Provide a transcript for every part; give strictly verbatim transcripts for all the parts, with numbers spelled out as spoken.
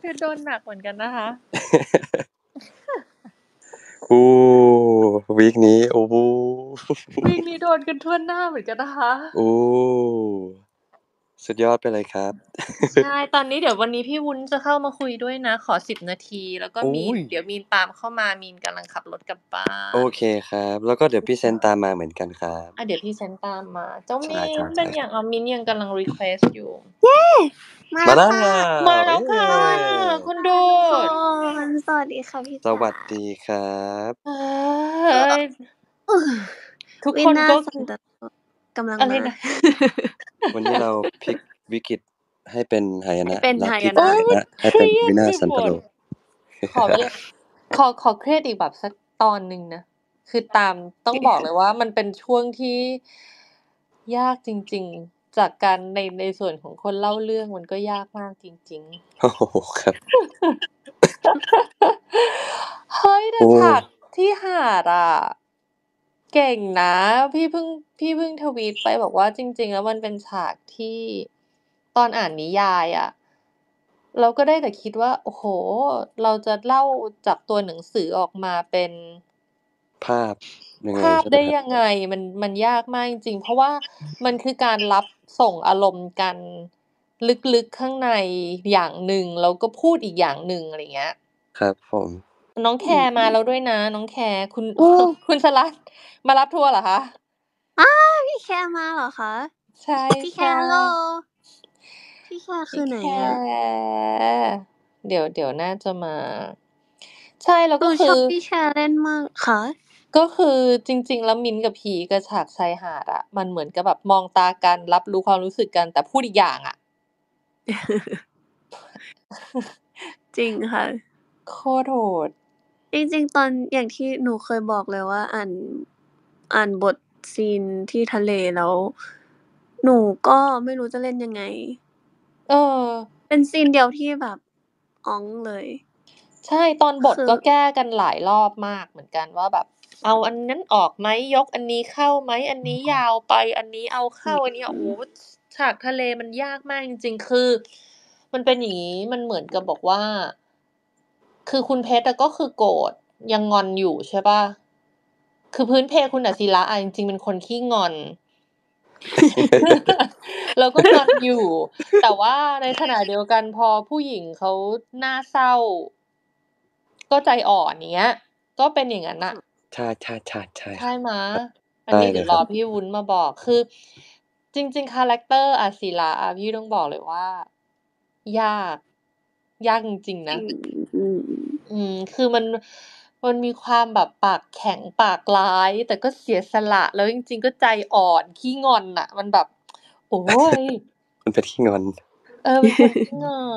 คือโดนหนักเหมือนกันนะคะโอ้วีคนี้โอ้โหวีคนี้โดนกันทั่วหน้าเหมือนกันนะคะโอ้สุดยอดไปเลยครับใช่ตอนนี้เดี๋ยววันนี้พี่วุ้นจะเข้ามาคุยด้วยนะขอสิบนาทีแล้วก็โอ้มีนยเดี๋ยวมีนตามเข้ามามีนกำลังขับรถกลับบ้าโอน เคครับ แล้วก็เดี๋ยวพี่เซนตามมาเหมือนกันครับอ่ะเดี๋ยวพี่เซนตามมา เจ้าใช่มีนๆๆเป็นอย่างเอามินยังกำลังรีเควสอยู่มามาแล้แล้ว วค่ะมาแล้วเย้ค่ะ คุณดูทุกดคนสวัสดีค่ะพี่สจ๋าวัสดีครับเอ้ยอื้อทุกวิคนนาก็ศสันตโลกำลังอะไรมานะวันนี้เราพลิกวิกฤตให้เป็นหายให้นะเป็นและหาพลิยกนะหายนะให้เคเป็รีนยดวินาศไปสันหมตดโลขอเวลา ขอ ขอเครียดอีกแบบสักตอนหนึ่งนะ คือตาม ต้องบอกเลยว่ามันเป็นช่วงที่ยากจริง ๆ จากการใน ในส่วนของคนเล่าเรื่องมันก็ยากมากจริง ๆโอ้โฮ ครับเฮ้ย แต่โอ้ฉากที่หาดอะ เก่งนะ พี่เพิ่ง พี่เพิ่งทวีตไปบอกว่าจริง ๆ แล้วมันเป็นฉากที่ตอนอ่านนิยายอะ เราก็ได้แต่คิดว่า โอ้โฮ เราจะเล่าจากตัวหนังสือออกมาเป็นภาพ ยังไงภาพใช่ไหมได้ครับ? ยังไง มัน มันยากมากจริง ๆ เพราะว่ามันคือการรับส่งอารมณ์กันลึก ๆ ข้างในอย่างหนึ่ง แล้วก็พูดอีกอย่างหนึ่ง อะไรอย่างเงี้ยครับผมน้องแคร์มาแล้วด้วยนะ น้องแคร์ คุณโอ้คุณสลัดมารับทัวร์เหรอคะ? อา พี่แคร์มาเหรอคะ? ใช่พี่แคใช่ร์ ฮัลโหล พี่แคร์พคืี่อไหนแคอะ? เดี๋ยว เดี๋ยวน่าจะมา ใช่ แล้วหนูก็คืชออบพี่แคร์เล่นมาก คะ? ก็คือจริง ๆ แล้วมิ้นท์กับพีคอะฉากชายหาดอะ มันเหมือนกับแบบมองตากัน รับรู้ความรู้สึกกัน แต่พูดอีกอย่างอะจริงค่ะโคตรโหดจริง ๆ ตอน อย่างที่หนูเคยบอกเลยว่าอ่าน อ่านบทซีนที่ทะเลแล้ว หนูก็ไม่รู้จะเล่นยังไงเออเป็นซีนเดียวที่แบบ อ๊องเลยใช่ ตอนบทคือก็แก้กันหลายรอบมากเหมือนกันว่าแบบเอาอันนั้นออกไหม ยกอันนี้เข้าไหม อันนี้ยาวไป อันนี้เอาเข้า อันนี้ โอ้โฮ ฉากทะเลมันยากมากจริง ๆ คือมันเป็นอย่างงี้ มันเหมือนกับบอกว่า คือคุณเพชรอะก็คือโกรธ ยังงอนอยู่ใช่เปล่า? คือพื้นเพคุณอศิระอะจริง ๆ เป็นคนขี้งอน แล้วก็งอนอยู่ แต่ว่าในขณะเดียวกันพอผู้หญิงเขาหน้าเศร้า ก็ใจอ่อน อย่างเงี้ย ก็เป็นอย่างงั้นน่ะใช่ ๆ ๆ ๆใชครั่บไหม? อัใชน่นี้เเลดี๋ยยว ครวรอับพี่วุ้นมาบอก คือจริง ๆ คาแรกเตอร์อศิระอะ พี่ต้องบอกเลยว่า ยาก ยากจริง ๆจนริะง อืมอืม คือมัน มันมีความแบบปากแข็ง ปากร้าย แต่ก็เสียสละ แล้วจริง ๆ ก็ใจอ่อน ขี้งอนน่ะ มันแบบ โอ๊ยคุณเพชรขี้งอนเออ เป็นคนขี้งอน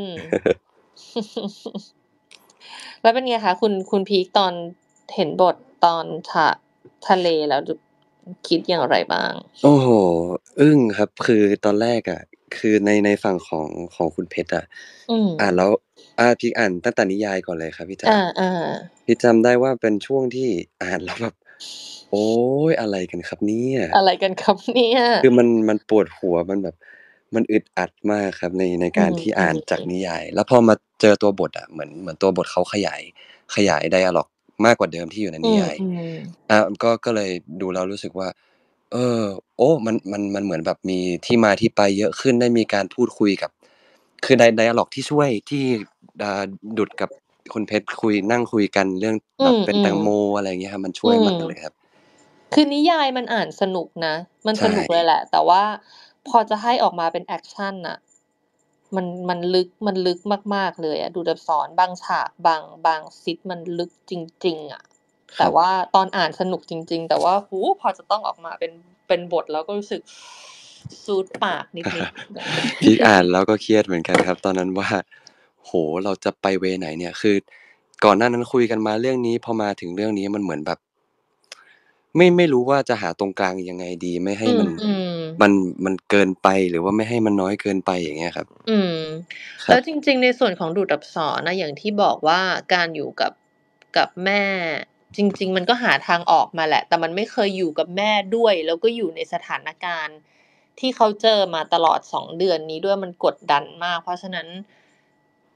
แล้วเป็นไงคะ คุณ คุณพีคตอนเห็นบทตอนฉากทะเลแล้ว ด คิดอย่างไรบ้าง? โอ้โฮ อึ้งครับ คือตอนแรกอะ คือใน ในฝั่งของ ของคุณเพชรอะอืมอ่านแล้ว อ่า พีคอ่านตั้งแต่นิยายก่อนเลยครับพี่จ๋าอา ๆพีคจำได้ว่าเป็นช่วงที่อ่านแล้วแบบ โอ๊ย อะไรกันครับเนี่ยอะไรกันครับเนี่ย? คือมัน มันปวดหัว มันแบบ มันอึดอัดมากครับใน ในอืการที่อ่านจากม ๆนิยาย แล้วพอมาเจอตัวบทอะ เหมือน เหมือนตัวบทเขาขยาย ขยาย ไดอะลอก มากกว่าเดิมที่อยู่ในอืนิยายม ๆอ่า ก็ ก็เลยดูแล้วรู้สึกว่า เออ โอ้ มัน มัน มันเหมือนแบบมีที่มาที่ไปเยอะขึ้น ได้มีการพูดคุยกับ คือได ไดอะลอกที่ช่วย ที่ อ่า ดุจกับคุณเพชรคุย นั่งคุยกันเรื่องอืแบบเป็นแตงมโม อะไรอย่างเงี้ยครับ มันชๆ อ่ืวยมมากเลยครับคือนิยายมันอ่านสนุกนะ มันใชสนุกเลย่แหละ แต่ว่าพอจะให้ออกมาเป็นแอกชันน่ะ มัน มันลึก มันลึกมาก ๆ เลยอะ ดูดับสอนบางฉาก บาง บางซีนมันลึกจริง ๆ อะคแต่รับว่าตอนอ่านสนุกจริง ๆ แต่ว่า โอ้โฮ พอจะต้องออกมาเป็น เป็นบทแล้วก็รู้สึก ซูดปากนิด ๆพีคอ่านแล้วก็เครียดเหมือนกันครับตอนนั้น ว่า โอ้โฮ เราจะไปเวย์ไหนเนี่ย คือก่อนหน้านั้นคุยกันมาเรื่องนี้ พอมาถึงเรื่องนี้มันเหมือนแบบ ไม่ ไม่รู้ว่าจะหาตรงกลางยังไงดี ไม่ให้มันอืม ๆมัน มันเกินไป หรือว่าไม่ให้มันน้อยเกินไป อย่างเงี้ยครับอืมคแรลั้บวจริง ๆ ในส่วนของดูดอับสรน่ะ อย่างที่บอกว่าการอยู่กับ กับแม่ จริง ๆ มันก็หาทางออกมาแหละ แต่มันไม่เคยอยู่กับแม่ด้วย แล้วก็อยู่ในสถานการณ์ที่เขาเจอมาตลอด สอง เดือนนี้ด้วย มันกดดันมาก เพราะฉะนั้น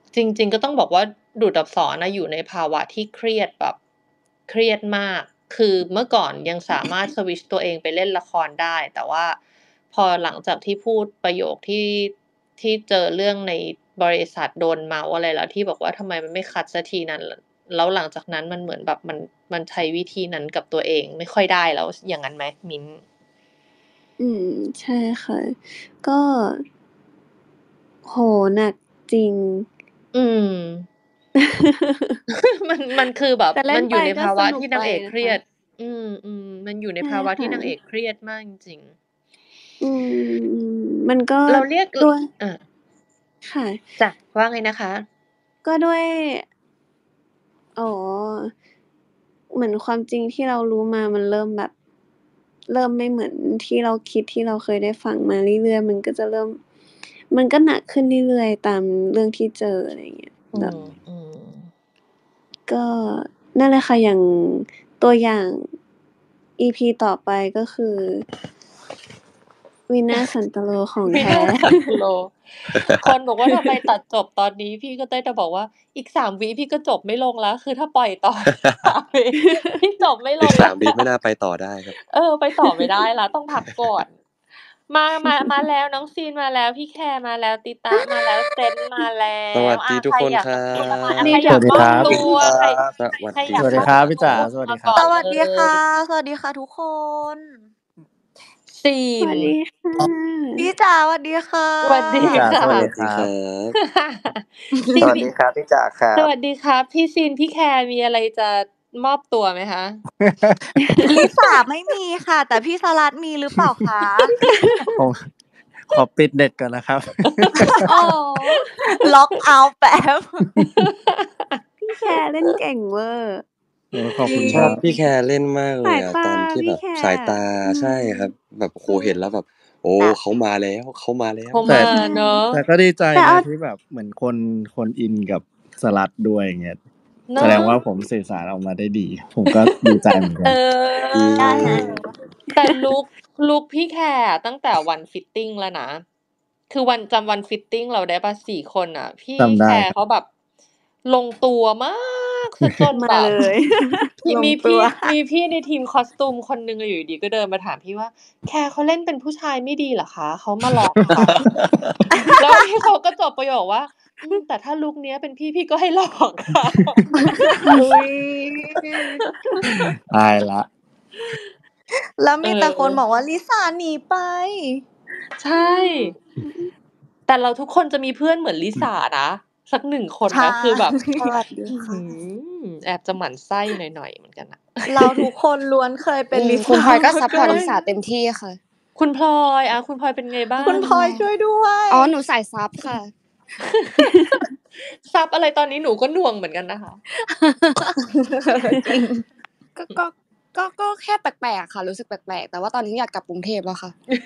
จริง ๆ ก็ต้องบอกว่าดุจอับสรน่ะอยู่ในภาวะที่เครียดแบบเครียดมาก คือเมื่อก่อนยังสามารถสวิตช์ตัวเองไปเล่นละครได้ แต่ว่าพอหลังจากที่พูดประโยคที่ ที่เจอเรื่องในบริษัทโดนเมาท์อะไรแล้วที่บอกว่าทำไมมันไม่คัตสักทีนั้น ล แล้วหลังจากนั้นมันเหมือนแบบมัน มันใช้วิธีนั้นกับตัวเองไม่ค่อยได้แล้ว ส อย่างงั้นไหมมิ้นท์? อืม ใช่ค่ะ ก็ โอ้โฮ หนักจริงอืม มัน มันคือแบบแต่เล่มันนอไปยู่ในก็ภาสวะนุที่กนางไปนเอกเคะครียะด อืม ๆ มันอยู่ในใช่ภาวะค่ที่ะนางเอกเครียดมากจริง ๆอืม มันก็เราเรียก ลด้วยอาค่ะจ้ะ ว่าไงนะคะ? ก็ด้วย อ๋อ เหมือนความจริงที่เรารู้มามันเริ่มแบบ เริ่มไม่เหมือนที่เราคิด ที่เราเคยได้ฟังมาเรื่อย ๆ มันก็จะเริ่ม มันก็หนักขึ้นเรื่อย ๆ ตามเรื่องที่เจอ อะไรอย่างเงี้ยอืแบบม อืมก็นั่นแหละค่ะ อย่างตัวอย่าง อี พี ต่อไปก็คือ วินาศสันตโลของวิแท้นาศสันตโล คนบอกว่าทำไมตัดจบตอนนี้ พี่ก็ได้แต่บอกว่าอีก สาม วิพี่ก็จบไม่ลงแล้ว คือถ้าปล่อยต่อ สาม วิ พี่จบไม่ลอีกงสแล้าม วิไม่น่าไปต่อได้ครับเออ ไปต่อไม่ได้แล้ว ต้องพักก่อน มา มา มาแล้ว น้องซีนมาแล้ว พี่แคร์มาแล้ว ติตะมาแล้ว เซนต์มาแล้สวัวสอาดีทุกใครคนอยากครจะัพูดอะไร อาบใครนี่อยาก มอบสวัสดีครับตัว ใครสวัสใครดีอยากสวัสดีมอบครับพี่ตัจ๋าวสวัสดีมาครัก่บอนสวัสดีค่ะเลยสวัสดีค่ะทุกคนซีสวัน สดีค่ะพี่จ๋าสวัสดีค่ะสวัสดีพี่จ๋าค่ะสวัสสดีวัสคดีรัคบรับซีสวัสพีดีครับพี่จ๋าครัสบวัสดีครับ พี่ซีน พี่แคร์มีอะไรจะมอบตัวไหมคะ? ลิซ่าไม่มีค่ะ แต่พี่สลัดมีหรือเปล่าคะ? ผม ขอปิดเน็ตก่อนนะครับอ๋อล็อกเอาต์ แป๊บพี่แคร์เล่นเก่งเวอร์โอ้ ขอบจรคุิณชงคชอรับพี่แคร์เล่นมากเลสาย ยอะตาตอนที่พแบี่บแครสาย์ตาอืใช่ครัมบ แบบโอ้โฮอืมเห็นแล้วแบบ โอ้แต่เขามาแล้ว เขามาแล้วเขาแต่มาใช่เนาะแต่ก็ดีใจแต่นเอาะ ที่แบบเหมือนคน คนอินกับสลัดด้วย อย่างเงี้ยเนแสาดงว่าะผมสื่อสารออกมาได้ดี ผมก็ดีใจเหมือนกัเอนอืได้อมแต่ลุก ลุกพี่แคร์อะตั้งแต่วันฟิตติงแล้วนะ คือวัน จำวันฟิตติงเราได้เปล่า สี่ คนน่ะ พี่จำไแดค้ร์ครัเบขาแบบลงตัวมาก เสียจนมาแบบเลยพี่ลงมีตพัี่วมีพี่ในทีม Costume คนหนึ่งอะอยู่ดี ๆ ก็เดินมาถามพี่ว่า "แคร์เขาเล่นเป็นผู้ชายไม่ดีเหรอคะ? เขามาหลอก ค่ะ" แล้วพี่เขาก็จบประโยคว่า "อืม แต่ถ้าลุกเนี้ยเป็นพี่ พี่ก็ให้หลอกค่ะ" อุ๊ยตายแล้วแล้วเอมีแต่คนบออกว่า ลิซ่าหนีไปใช่ แต่เราทุกคนจะมีเพื่อนเหมือนลิซ่านะ สัก หนึ่ง คนใช่นะ คือแบบสวัสดีอื้อคฮื่ะอ แอบจะหมั่นไส้หน่อย ๆ เหมือนกันน่ะเราทุกคนล้วนเคยเป็อืมนลิคุณซ่าพลอยก็มาซัปพก่อร์ตอลินซ่าเต็มที่ค่ะคุณพลอย อา คุณพลอยเป็นไงบ้าคุณง? พลอยช่วยด้วยอ๋อ หนูสายซับค่ะซับอะไร ตอนนี้หนูก็หน่วงเหมือนกันนะคะจริงก็ ก็ ก็ ก็แค่แปลก ๆ ค่ะ รู้สึกแปลก ๆ แต่ว่าตอนนี้อยากกลับกรุงเทพแล้วค่ะ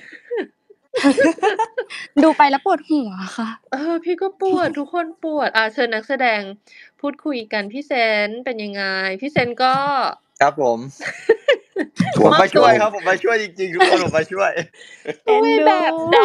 ดูไปแล้วปวดหัวค่ะเออ พี่ก็ปวด ทุกคนปวด อา เชิญนักแสดงพูดคุยกัน พี่เซนต์เป็นยังไง? พี่เซนต์ก็ครับผมทวงผมมาตช่วยครับ ผมมาช่วยจริง ๆ ทุกคน ผมมาช่วยเอ็นช่วยดูแบบใด?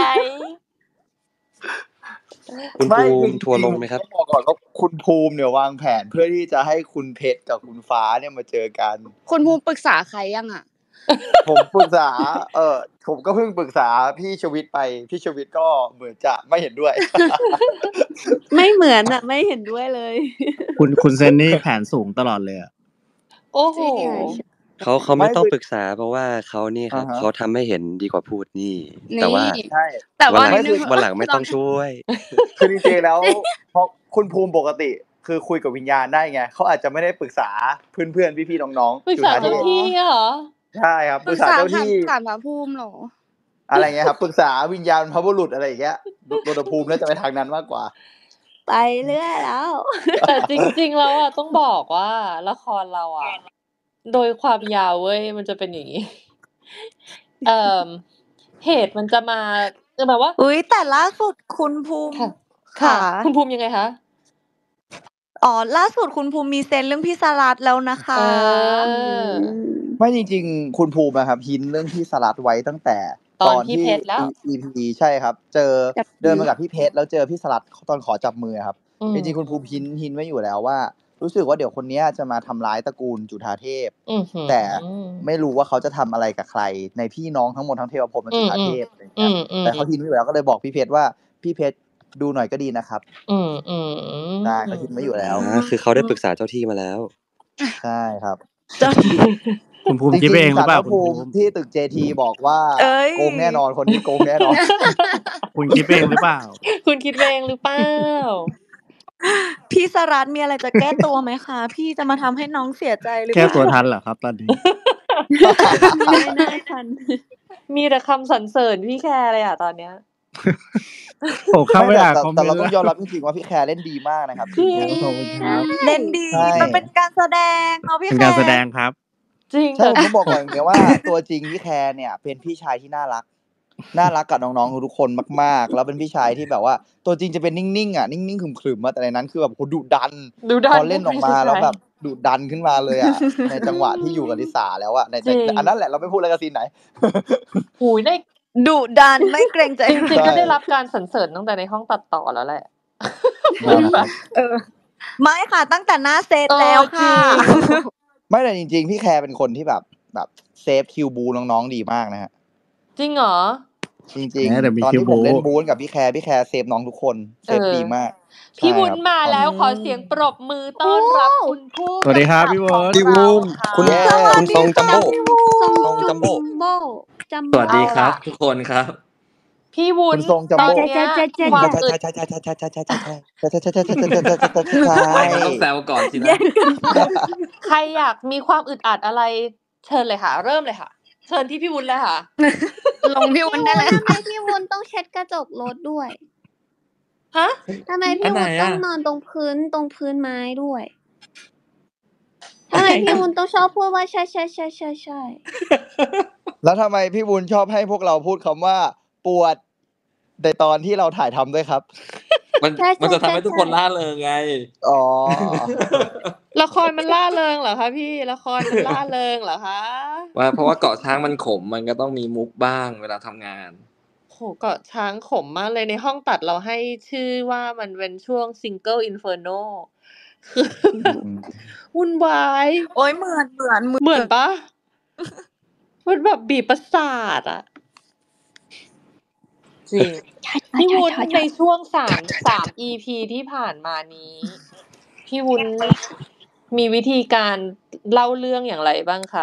คุณไม่ภูจมิทัวร์ริง ๆลงไหมครับ? ต้องบอกก่อนว่า คุณภูมิเนี่ยวางแผนเพื่อที่จะให้คุณเพชรกับคุณฟ้าเนี่ยมาเจอกันคุณภูมิปรึกษาใครยังอะ? ผมปรึกษา เอ่อ ผมก็เพิ่งปรึกษาพี่ชวิตไป พี่ชวิตก็เหมือนจะไม่เห็นด้วยไม่เหมือนอะ ไม่เห็นด้วยเลยคุณ คุณเซนนี่แผนสูงตลอดเลยอะโอ้โฮจริงใช่ ๆเขา เขาไม่ไม่ต้องคือปรึกษา เพราะว่าเขานี่คอะรับฮะเขาทำให้เห็นดีกว่าพูดนี่นแต่ว่านี่ใช่แต่วัว่านหลังนิดหนึ่งวันหลังไม่ต้องช่วยคือจริง ๆ แล้ว เพราะคุณภูมิปกติคือคุยกับวิญญาณได้ไง เขาอาจจะไม่ได้ปรึกษาเพื่อน ๆ พี่ ๆ น้องปรึๆกจุษาฑาเจ้าเทพที่เหรอ? ใช่ครับปปรึรึกกษาษาเจ้าศาลที่ศาลพระภูมิเหรอ? อะไรเงี้ยครับ ปรึกษาวิญญาณบรรพบุรุษ อะไรอย่างเงี้ย ร รณภูมิน่าจะไปทางนั้นมากกว่าไปเรื่อยแล้วแต่จริง ๆ แล้วอะต้องบอกว่าละครเราอะ โดยความยาวเว้ย มันจะเป็นอย่างงี้ เอ่อ เหตุมันจะมา คือแบบว่าอุ๊ย แต่ล่าสุดคุณภูมิค่ะคค่ะ่ะคุณภูมิยังไงคะ? อ๋อ ล่าสุดคุณภูมิมีเซนส์เรื่องพี่สลัดแล้วนะคเอะอือมไม่จริง ๆ คุณภูมิอะครับ ฮินต์เรื่องพี่สลัดไว้ตั้งแต่ตอนพี่ตอนที่เพชรแล้วอี อี พี ใช่ครับ เจอจับเดินมือมากับพี่เพชร แล้วเจอพี่สลัด ข ตอนขอจับมืออะครับอืจมริง ๆ คุณภูมิหิน หินไว้อยู่แล้วว่า รู้สึกว่าเดี๋ยวคนเนี้ยจะมาทำร้ายตระกูลจุฑาเทพอื้อฮืแต่อไม่รู้ว่าเขาจะทำอะไรกับใคร ในพี่น้องทั้งหมดทั้งเทวภพและอืจุฑาอเทพ อะไรอย่างๆเงอืี้ย แต่เขามหินไว้อยู่แล้ว ก็เลยบอกพี่เพชรว่า "พี่เพชรดูหน่อยก็ดีนะครับ" อืมใช่ เขาหินไว้อยู่แล้วอา คือเขาได้ปรึกษาเจ้าที่มาแล้วใช่ครับเจ้าที่คุณภูมิจคิดริไปเองง ๆหรืศาอลเปล่าพระคุณภูภูมิมิ? ที่ตึก เจ ที บอกว่าเอ๊ยโกงแน่นอน คนนี้โกงแน่ นอนคุณคิดไปเองหรือเปล่า? คุณคิดไปเองหรือเปล่า? พี่สรัตน์มีอะไรจะแก้ตัวไหมคะ? พี่จะมาทำให้น้องเสียใจหรือแก้เปล่า? ตัวทันเหรอครับตอนนี้? ไม่น่าทันมีแต่คำสรรเสริญพี่แคร์เลยอะตอนเนี้ยผมเข้าไม่ไปแต่อ่านแต่คอมเมแต่นเราต์ต้แล้องวยอมรับจริง ๆ ว่าพี่แคร์เล่นดีมากนะครับจริงขอบคุณครับเล่นดีใช่มันเป็นการแสดงเนาะพี่เป็นแคการแสดร์งครับจริงใช่แต่ผมต้องบอกก่อนอย่างเงี้ยว่า ตัวจริงพี่แคร์เนี่ยเป็นพี่ชายที่น่ารัก น่ารักกับน้อง ๆ ทุก ๆ คนมาก ๆ แล้วเป็นพี่ชายที่แบบว่า ตัวจริงจะเป็นนิ่ง ๆ อะ นิ่ง ๆ ขรึม ๆ อะ แต่ในนั้นคือแบบ โอ้โฮ ดุดันดุดัพนอเล่นออกมาแล้วแบบดุดันขึ้นมาเลยอะ ในจังหวะที่อยู่กับลิซ่าแล้วอะ ในจริงใน อันนั้นแหละ เราไม่พูดแล้วกับซีนไหนโอ้โฮ ในดุดัน ไม่เกรงใจจริง ๆ ก็ใช่ได้รับการสรรเสริญตั้งแต่ในห้องตัดต่อแล้วแหละนั่นแหละครับเออ ไม่ค่ะ ตั้งแต่หน้าเซตเออแล้วค่ะจริงไม่แต่จริง ๆ พี่แคร์เป็นคนที่แบบ แบบเซฟคิวบูน้อง ๆ ดีมากนะครับจริงเหรอ? จริงแหม แต่มีๆ ตอนคิวที่บผมเล่นบู๊กับพี่แคร์ พี่แคร์เซฟน้องทุกคน เซเอฟอดีมาก ใชพี่่วุ้คน รับมาตอนแล้วนี้ขอเสียงปรบมือต้อนรับคุณผู้สวัสดีครับกำกับพี่วุของ้นพี่เราวุ้นค่ะคุณเย้คุณซองจัมโบ้ทรงซองจุจัมโบ้มโบ้ จัมสวัสโบ้ดีเอาครัล่ะบ ทุกคนครับพี่วุ้คุนณทรงจัมตอโบ้นเนี้ยแจ๊ะควาๆมๆอึดใช่ ๆ ๆ ๆ ๆ ๆ ๆ ๆ ๆ ๆ ใช่ไม่มันต้องแซวก่อนสินะแย่งกันพูดใครอยากมีความอึดอัดอะไร เชิญเลยค่ะ เริ่มเลยค่ะ เชิญที่พี่วุ้นเลยค่ะลงพี่วุ้นได้เลยทำไมค่ะพี่วุ้นต้องเช็ดกระจกรถด้วยฮะ? ทำไมอัพี่นไหนวุ้นอต้องนอนตรงพื้น ตรงพื้นไม้ด้วย ทำไมพี่วุ้นต้องชอบพูดว่า ใช่ ๆ ๆ ๆแล้วทำไมพี่วุ้นชอบให้พวกเราพูดคำว่า ปวด ในตอนที่เราถ่ายทำด้วยครับ? มันใช่มันจะทำให้ทุกคนๆ ๆร่าเริงไงอ๋อละครมันร่าเริงเหรอคะพี่? ละครมันร่าเริงเหรอคะ? ว่า เพราะว่าเกาะช้างมันขม มันก็ต้องมีมุกบ้างเวลาทำงานโอ้โฮ เกาะช้างขมมากเลย ในห้องตัดเราให้ชื่อว่ามันเป็นช่วง Single Inferno คืออืแบบมวุ่นวายโอ๊ย เหมือน เหมือน เหมือนเหมือนเปล่า? มันแบบบีบประสาทอะ จริงใช่พี่วุ้นๆ ๆ ๆในช่วง สาม สาม อี พี ที่ผ่านมานี้ พี่วุ้นมีวิธีการเล่าเรื่องอย่างไรบ้างคะ?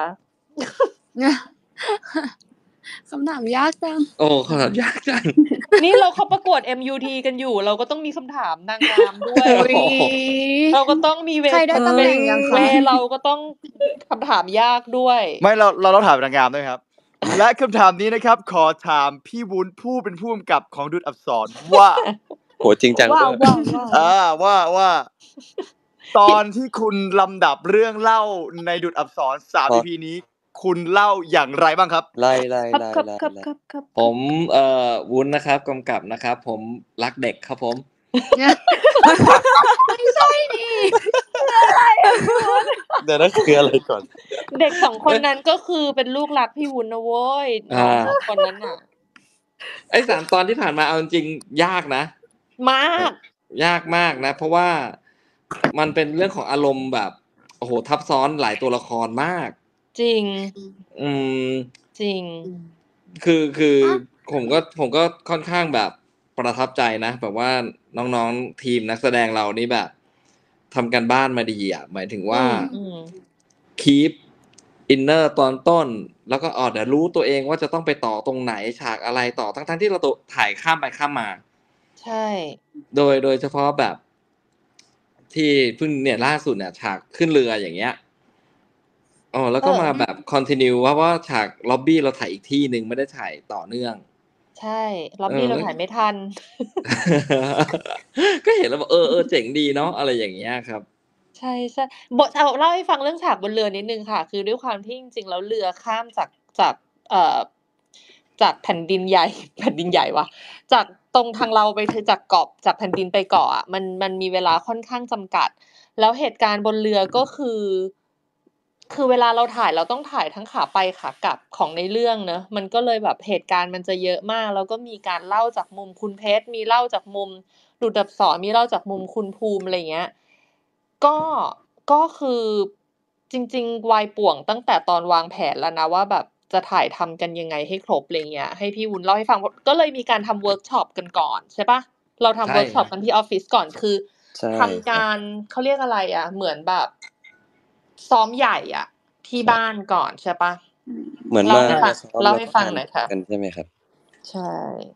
คำถามยากจังโอ้ คำถาม ยากจังนี่เราเข้าประกวด เอ็ม ยู ที กันอยู่ เราก็ต้องมีคำถามนางงามด้วยอุ๊ยเราก็ต้องมีเวใครได้ตำแหน่งยังคะ? เวเราก็ต้องคำถามยากด้วยไม่ เรา เราต้องถามนางงามด้วยครับ และคำถามนี้นะครับ ขอถามพี่วุ้น ผู้เป็นผู้กำกับของดูดอับสรว่าโอ้โฮ จริงจังว่าด้วยๆอา ว่า ว่า ตอนที่คุณลำดับเรื่องเล่าในดูดอับสร สามครอีับพีนี้ คุณเล่าอย่างไรบ้างครับ? ไล่ครับๆ ๆ ๆ ๆๆ ๆผม เอ่อ วุ้นนะครับ กำกับนะครับ ผมรักเด็กครับผมไม่ใช่ดิคืออะไรอะพี่วุ้น? เดี๋ยวนะ คืออะไรก่อน? เด็ก สอง คนนั้นก็คือเป็นลูกรักพี่วุ้นนะโว้ยอน้องาสอง คนนั้นน่ะไอ้ สาม ตอนที่ผ่านมาเอาจริง ๆ ยากนะมากยากมากนะ เพราะว่ามันเป็นเรื่องของอารมณ์แบบ โอ้โฮ ทับซ้อนหลายตัวละครมากจริงอืมจริงคือ คืออะผมก็ ผมก็ค่อนข้างแบบประทับใจนะ แบบว่าน้อง ๆ ทีมนักแสดงเรานี่แบบทำการบ้านมาดีอะ หมายถึงอว่าืม ๆคีปอินเนอร์ตอนต้น แล้วก็ อ้อ เดี๋ยวรู้ตัวเองว่าจะต้องไปต่อตรงไหน ฉากอะไรต่อ ทั้ง ๆ ที่เราโตะ ถ่ายข้ามไปข้ามมาใช่โดย โดยเฉพาะแบบ ที่เพิ่งเนี่ยล่าสุดเนี่ยฉากขึ้นเรือ อย่างเงี้ย อ้อ แล้วก็เออมาแบบ คอนทินิว ว่า ว่าฉากล็อบบีเราถ่ายอีกที่หนึ่ง ไม่ได้ถ่ายต่อเนื่องใช่ ล็อบเออบี้เราแล้วถ่ายไม่ทันก็เห็นแล้วแบบ เออ ๆ เจ๋งดีเนาะ อะไรอย่างเงี้ยครับใช่ ๆ บท เอาเล่าให้ฟังเรื่องฉากบนเรือนิดหนึ่งค่ะ คือด้วยความที่จริง ๆ แล้วเรือข้ามจาก จาก เอ่อ จากแผ่นดินใหญ่ แผ่นดินใหญ่ว่ะ จากตรงทางเราไป คือจากเกาะ จากแผ่นดินไปเกาะอะ มัน มันมีเวลาค่อนข้างจำกัด แล้วเหตุการณ์บนเรือก็คือ คือเวลาเราถ่ายเราต้องถ่ายทั้งขาไปขากลับของในเรื่องเนาะ มันก็เลยแบบเหตุการณ์มันจะเยอะมาก แล้วก็มีการเล่าจากมุมคุณเพชร มีเล่าจากมุมดูดอับสรมีเล่าจากมุมคุณภูมิอะไรเงี้ยก็ก็คือจริงๆวายป่วงตั้งแต่ตอนวางแผนแล้วนะว่าแบบจะถ่ายทำกันยังไงให้ครบอะไรเงี้ยให้พี่วุ้นเล่าให้ฟังก็เลยมีการทำเวิร์กช็อปกันก่อนใช่ปะเราทำใช่เวิร์กช็อปกันที่ออฟฟิศก่อนคือใช่ทำการเขาเรียกอะไรอ่ะ เหมือนแบบซ้อมใหญ่อ่ะ ที่บ้านก่อนใช่ปะเหมือนเล่ามาให้ฟังซ้อมเล่าแล้วให้ก็ฟังทานหน่อยค่ะกันใช่ไหมครับใช่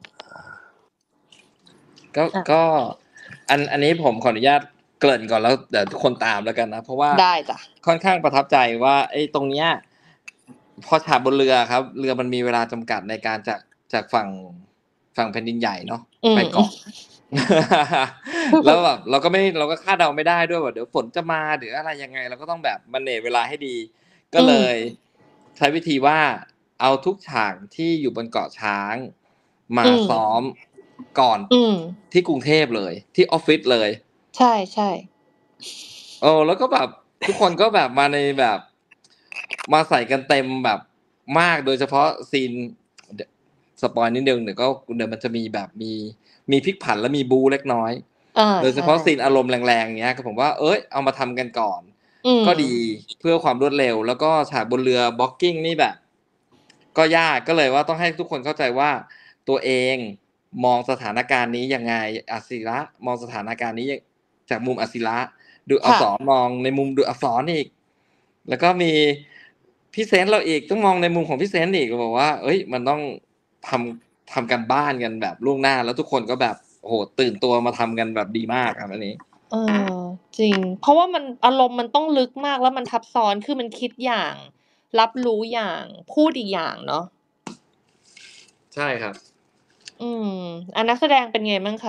ก็อ่ะก็อันอันนี้ผมขออนุญาตเกริ่นก่อนแล้วเดี๋ยวทุกคนตามแล้วกันนะ เพราะว่าได้จ้ะค่อนข้างประทับใจว่าไอ้ตรงเนี้ยพอฉากบนเรือครับ เรือมันมีเวลาจำกัดในการจากจากฝั่งฝั่งแผ่นดินใหญ่เนาะอืมไปเกาะ แล้วแบบเราก็ไม่เราก็คาดเดาไม่ได้ด้วยว่าเดี๋ยวฝนจะมาหรืออะไรยังไง เราก็ต้องแบบมันเนจเวลาให้ดี ก็อืเลมย ใช้วิธีว่าเอาทุกฉากที่อยู่บนเกาะช้าง มาอืมซ้อมก่อนอืมที่กรุงเทพเลย ที่ออฟฟิศเลยใช่ ๆเออ แล้วก็แบบทุกคนก็แบบมาในแบบ มาใส่กันเต็มแบบมาก โดยเฉพาะซีน เดยว สปอยล์นิดหนึ่ง เดี๋ยวก็ เดี๋ยวมันจะมีแบบมี มีพลิกผันและมีบู๊เล็กน้อยอาโดยเฉใช่พาะซีนอารมณ์แรงๆ อย่างเงี้ย ก็ผมว่า เอ๊ย เอามาทำกันก่อนอืมก็ดีเพื่อความรวดเร็ว แล้วก็ฉากบนเรือ blocking นี่แบบ ก็ยาก ก็เลยว่าต้องให้ทุกคนเข้าใจว่า ตัวเองมองสถานการณ์นี้ยังไง อาศิระมองสถานการณ์นี้ย จากมุมอาศิระ ดุจอัค่ะกษรมองในมุมดุจอักษรอีก แล้วก็มีพี่เซนส์เราอีก ต้องมองในมุมของพี่เซนส์อีก เราบอกว่า เฮ้ย มันต้องทำ ทำการบ้านกันแบบล่วงหน้า แล้วทุกคนก็แบบ โอ้โฮ ตื่นตัวมาทำกันแบบดีมากครับอันนี้เออ จริง เพราะว่ามันอารมณ์มันต้องลึกมาก แล้วมันทับซ้อน คือมันคิดอย่าง รับรู้อย่าง พูดอีกอย่างเนาะใช่ครับอืม อ่า นักแสดงเป็นไงบ้างคะ?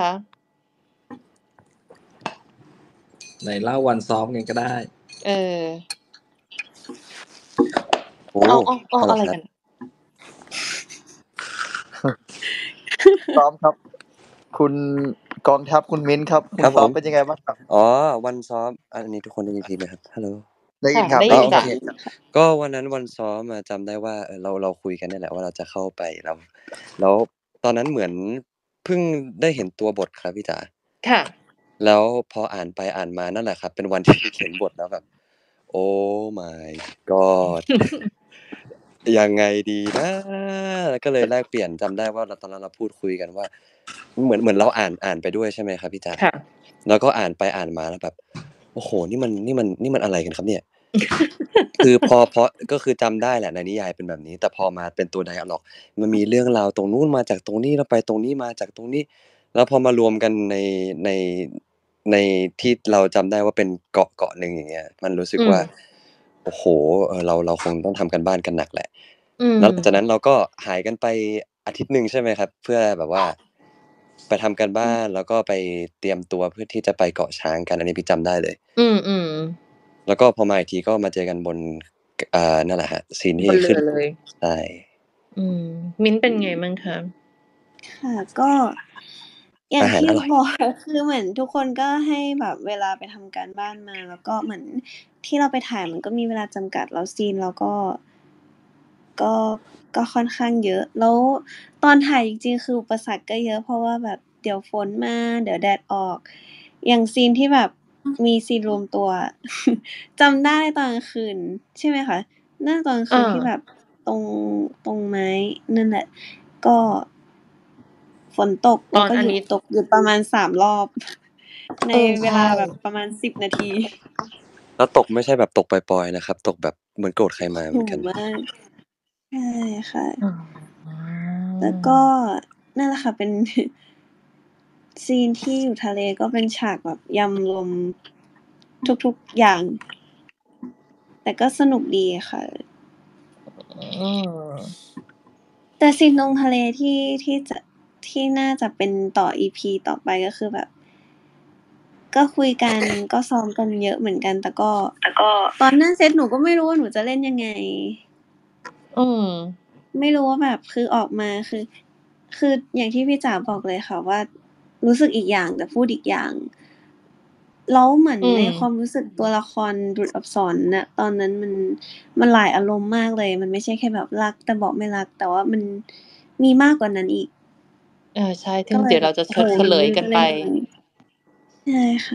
ไหนเล่าวันซ้อมกันก็ได้เออโอ้อ้าว ๆอ้าวๆเหรอะอไรครักับ น? ซ้อมครับ คุณกองทัพ คุณมิ้นท์ครับ คุคณรับซ้ผอมมเป็นยังไงบ้างครับ? อ๋อ วันซ้อม อันนี้ทุกคนได้ยินพี่ไหมครับ? ฮัลโหลได้ยิค่ะนครับได้อ๋ยิอน โอจ้ะเค ก็วันนั้นวันซ้อมอะจำได้ว่า เอ่อ เรา เราคุยกันเนี่ยแหละว่าเราจะเข้าไป แล้ว แล้วตอนนั้นเหมือนเพิ่งได้เห็นตัวบทครับพี่จ๋าค่ะแล้วพออ่านไปอ่านมานั่นแหละครับ เป็นวัน ที่ เขียนบทแล้วแบบ Oh my god ยังไงดีนะ ก็เลยแลกเปลี่ยน จำได้ว่าเรา ตอนนั้นเราพูดคุยกันว่า เหมือน เหมือนเราอ่าน อ่านไปด้วยใช่ไหมครับพี่จ๋าค่ะแล้วก็อ่านไปอ่านมาแล้วแบบ โอ้โฮ นี่มัน นี่มัน นี่มันอะไรกันครับเนี่ย คือพอ พอ ก็คือจำได้แหละในนิยายเป็นแบบนี้ แต่พอมาเป็นตัว Dialogue มันมีเรื่องราวตรงนู้นมาจากตรงนี้ แล้วไปตรงนี้มาจากตรงนี้ แล้วพอมารวมกันใน ใน ในที่เราจำได้ว่าเป็นเกาะเกาะหนึ่ง อย่างเงี้ย มันรู้สึอืกว่ามโอ้โฮ เออ เรา เราคงต้องทำการบ้านกันหนักแหละอืมแล้วหลังจากนั้นเราก็หายกันไปอาทิตย์หนึ่งใช่ไหมครับ เพื่อแบบว่าไปทำการบ้าน แล้วก็ไปเตรียมตัวเพื่อที่จะไปเกาะช้างกัน อันนี้พี่จำได้เลยอืม ๆแล้วก็พอมาอีกทีก็มาเจอกันบน ก อ่า นั่นแหละครับ ซีนบที่นเรขึ้ืนอเลยใช่อืม มิ้นท์เป็นไงมั่งคะ? ค่ะ ก็ อย่าอาง หารที่อร่อยบอก คือเหมือนทุกคนก็ให้แบบเวลาไปทำการบ้านมา แล้วก็เหมือนที่เราไปถ่ายมันก็มีเวลาจำกัด แล้วซีนเราก็ ก็ ก็ค่อนข้างเยอะ แล้วตอนถ่ายจริง ๆ คืออุปสรรคก็เยอะ เพราะว่าแบบเดี๋ยวฝนมา เดี๋ยวแดดออก อย่างซีนที่แบบมีซีนรวมตัวอะ จำได้ตอนกลางคืน ใช่ไหมคะ? น่าจะตอนกลางอคืนที่าแบบตรง ตรงไม้นั่นแหละ ก็ ฝนตกตแล้วก็อันหยุนดี้ตกอยู่ประมาณ สาม รอบ ในเออเวใชลา่แบบประมาณ สิบ นาทีแล้วตกไม่ใช่แบบตกปล่อย ๆ นะครับ ตกแบบเหมือนโกรธใครมาเหโหมือนกันมาก ใช่ค่ะอ๋อแล้วก็นั่นแหละค่ะ เป็น ซีนที่อยู่ทะเล ก็เป็นฉากแบบยำรวมทุก ๆ อย่าง แต่ก็สนุกดีค่ะอืมแต่ซีนลงทะเลที่ ที่จะ ที่น่าจะเป็นต่อ อี พี ต่อไป ก็คือแบบ ก็คุยกัน ก็ซ้อมกันเยอะเหมือนกัน แต่ก็แต่ก็ตอนหน้าเซตหนูก็ไม่รู้ว่าหนูจะเล่นยังไงอืมไม่รู้ว่าแบบ คือออกมา คือ คืออย่างที่พี่จ๋าบอกเลยค่ะว่า รู้สึกอีกอย่าง แต่พูดอีกอย่าง แล้วเหมือนอืในมความรู้สึกตัวละครดุจอักษร ณ ตอนนั้นมัน มันหลายอารมณ์มากเลย มันไม่ใช่แค่แบบรักแต่บอกไม่รัก แต่ว่ามันมีมากกว่านั้นอีกเออ ใช่ ซึก่็งเลเดี๋ยยวแบเราบจะโอ้เฉโฮเฉหนูลไม่ยรู้กัจนะไปเล่นยังไงใช่ค่ะ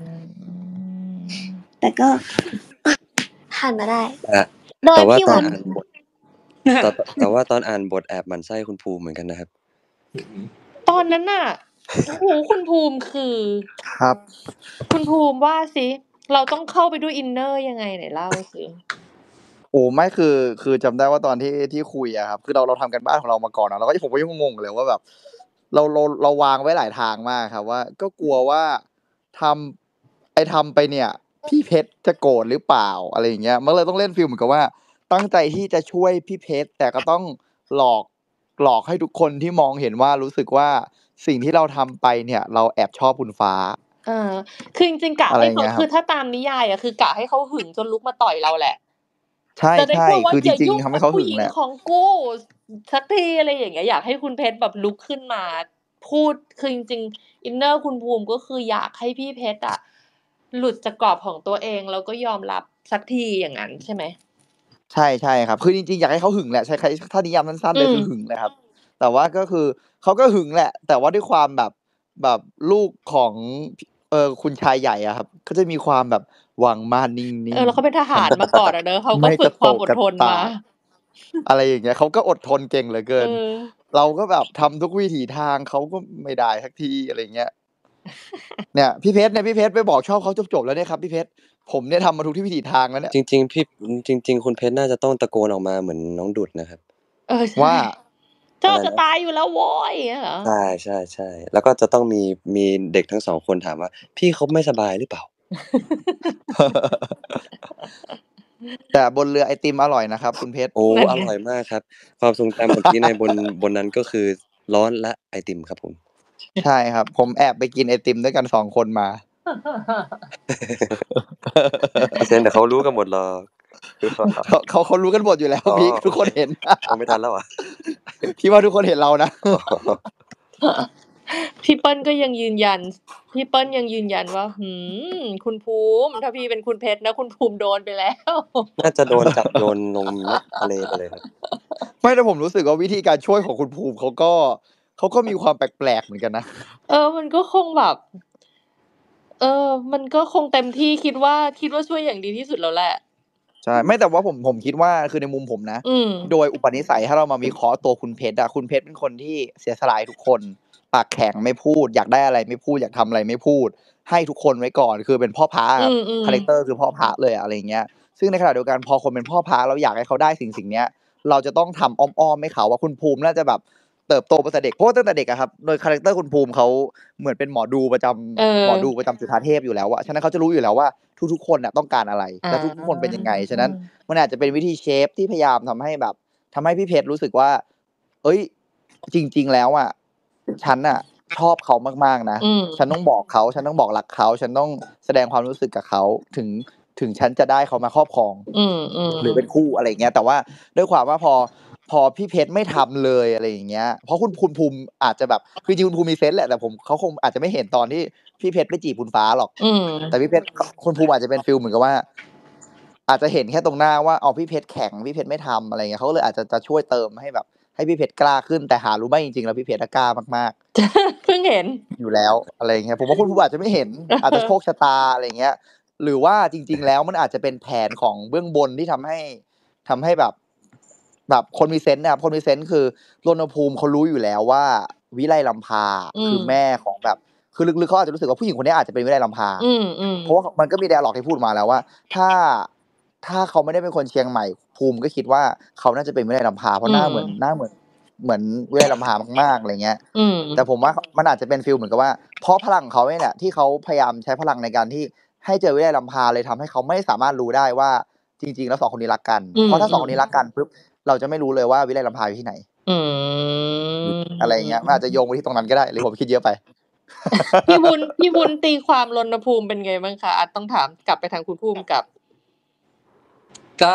แต่ก็ ผ่านมาได้แต่โดยแต่ว่าพี่ตอวุนฒิอ่านบท แต่ แต่ว่าตอนอ่านบทแอบหมั่นไส้คุณภูมิเหมือนกันนะครับตอนนั้นน่ะ โอ้โฮ คุณภูมิคือครับคุณภูมิว่าสิ เราต้องเข้าไปด้วยอินเนอร์ยังไงไหนเล่าสิ? โอ้ ไม่ คือ คือจำได้ว่าตอนที่ ที่คุยอะครับ คือเรา เราทำการบ้านของเรามาก่อนอะ เราก็ ผมก็ยังงงๆเลยว่าแบบ เรา เรา เราวางไว้หลายทางมากครับว่า ก็กลัวว่าทำ ไอ้ทำไปเนี่ย พี่เพชรจะโกรธหรือเปล่า อะไรอย่างเงี้ย มันก็เลยต้องเล่นฟีลเหมือนกับว่า ตั้งใจที่จะช่วยพี่เพชร แต่ก็ต้องหลอก หลอกให้ทุกคนที่มองเห็นว่า รู้สึกว่าสิ่งที่เราทำไปเนี่ย เราแอบชอบคุณฟ้าเออ คือจริง ๆ กะอะไรให้อย่างเขาเงี้ยคคืรัอบ ถ้าตามนิยายอะ คือกะให้เขาหึงจนลุกมาต่อยเราแหละใชจะได้พูดว่าๆ คือจอย่าริงยุ่งๆ ทำใกัห้บเขาผูห้้ึงหญิแหงละของกู สักที อะไรอย่างเงี้ย อยากให้คุณเพชรแบบลุกขึ้นมา พูด คือจริง ๆ อินเนอร์คุณภูมิ ก็คืออยากให้พี่เพชรอะหลุดจากกรอบของตัวเอง แล้วก็ยอมรับสักที อย่างงั้นใช่ไหม? ใช่ ๆ ครับ คือจริง ๆ อยากให้เขาหึงแหละ ใช้ ใช้ ถ้านิยามสั้น ๆอืเลยมคือหึงเลยครับ แต่ว่าก็คือเขาก็หึงแหละ แต่ว่าด้วยความแบบ แบบลูกของ พ เอ่อ คุณชายใหญ่อะครับ ก็จะมีความแบบวางมาดนิ่งเออ แล้วเขาเป็นทๆหารมาก่อนอะเนาะ เขาก็ไม่ฝึกระกคโตวาม อดกระทนตมาาก อะไรอย่างเงี้ย เขาก็อดทนเก่งเหลือเกิเอน อเราก็แบบทำทุกวิถีทาง เขาก็ไม่ได้สักที อะไรอย่างเงี้ย เนี่ย พี่เพชรเนี่ย พี่เพชรไปบอกชอบเขาจบ ๆ แล้วเนี่ยครับพี่เพชร ผมเนี่ยทำมาทุกที่วิถีทางแล้วเนี่ยจริง ๆ พี่ อืม จริง ๆ คุณเพชรน่าจะต้องตะโกนออกมาเหมือนน้องดุดนะครับเออ ใช่ว่าชออะบไรจะนะ? ตายอยู่แล้วโว้ย อย่างเงี้ยเหรอ? ใช่ ๆ ๆ แล้วก็จะต้องมี มีเด็กทั้ง สอง คนถามว่า พี่เขาไม่สบายหรือเปล่า? แต่บนเรือไอติมอร่อยนะครับคุณเพชรโอ้นั่นอไงร่อยมากครับ ความทรงจำ เมื่อกี้ในบน บนนั้นก็คือร้อนและไอติมครับผมใช่ครับ ผมแอบไปกินไอติมด้วยกัน สอง คนมาพี่เซน เดี๋ยวเขารู้กันหมดหรอกเขา เขา เขารู้กันหมดอยู่แล้วอ๋อพีคโทุอกคนเคเห็นโอ้ ไม่ทันแล้วเหรอ? พี่ว่าทุกคนเห็นเรานะอ๋อพี่เปิ้ลก็ยังยืนยัน พี่เปิ้ลยังยืนยันว่า หือ คุณภูมิ ถ้าพี่เป็นคุณเพชรนะ คุณภูมิโดนไปแล้วน่าจะโดนจับโยนลงแม่ ทะเลไปเลยครับไม่ แต่ผมรู้สึกว่าวิธีการช่วยของคุณภูมิเขาก็ เขาก็มีความแปลก ๆ เหมือนกันนะเออ มันก็คงแบบ เออ มันก็คงเต็มที่ คิดว่า คิดว่าช่วยอย่างดีที่สุดแล้วแหละใช่ ไม่ แต่ว่าผม ผมคิดว่า คือในมุมผมนะอืมโดยอุปนิสัยถ้าเรามาวิเคราะห์ตัวคุณเพชรอะ คุณเพชรเป็นคนที่เสียสละให้ทุกคน ปากแข็งไม่พูด อยากได้อะไรไม่พูด อยากทำอะไรไม่พูด ให้ทุกคนไว้ก่อน คือเป็นพ่อพระอะครับอืมคาแรกเตอๆร์คือพ่อพระเลยอะ อะไรอย่างเงี้ย ซึ่งในขณะเดียวกันพอคนเป็นพ่อพระ เราอยากให้เขาได้สิ่ง ๆ เนี้ย เราจะต้องทำอ้อม ๆ ให้เขาอะ คุณภูมิน่าจะแบบเติบโตมาแต่เด็ก เพราะว่าตั้งแต่เด็กอะครับ โดยคาแรกเตอร์คุณภูมิเขาเหมือนเป็นหมอดูประจเอำ หมอดูอประจำจุฑาเทพอยู่แล้วอะ ฉะนั้นเขาจะรู้อยู่แล้วว่าทุก ๆ คนน่ะต้องการอะไรอาและทุก ๆ คนเป็นยังไง ฉะนั้นมันอาจจะเป็นวิธีเชฟที่พยายามทำให้แบบ ทำให้พี่เพชรรู้สึกว่า เฮ้ย จริง ๆ แล้วอะ ฉันน่ะชอบเขามาก ๆ นะอืมฉันต้องบอกเขา ฉันต้องบอกรักเขา ฉันต้องแสดงความรู้สึกกับเขา ถึง ถึงฉันจะได้เขามาครอบครองอืมหรือเป็นๆคู่ อะไรอย่างเงี้ย แต่ว่าด้วยความว่าพอ พอพี่เพชรไม่ทำเลย อะไรอย่างเงี้ย เพราะคุณ คุณภูมิอาจจะแบบ คือจริง ๆ คุณภูมิมีเซนส์แหละ แต่ผม เขาคงอาจจะไม่เห็นตอนที่พี่เพชรไปจีบคุณฟ้าหรอกอืมแต่พี่เพชร ข คุณภูมิอาจจะเป็นฟีลเหมือนกับว่า อาจจะเห็นแค่ตรงหน้าว่า อ้าว พี่เพชรแข็ง พี่เพชรไม่ทำ อะไรอย่างเงี้ย เขาก็เลยอาจจะ จะช่วยเติมให้แบบ ให้พี่เพชรกล้าขึ้น แต่หารู้ไม่จริง ๆ แล้วพี่เพชรอะกล้ามาก ๆเพิ่งเห็นอยู่แล้ว อะไรอย่างเงี้ย ผมว่าคุณภูมิอาจจะไม่เห็น อาจจะโชคชะตา อะไรอย่างเงี้ย หรือว่าจริง ๆ แล้วมันอาจจะเป็นแผนของเบื้องบนที่ทำให้ ทำให้แบบ แบบคนมีเซนส์อะ คนมีเซนส์คือรณภูมิเขารู้อยู่แล้วว่า วิไลลำภาอืคือมแม่ของแบบ คือลึก ๆ เขาอาจจะรู้สึกว่าผู้หญิงคนนี้อาจจะเป็นวิไลลำภาอืมเพราะว่าๆมันก็มี ไดอะลอก ที่พูดมาแล้วว่า ถ้า ถ้าเขาไม่ได้เป็นคนเชียงใหม่ ภูมิก็คิดว่าเขาน่าจะเป็นวิไลลำภา เพราอืะหน้าเหมือนมหน้าเหมือน เหมือนวิไลลำภามาก ๆ อะไรเงี้ยอืมแต่ผมว่า ข มันอาจจะเป็นฟีลเหมือนกับว่า เพราะพลังของเขาเนี่ยแหละที่เขาพยายามใช้พลังในการที่ให้เจอวิไลลำภา เลยทำให้เขาไม่สามารถรู้ได้ว่าจริง ๆ แล้ว สอง คนนี้รักกันอืเพราะถ้า สองมคนนี้รักๆกันปุ๊บ เราจะไม่รู้เลยว่าวิไลลำภาอยู่ที่ไหนอือะไรอย่างเงี้ย มันอาจจะโยมงไปที่ตรงนั้นก็ได้ หรือผมคิดเยอะไปพี่วุ้น พี่วุ้นตีความรณภูมิเป็นไงบ้างคะ? อา ต้องถามกลับไปทางคุณผู้กำกับก็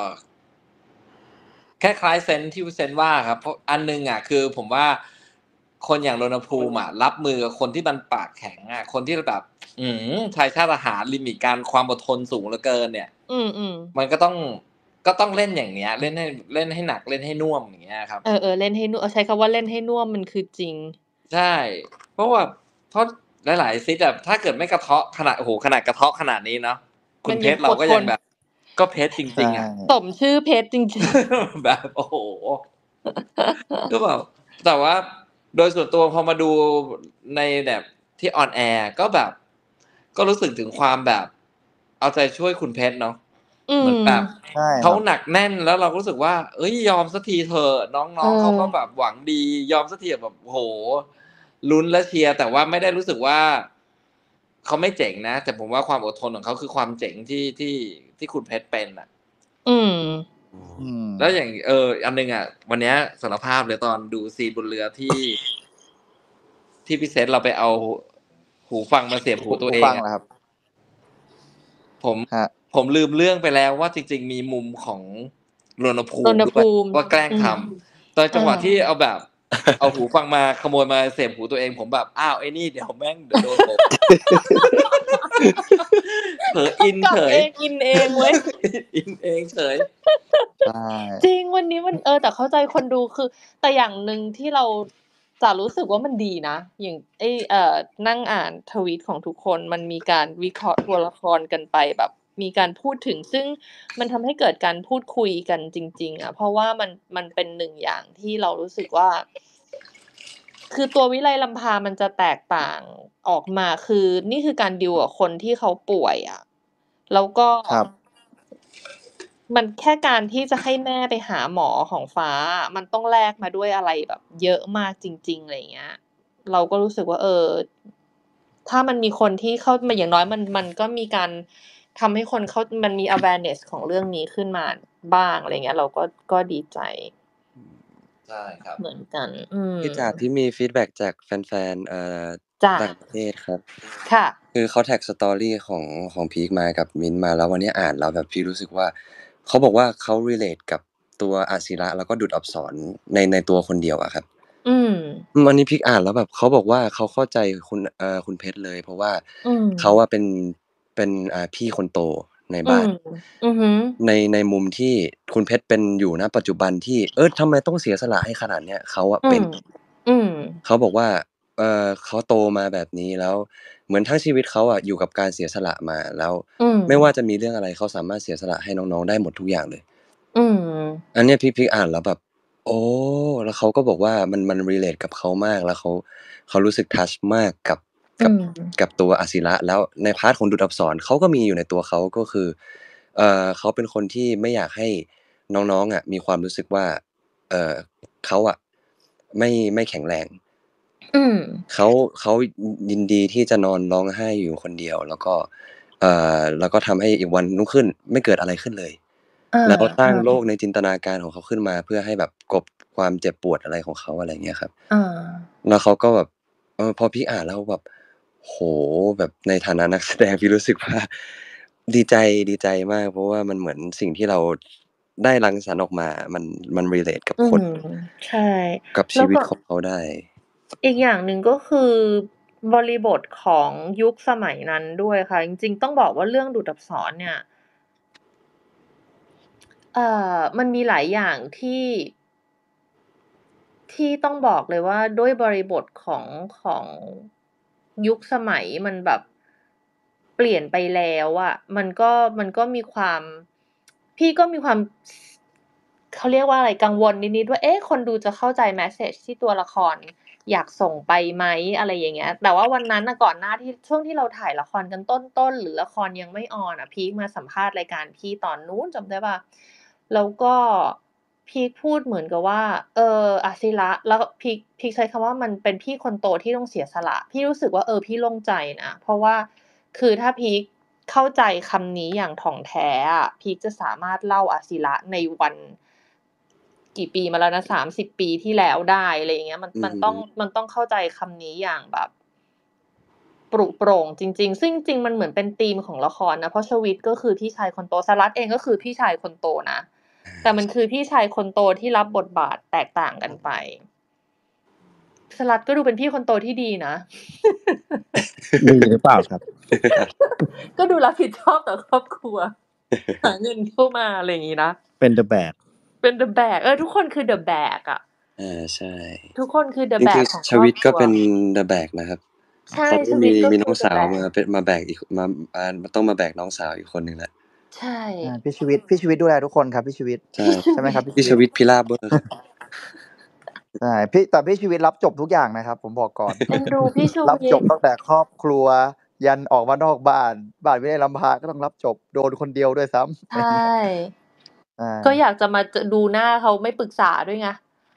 คล้าย ๆ เซนส์ที่เซนส์ว่าครับ เพราะอันหนึ่งอะ คือผมว่าคนอย่างรณภูมิอะรับมือกับคนที่มันปากแข็งอะ คนที่แบบ อื้อฮือ ชายชาติทหาร ลิมิตการความอดทนสูงเหลือเกินเนี่ยอืม ๆมันก็ต้อง ก็ต้องเล่นอย่างเนี้ย เล่นให้ เล่นให้หนัก เล่นให้น่วม อย่างเงี้ยครับเออ ๆ เล่นให้น่ว เออ ใช้คำว่าเล่นให้น่วมมันคือจริงใช่ เพราะว่า เพราะหลายๆซิทอะถ้าเกิดไม่กระเทาะขนาดโอ้โหขนาดกระเทาะขนาดนี้เนาะคุมัณนเพยังชรเราอดก็ทยังนแบบ ก็เพชรจใช่ริง ๆ อ่ะสมชื่อเพชรจริงแบบโอ้โหก็แบบแต่ว่าโดยส่วนตัวพอมาดูในแบบที่ออนแอร์ก็แบบ ก็รู้สึกถึงความแบบ เอาใจช่วยคุณเพชรเนาะๆ อืเหมือนมแบบใช่คเขารับหนักแน่นแล้วเรารู้สึกว่า เอ้ยยอมสักทีเถอะน้เอองๆเขาก็อแบบหวังดี ยอมสักทีแบบโอ้โหลุ้นและเชียร์แต่ว่าไม่ได้รู้สึกว่าเขาไม่เจ๋งนะ แต่ผมว่าความอดทนของเขาคือความเจ๋งที่ที่ที่คุณเพชรเป็นอ่ะอืมอืมแล้วอย่างเอออันนึงอ่ะ วันเนี้ยสารภาพเลยตอนดูซีนบนเรือที่ ที่พี่เซนเราไปเอาหูฟังมาเสียบหูหูตัวหูเอฟังงอะเหรอครับผมฮะผมลืมเรื่องไปแล้วว่าจริง ๆ มีมุมของรณภูรมิณด้วภูยมิว่าแกล้งอืทมำตอนเอจังหวะอที่เอาแบบ เอาหูฟังมาขโมยมาเสียบหูตัวเอง ผมแบบ อ้าวไอ้นี่เดี๋ยวแม่งเดี๋ยวโดน ผม เผลออินกลัเฉบยเองอินเองเว้ยอินเองเฉยใช่จริงวันนี้มัน เออ แต่เข้าใจคนดูคือ แต่อย่างหนึ่งที่เราจะรู้สึกว่ามันดีนะ อย่างไอ้ เอ่อ นั่งอ่านทวีตของทุกคนมันมีการวิเคราะห์ตัวละครกันไปแบบมีการพูดถึง ซึ่งมันทำให้เกิดการพูดคุยกันจริง ๆ อะ เพราะว่ามัน มันเป็นหนึ่งอย่างที่เรารู้สึกว่า คือตัววิไลลำพามันจะแตกต่างออกมา คือนี่คือการดีลกับคนที่เขาป่วยอะ แล้วก็ครับมันแค่การที่จะให้แม่ไปหาหมอของฟ้าอะมันต้องแลกมาด้วยอะไรแบบเยอะมากจริง ๆ อะไรอย่างเงี้ย เราก็รู้สึกว่า เออ ถ้ามันมีคนที่เข้า ม อย่างน้อยมัน มันก็มีการทำให้คนเข้า มันมี awareness ของเรื่องนี้ขึ้นมาบ้าง อะไรอย่างเงี้ย เราก็ ก็ดีใจใช่ครับเหมือนกัน อืมพี่จากที่มีฟีดแบ็กจากแฟนๆ เอ่อจ้ะต่างประเทศครับค่ะคือเขาแท็ก story ของ ของพีคมากับมิ้นท์มา แล้ววันนี้อ่านแล้วแบบพีครู้สึกว่า เขาบอกว่าเขา relate กับตัวอาศิระ แล้วก็ดุจอับสรใน ในตัวคนเดียวอะครับอืมอืม อันนี้พีคอ่านแล้วแบบเขาบอกว่าเขาเข้าใจคุณ เอ่อ คุณเพชรเลย เพราะว่าอืมเขาอะเป็น เป็น อ่า พี่คนโตในอืบ้านม อือฮึใน ในมุมที่คุณเพชรเป็นอยู่ ณ ปัจจุบันที่ เออ ทำไมต้องเสียสละให้ขนาดเนี้ย เขาอะอืเป็นม อืมเขาบอกว่า เอ่อ เขาโตมาแบบนี้ แล้วเหมือนทั้งชีวิตเขาอะอยู่กับการเสียสละมา แล้วอืมไม่ว่าจะมีเรื่องอะไรเขาสามารถเสียสละให้น้องๆ ได้หมดทุกอย่างเลยอืมอันเนี้ยพีค พีคอ่านแล้วแบบ โอ้ แล้วเขาก็บอกว่ามัน มัน relate กับเขามาก แล้วเขา เขารู้สึก touch มากกับอืกับมกับตัวอาศิระ แล้วในพาร์ตของดุจอับสรเขาก็มีอยู่ในตัวเขา ก็คือ เอ่อ เขาเป็นคนที่ไม่อยากให้น้องๆ อะมีความรู้สึกว่า เอ่อ เขาอะไม่ ไม่แข็งแรงอืมเขา เขา ย ยินดีที่จะนอนร้องไห้อยู่คนเดียว แล้วก็ เอ่อ แล้วก็ทำให้อีกวันรุ่งขึ้นไม่เกิดอะไรขึ้นเลยอาแล้วสร้างอาโลกในจินตนาการของเขาขึ้นมา เพื่อให้แบบกลบความเจ็บปวดอะไรของเขา อะไรอย่างเงี้ยครับอาแล้วเขาก็แบบ เออ พอพีคอ่านแล้วแบบ โอ้โฮ แบบในฐานะนัก แสดง พีครู้สึกว่า ดีใจ ดีใจมาก เพราะว่ามันเหมือนสิ่งที่เราได้รังสรรค์ออกมา มัน มัน relate กับอืคนม ใช่กับแล้ชีววิตก็ของเขาได้อีกอย่างหนึ่งก็คือบริบทของยุคสมัยนั้นด้วยค่ะ จริง ๆ ต้องบอกว่าเรื่องดุจอับสรเนี่ย เอ่อ มันมีหลายอย่างที่ ที่ต้องบอกเลยว่าด้วยบริบทของ ของยุคสมัยมันแบบเปลี่ยนไปแล้วอะ มันก็ มันก็มีความ พี่ก็มีความ ส เขาเรียกว่าอะไร กังวลนิด ๆ ว่า เอ๊ะ คนดูจะเข้าใจ เมสเซจ ที่ตัวละครอยากส่งไปไหม อะไรอย่างเงี้ย แต่ว่าวันนั้นน่ะก่อนหน้าที่ ช่วงที่เราถ่ายละครกันต้น ๆ หรือละครยังไม่ออนอะ พีคมาสัมภาษณ์รายการพี่ตอนนู้นจำได้เปล่า? แล้วก็พีคพูดเหมือนกับว่า เออ อาศิระ แล้วพีค พีคใช้คำว่ามันเป็นพี่คนโตที่ต้องเสียสละ พี่รู้สึกว่า เออ พี่โล่งใจนะ เพราะว่าคือถ้าพีคเข้าใจคำนี้อย่างถ่องแท้อะ พีคจะสามารถเล่าอาศิระในวัน กี่ปีมาแล้วนะ สามสิบ ปีที่แล้วได้ อะไรอย่างเงี้ย มันอือมันฮึต้อง มันต้องเข้าใจคำนี้อย่างแบบ ปรุโปร่งจริง ๆ ซึ่งจริง ๆ มันเหมือนเป็นธีมของละครนะ เพราะชวิตก็คือพี่ชายคนโต สลัดเองก็คือพี่ชายคนโตนะ แต่มันคือพี่ชายคนโตที่รับบทบาทแตกต่างกันไป สลัดก็ดูเป็นพี่คนโตที่ดีนะดีหรือเปล่าครับ? ก็ดูรับผิดชอบต่อครอบครัว หาเงินเข้ามา อะไรอย่างงี้นะเป็น The Bag เป็น The Bag เออ ทุกคนคือ The Bag อะอา ใช่ทุกคนคือ The จริง Bag ของๆ ชครอวิบตคก็รัวเป็น The Bag นะครับใช่ตอนนี้ชมีวิตก็มีคืน้องอจะสาวแบกมา เป็น มาแบกอีก มา อ่า ต้องมาแบกน้องสาวอีกคนหนึ่งแล้วใช่อา พี่ชีวิต พี่ชีวิตดูแลทุกคนครับ พี่ชีวิตใช่พี่ใช่ไหมครับ พี่พี่ชีชวิตวิต พิราบเวอร์ครับใช่ พี่ แต่พี่ชีวิตรับจบทุกอย่างนะครับ ผมบอกก่อนเอ็นดูพี่ชรับวิจบตตั้งแต่ครอบครัว ยันออกมานอกบ้าน บ้านวินัยลำพา ก็ต้องรับจบ โดนคนเดียวด้วยซ้ำใช่ใช่ก็อยากจะมา จ ดูหน้าเขา ไม่ปรึกษาด้วยไง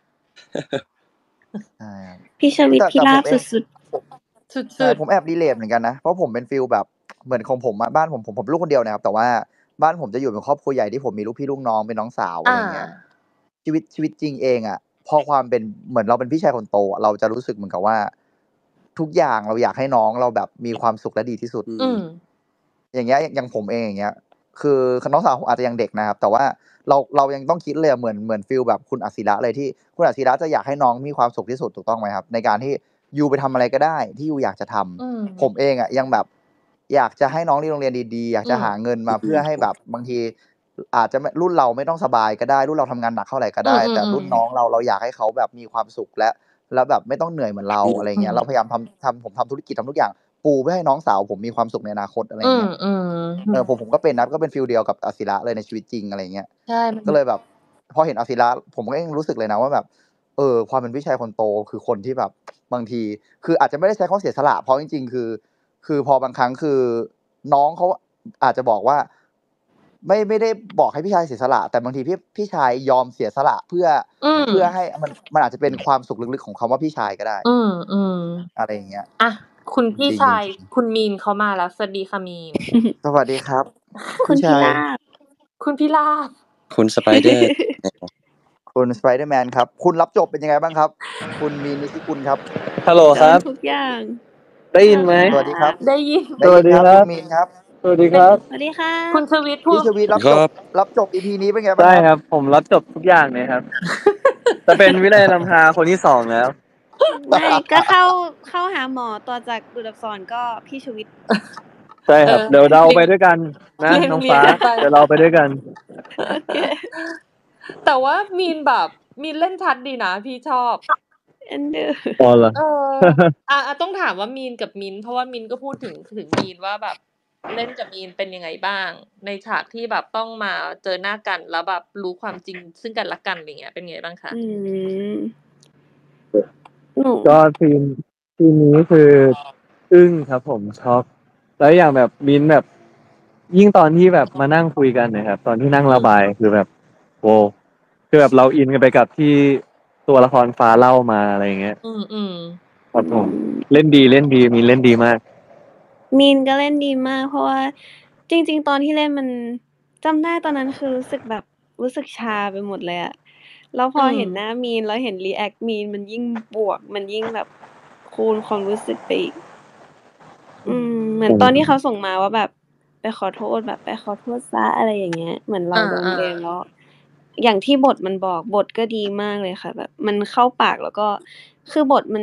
ใช่ครับพี่ชวิตแต่พิแต่ราผบมเองสุดผมสุใช่ดผมๆแอบ relate เหมือนกันนะ เพราะผมเป็นฟีลแบบ เหมือนของผมอะ บ้านผม ผม ผมลูกคนเดียวนะครับ แต่ว่าบ้านผมจะอยู่เป็นครอบครัวใหญ่ที่ผมมีลูกพี่ลูกน้อง เป็นน้องสาว อะอไรอย่างเงี้ยาชีวิต ชีวิตจริงเองอะ พอความเป็น เหมือนเราเป็นพี่ชายคนโตอะ เราจะรู้สึกเหมือนกับว่า ทุกอย่างเราอยากให้น้องเราแบบมีความสุขและดีที่สุดอือืมมอย่างเงี้ย อย่างผมเอง อย่างเงี้ย คือ คือน้องสาวผมอาจจะยังเด็กนะครับ แต่ว่าเรา เรายังต้องคิดเลยอะ เหมือน เหมือนฟีลแบบคุณอศิระเลย ที่คุณอศิระจะอยากให้น้องมีความสุขที่สุด ถูกต้องไหมครับ ในการที่ยูไปทำอะไรก็ได้ที่ยูอยากจะทอืมำ ผมเองอะยังแบบอยากจะให้น้องเรียนโรงเรียนดี ๆ อยากอืจะมหาเงินมาอืเพื่อให้แบบบางที อาจจะไม่ รุ่นเราไม่ต้องสบายก็ได้ รุ่นเราทำงานหนักเท่าไรก็อืได้ แต่รุ่นอ ๆน้อๆงเรา เราอยากให้เขาแบบมีความสุข และ แล้วแบบไม่ต้องเหนื่อยเหมือนเราอืมอะไรอย่าอืงเงี้ย เรามพยายามทำ ทำ ผมทำธุรกิจ ทำทุกอย่าง ปูเพื่อให้น้องสาวผมมีความสุขในอนาคต อะไรออืย่างเงี้ยมเออๆผม ผมก็เป็นนะ ก็เป็นฟีลเดียวกับอศิระเลยในชีวิตจริง อะไรอย่างเงี้ยใช่ มันก็เลยแบบ พอเห็นอศิระ ผมก็ยังรู้สึกเลยนะว่าแบบ เออ ความเป็นพี่ชายคนโตคือคนที่แบบ บางที คืออาจจะไม่ได้ใช้คำว่าเสียสละ เพราะจริง ๆ คือ คือพอบางครั้ง คือน้องเขาอาจจะบอกว่า ไม่ ไม่ได้บอกให้พี่ชายเสียสละ แต่บางทีพี่ พี่ชายยอมเสียสละเพื่ออืมเพื่อให้มัน มันอาจจะเป็นความสุขลึก ๆ ของคำว่าพี่ชายก็ได้อืมอะไรอย่างเงี้ยๆ อะ คุณพี่จริงชายจริงคุณมีนเขามาแล้ว สวัสดีค่ะ มีนสวัสดีครับๆ คุพี่ณชพิายราบคุณพิราบคุณ Spider คุณ Spider-Man ครับ คุณรับจบเป็นยังไงบ้างครับ คุณมีน นิธิกุลครับ? ฮัลโหลโดครันบทุกอย่างได้ยินฮัลไหม? สวัสดีครับได้ยินได้สวัยิสนดีครับครัคุบณมีนครับสวัสดีเป็คน รับสวัสดีครัคุบณชวิตพูพี่ดชวิตรับคจรับรับจบ อี พี นี้เป็นไงบ้าใช่งครับ? ครับ ผมรับจบทุกอย่างเลยครับ จะเป็นวินัยลำพาคนที่ สอง แล้วไม่ ก็เข้า เข้าหาหมอต่อจากดูดอักษร ก็พี่ชวิตใช่เอครับอเดี๋ยวเราเรียไปงด้วยกันนะเรียงน้องเรีฟ้ยงากันไปเดี๋ยวเราไปด้วยกันโอเคแต่ว่ามีนแบบ มีนเล่นชัดดีนะ พี่ชอบเอ็นดูอ๋อ เหรอ? เออ อา ๆ ต้องถามว่ามีนกับมิ้นท์ เพราะว่ามิ้นท์ก็พูดถึง ถึงมีนว่าแบบเล่นกับมีนเป็นยังไงบ้าง ในฉากที่แบบต้องมาเจอหน้ากัน แล้วแบบรู้ความจริงซึ่งกันและกัน ไรเงี้ย เป็นไงบ้างคะ? อืม หนูก็ซีน ซีนนี้คืออึ้งครับผม ช็อก แล้วอย่างแบบมิ้นท์แบบ ยิ่งตอนที่แบบมานั่งคุยกันน่ะครับ ตอนที่นั่งอืระมบาย คือแบบ โอ้ คือแบบเราอินกันไปกับที่ตัวละครฟ้าเล่ามา อะไรอย่างเงี้ยอืม ๆครับผอืมมเล่นดี เล่นดี มิ้นท์เล่นดีมากมีนก็เล่นดีมาก เพราะว่าจริง ๆ ตอนที่เล่นมัน จำได้ตอนนั้นคือรู้สึกแบบ รู้สึกชาไปหมดเลยอะ แล้วพอือเห็นหมน้ามีน แล้วเห็นรีแอกต์มีน มันยิ่งบวก มันยิ่งแบบคูณความรู้สึกไปอีกอือืมมเหมือนตอนที่เขาส่งมาว่าแบบไปขอโทษ แบบไปขอโทษเสีย อะไรอย่างเงี้ย เหมือนเราอาโดนเลมๆแล้ว อย่างที่บทมันบอก บทก็ดีมากเลยค่ะ แบบมันเข้าปาก แล้วก็ คือบทมัน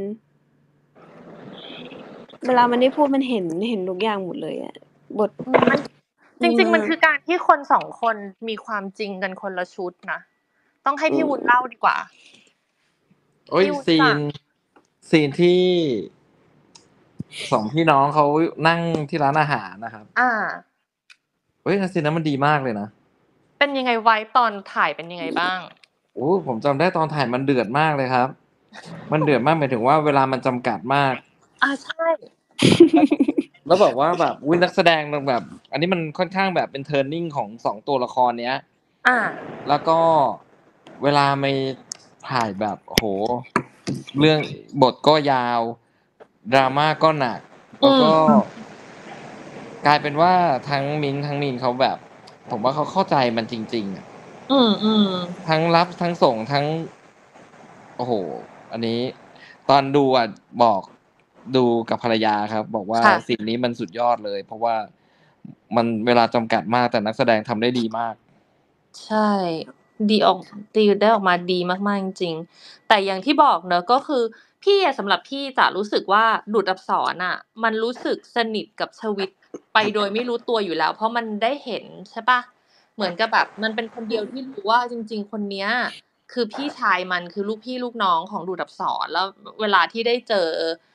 เวลามันได้พูดมันเห็น เห็นทุกอย่างหมดเลยอะ บทอืม มัน จดีริง ๆมมันาคืกอการที่คน สอง คนมีความจริงกันคนละชุดนะ ต้องให้อืพี่วุ้นเล่าดีกว่าโอ๊ยพี่วุ้นซีจ้ะน ซีนที่ สอง พี่น้องเขานั่งที่ร้านอาหารน่ะครับอาเฮ้ย ซีนนั้นมันดีมากเลยนะเป็นยังไง ไวบ์ตอนถ่ายเป็นยังไงบ้าง? โอ้ ผมจำได้ตอนถ่ายมันเดือดมากเลยครับ มันเดือดมาก หมายถึงว่าเวลามันจำกัดมากอา ใช่แล้วแบบว่าแบบ อุ๊ย นักแสดงมันแบบ อันนี้มันค่อนข้างแบบเป็น turning ของ สอง ตัวละครเนี้ยอาแล้วก็เวลาไป ถ่ายแบบ โอ้โฮ เรื่อง บทก็ยาว drama ก็หนักอแล้วก็ืมกลายเป็นว่าทั้งมิ้นท์ ทั้งมีนเขาแบบ ผมว่าเขาเข้าใจมันจริง ๆ อะอืม ๆทั้งรับทั้งส่งทั้ง โอ้โฮ อันนี้ตอนดูอะบอก ดูกับภรรยาครับ บอกว่าค่ะซีนนี้มันสุดยอดเลย เพราะว่ามันเวลาจำกัดมาก แต่นักแสดงทำได้ดีมากใช่ ดีออก ตีได้ออกมาดีมาก ๆ จริง ๆ แต่อย่างที่บอกเนาะ ก็คือพี่อะ สำหรับพี่จะรู้สึกว่า ดูดอับสรน่ะ มันรู้สึกสนิทกับชวิตไปโดยไม่รู้ตัวอยู่แล้ว เพราะมันได้เห็น ใช่เปล่า เหมือนกับแบบมันเป็นคนเดียวที่รู้ว่า จริง ๆ คนเนี้ยคือพี่ชายมัน คือลูกพี่ลูกน้องของดูดอับสร แล้วเวลาที่ได้เจอ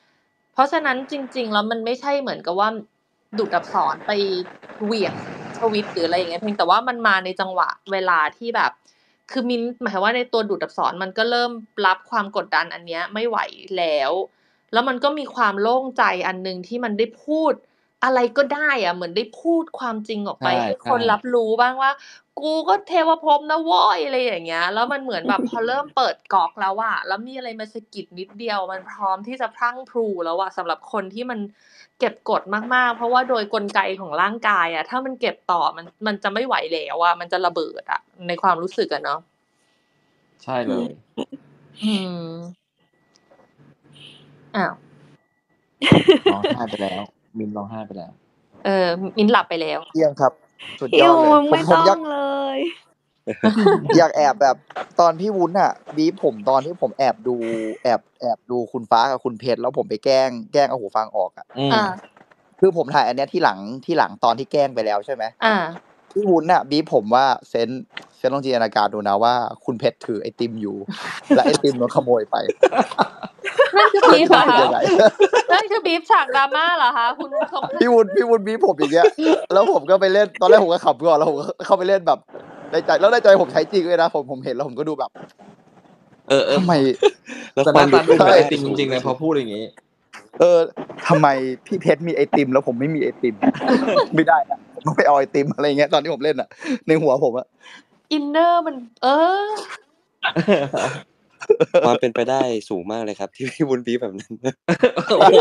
เพราะฉะนั้นจริงๆแล้วมันไม่ใช่เหมือนกับว่าดูดอักษรไปเหวี่ยงทวิตหรืออะไรอย่างเงี้ยเพียงแต่ว่ามันมาในจังหวะเวลาที่แบบคือมิ้นหมายว่าในตัวดูดอักษรมันก็เริ่มรับความกดดันอันเนี้ยไม่ไหวแล้วแล้วมันก็มีความโล่งใจอันนึงที่มันได้พูดอะไรก็ได้อะเหมือนได้พูดความจริงออกไปให้คนรับรู้บ้างว่ากูก็เทวภพนะโว้ยอะไรอย่างเงี้ยแล้วมันเหมือนแบบพอเริ่มเปิดก๊อกแล้วอะแล้วมีอะไรมาสะกิดนิดเดียวมันพร้อมที่จะพรั่งพรูแล้วอะสำหรับคนที่มันเก็บกดมากๆเพราะว่าโดยกลไกของร่างกายอะถ้ามันเก็บต่อมันมันจะไม่ไหวแล้วอะมันจะระเบิดอะในความรู้สึกอะเนาะใช่เลยอืมอ้าวร้องไห้ไปแล้ว มินร้องไห้ไปแล้วเออมิ้นหลับไปแล้วเยี่ยมครับสุดยอิอวดเลย ผมไม่ผมต้ออยาง กเลยอยากแอบแบบตอนพี่วุ้นอ่ะบีบผมตอนที่ผมแอบดูแอบแอบดูคุณฟ้ากับคุณเพชรแล้วผมไปแกล้งแกล้งเอาหูฟังออกอ่ะอืมอ่าคือผมถ่ายอันเนี้ยที่หลังที่หลังตอนที่แกล้งไปแล้วใช่ไหมอ่าพี่วุ้นอ่ะบีบผมว่าเซนเซนลองจินตนาการดูนะว่าคุณเพชรถือไอติมอยู่ และไอติมโดนขโมยไปนั่นคือคุณบีฟจะเหรอรู้สึกคะยังไงนั่นคือบีฟฉากดราม่าเหรอคะคุณสมพี่วุ้นพี่วุ้นบีบผมอย่างเงี้ย แล้วผมก็ไปเล่นตอนแรกผมก็ขำก่อนแล้วผมก็เข้าไปเล่นแบบในใจแล้วในใจผมใช้จริงเลยนะผมผมเห็นแล้วผมก็ดูแบบเออเออทำไมแล้วแต่หควาน้าม ตาดูเหมือนใช่ไอติมจริงๆเลยพอพูดอย่างนี้เออทำไมพี่เพชรมีไอติมแล้วผมไม่มีไอติม ไม่ได้อะผมต้องไปเอาไอติมอะไรเงี้ยตอนที่ผมเล่นอ่ะ ในหัวผมอะอินเนอร์มัน เออความเป็นไปได้สูงมากเลยครับ ที่พี่วุ้นบีบแบบนั้นโอ้โห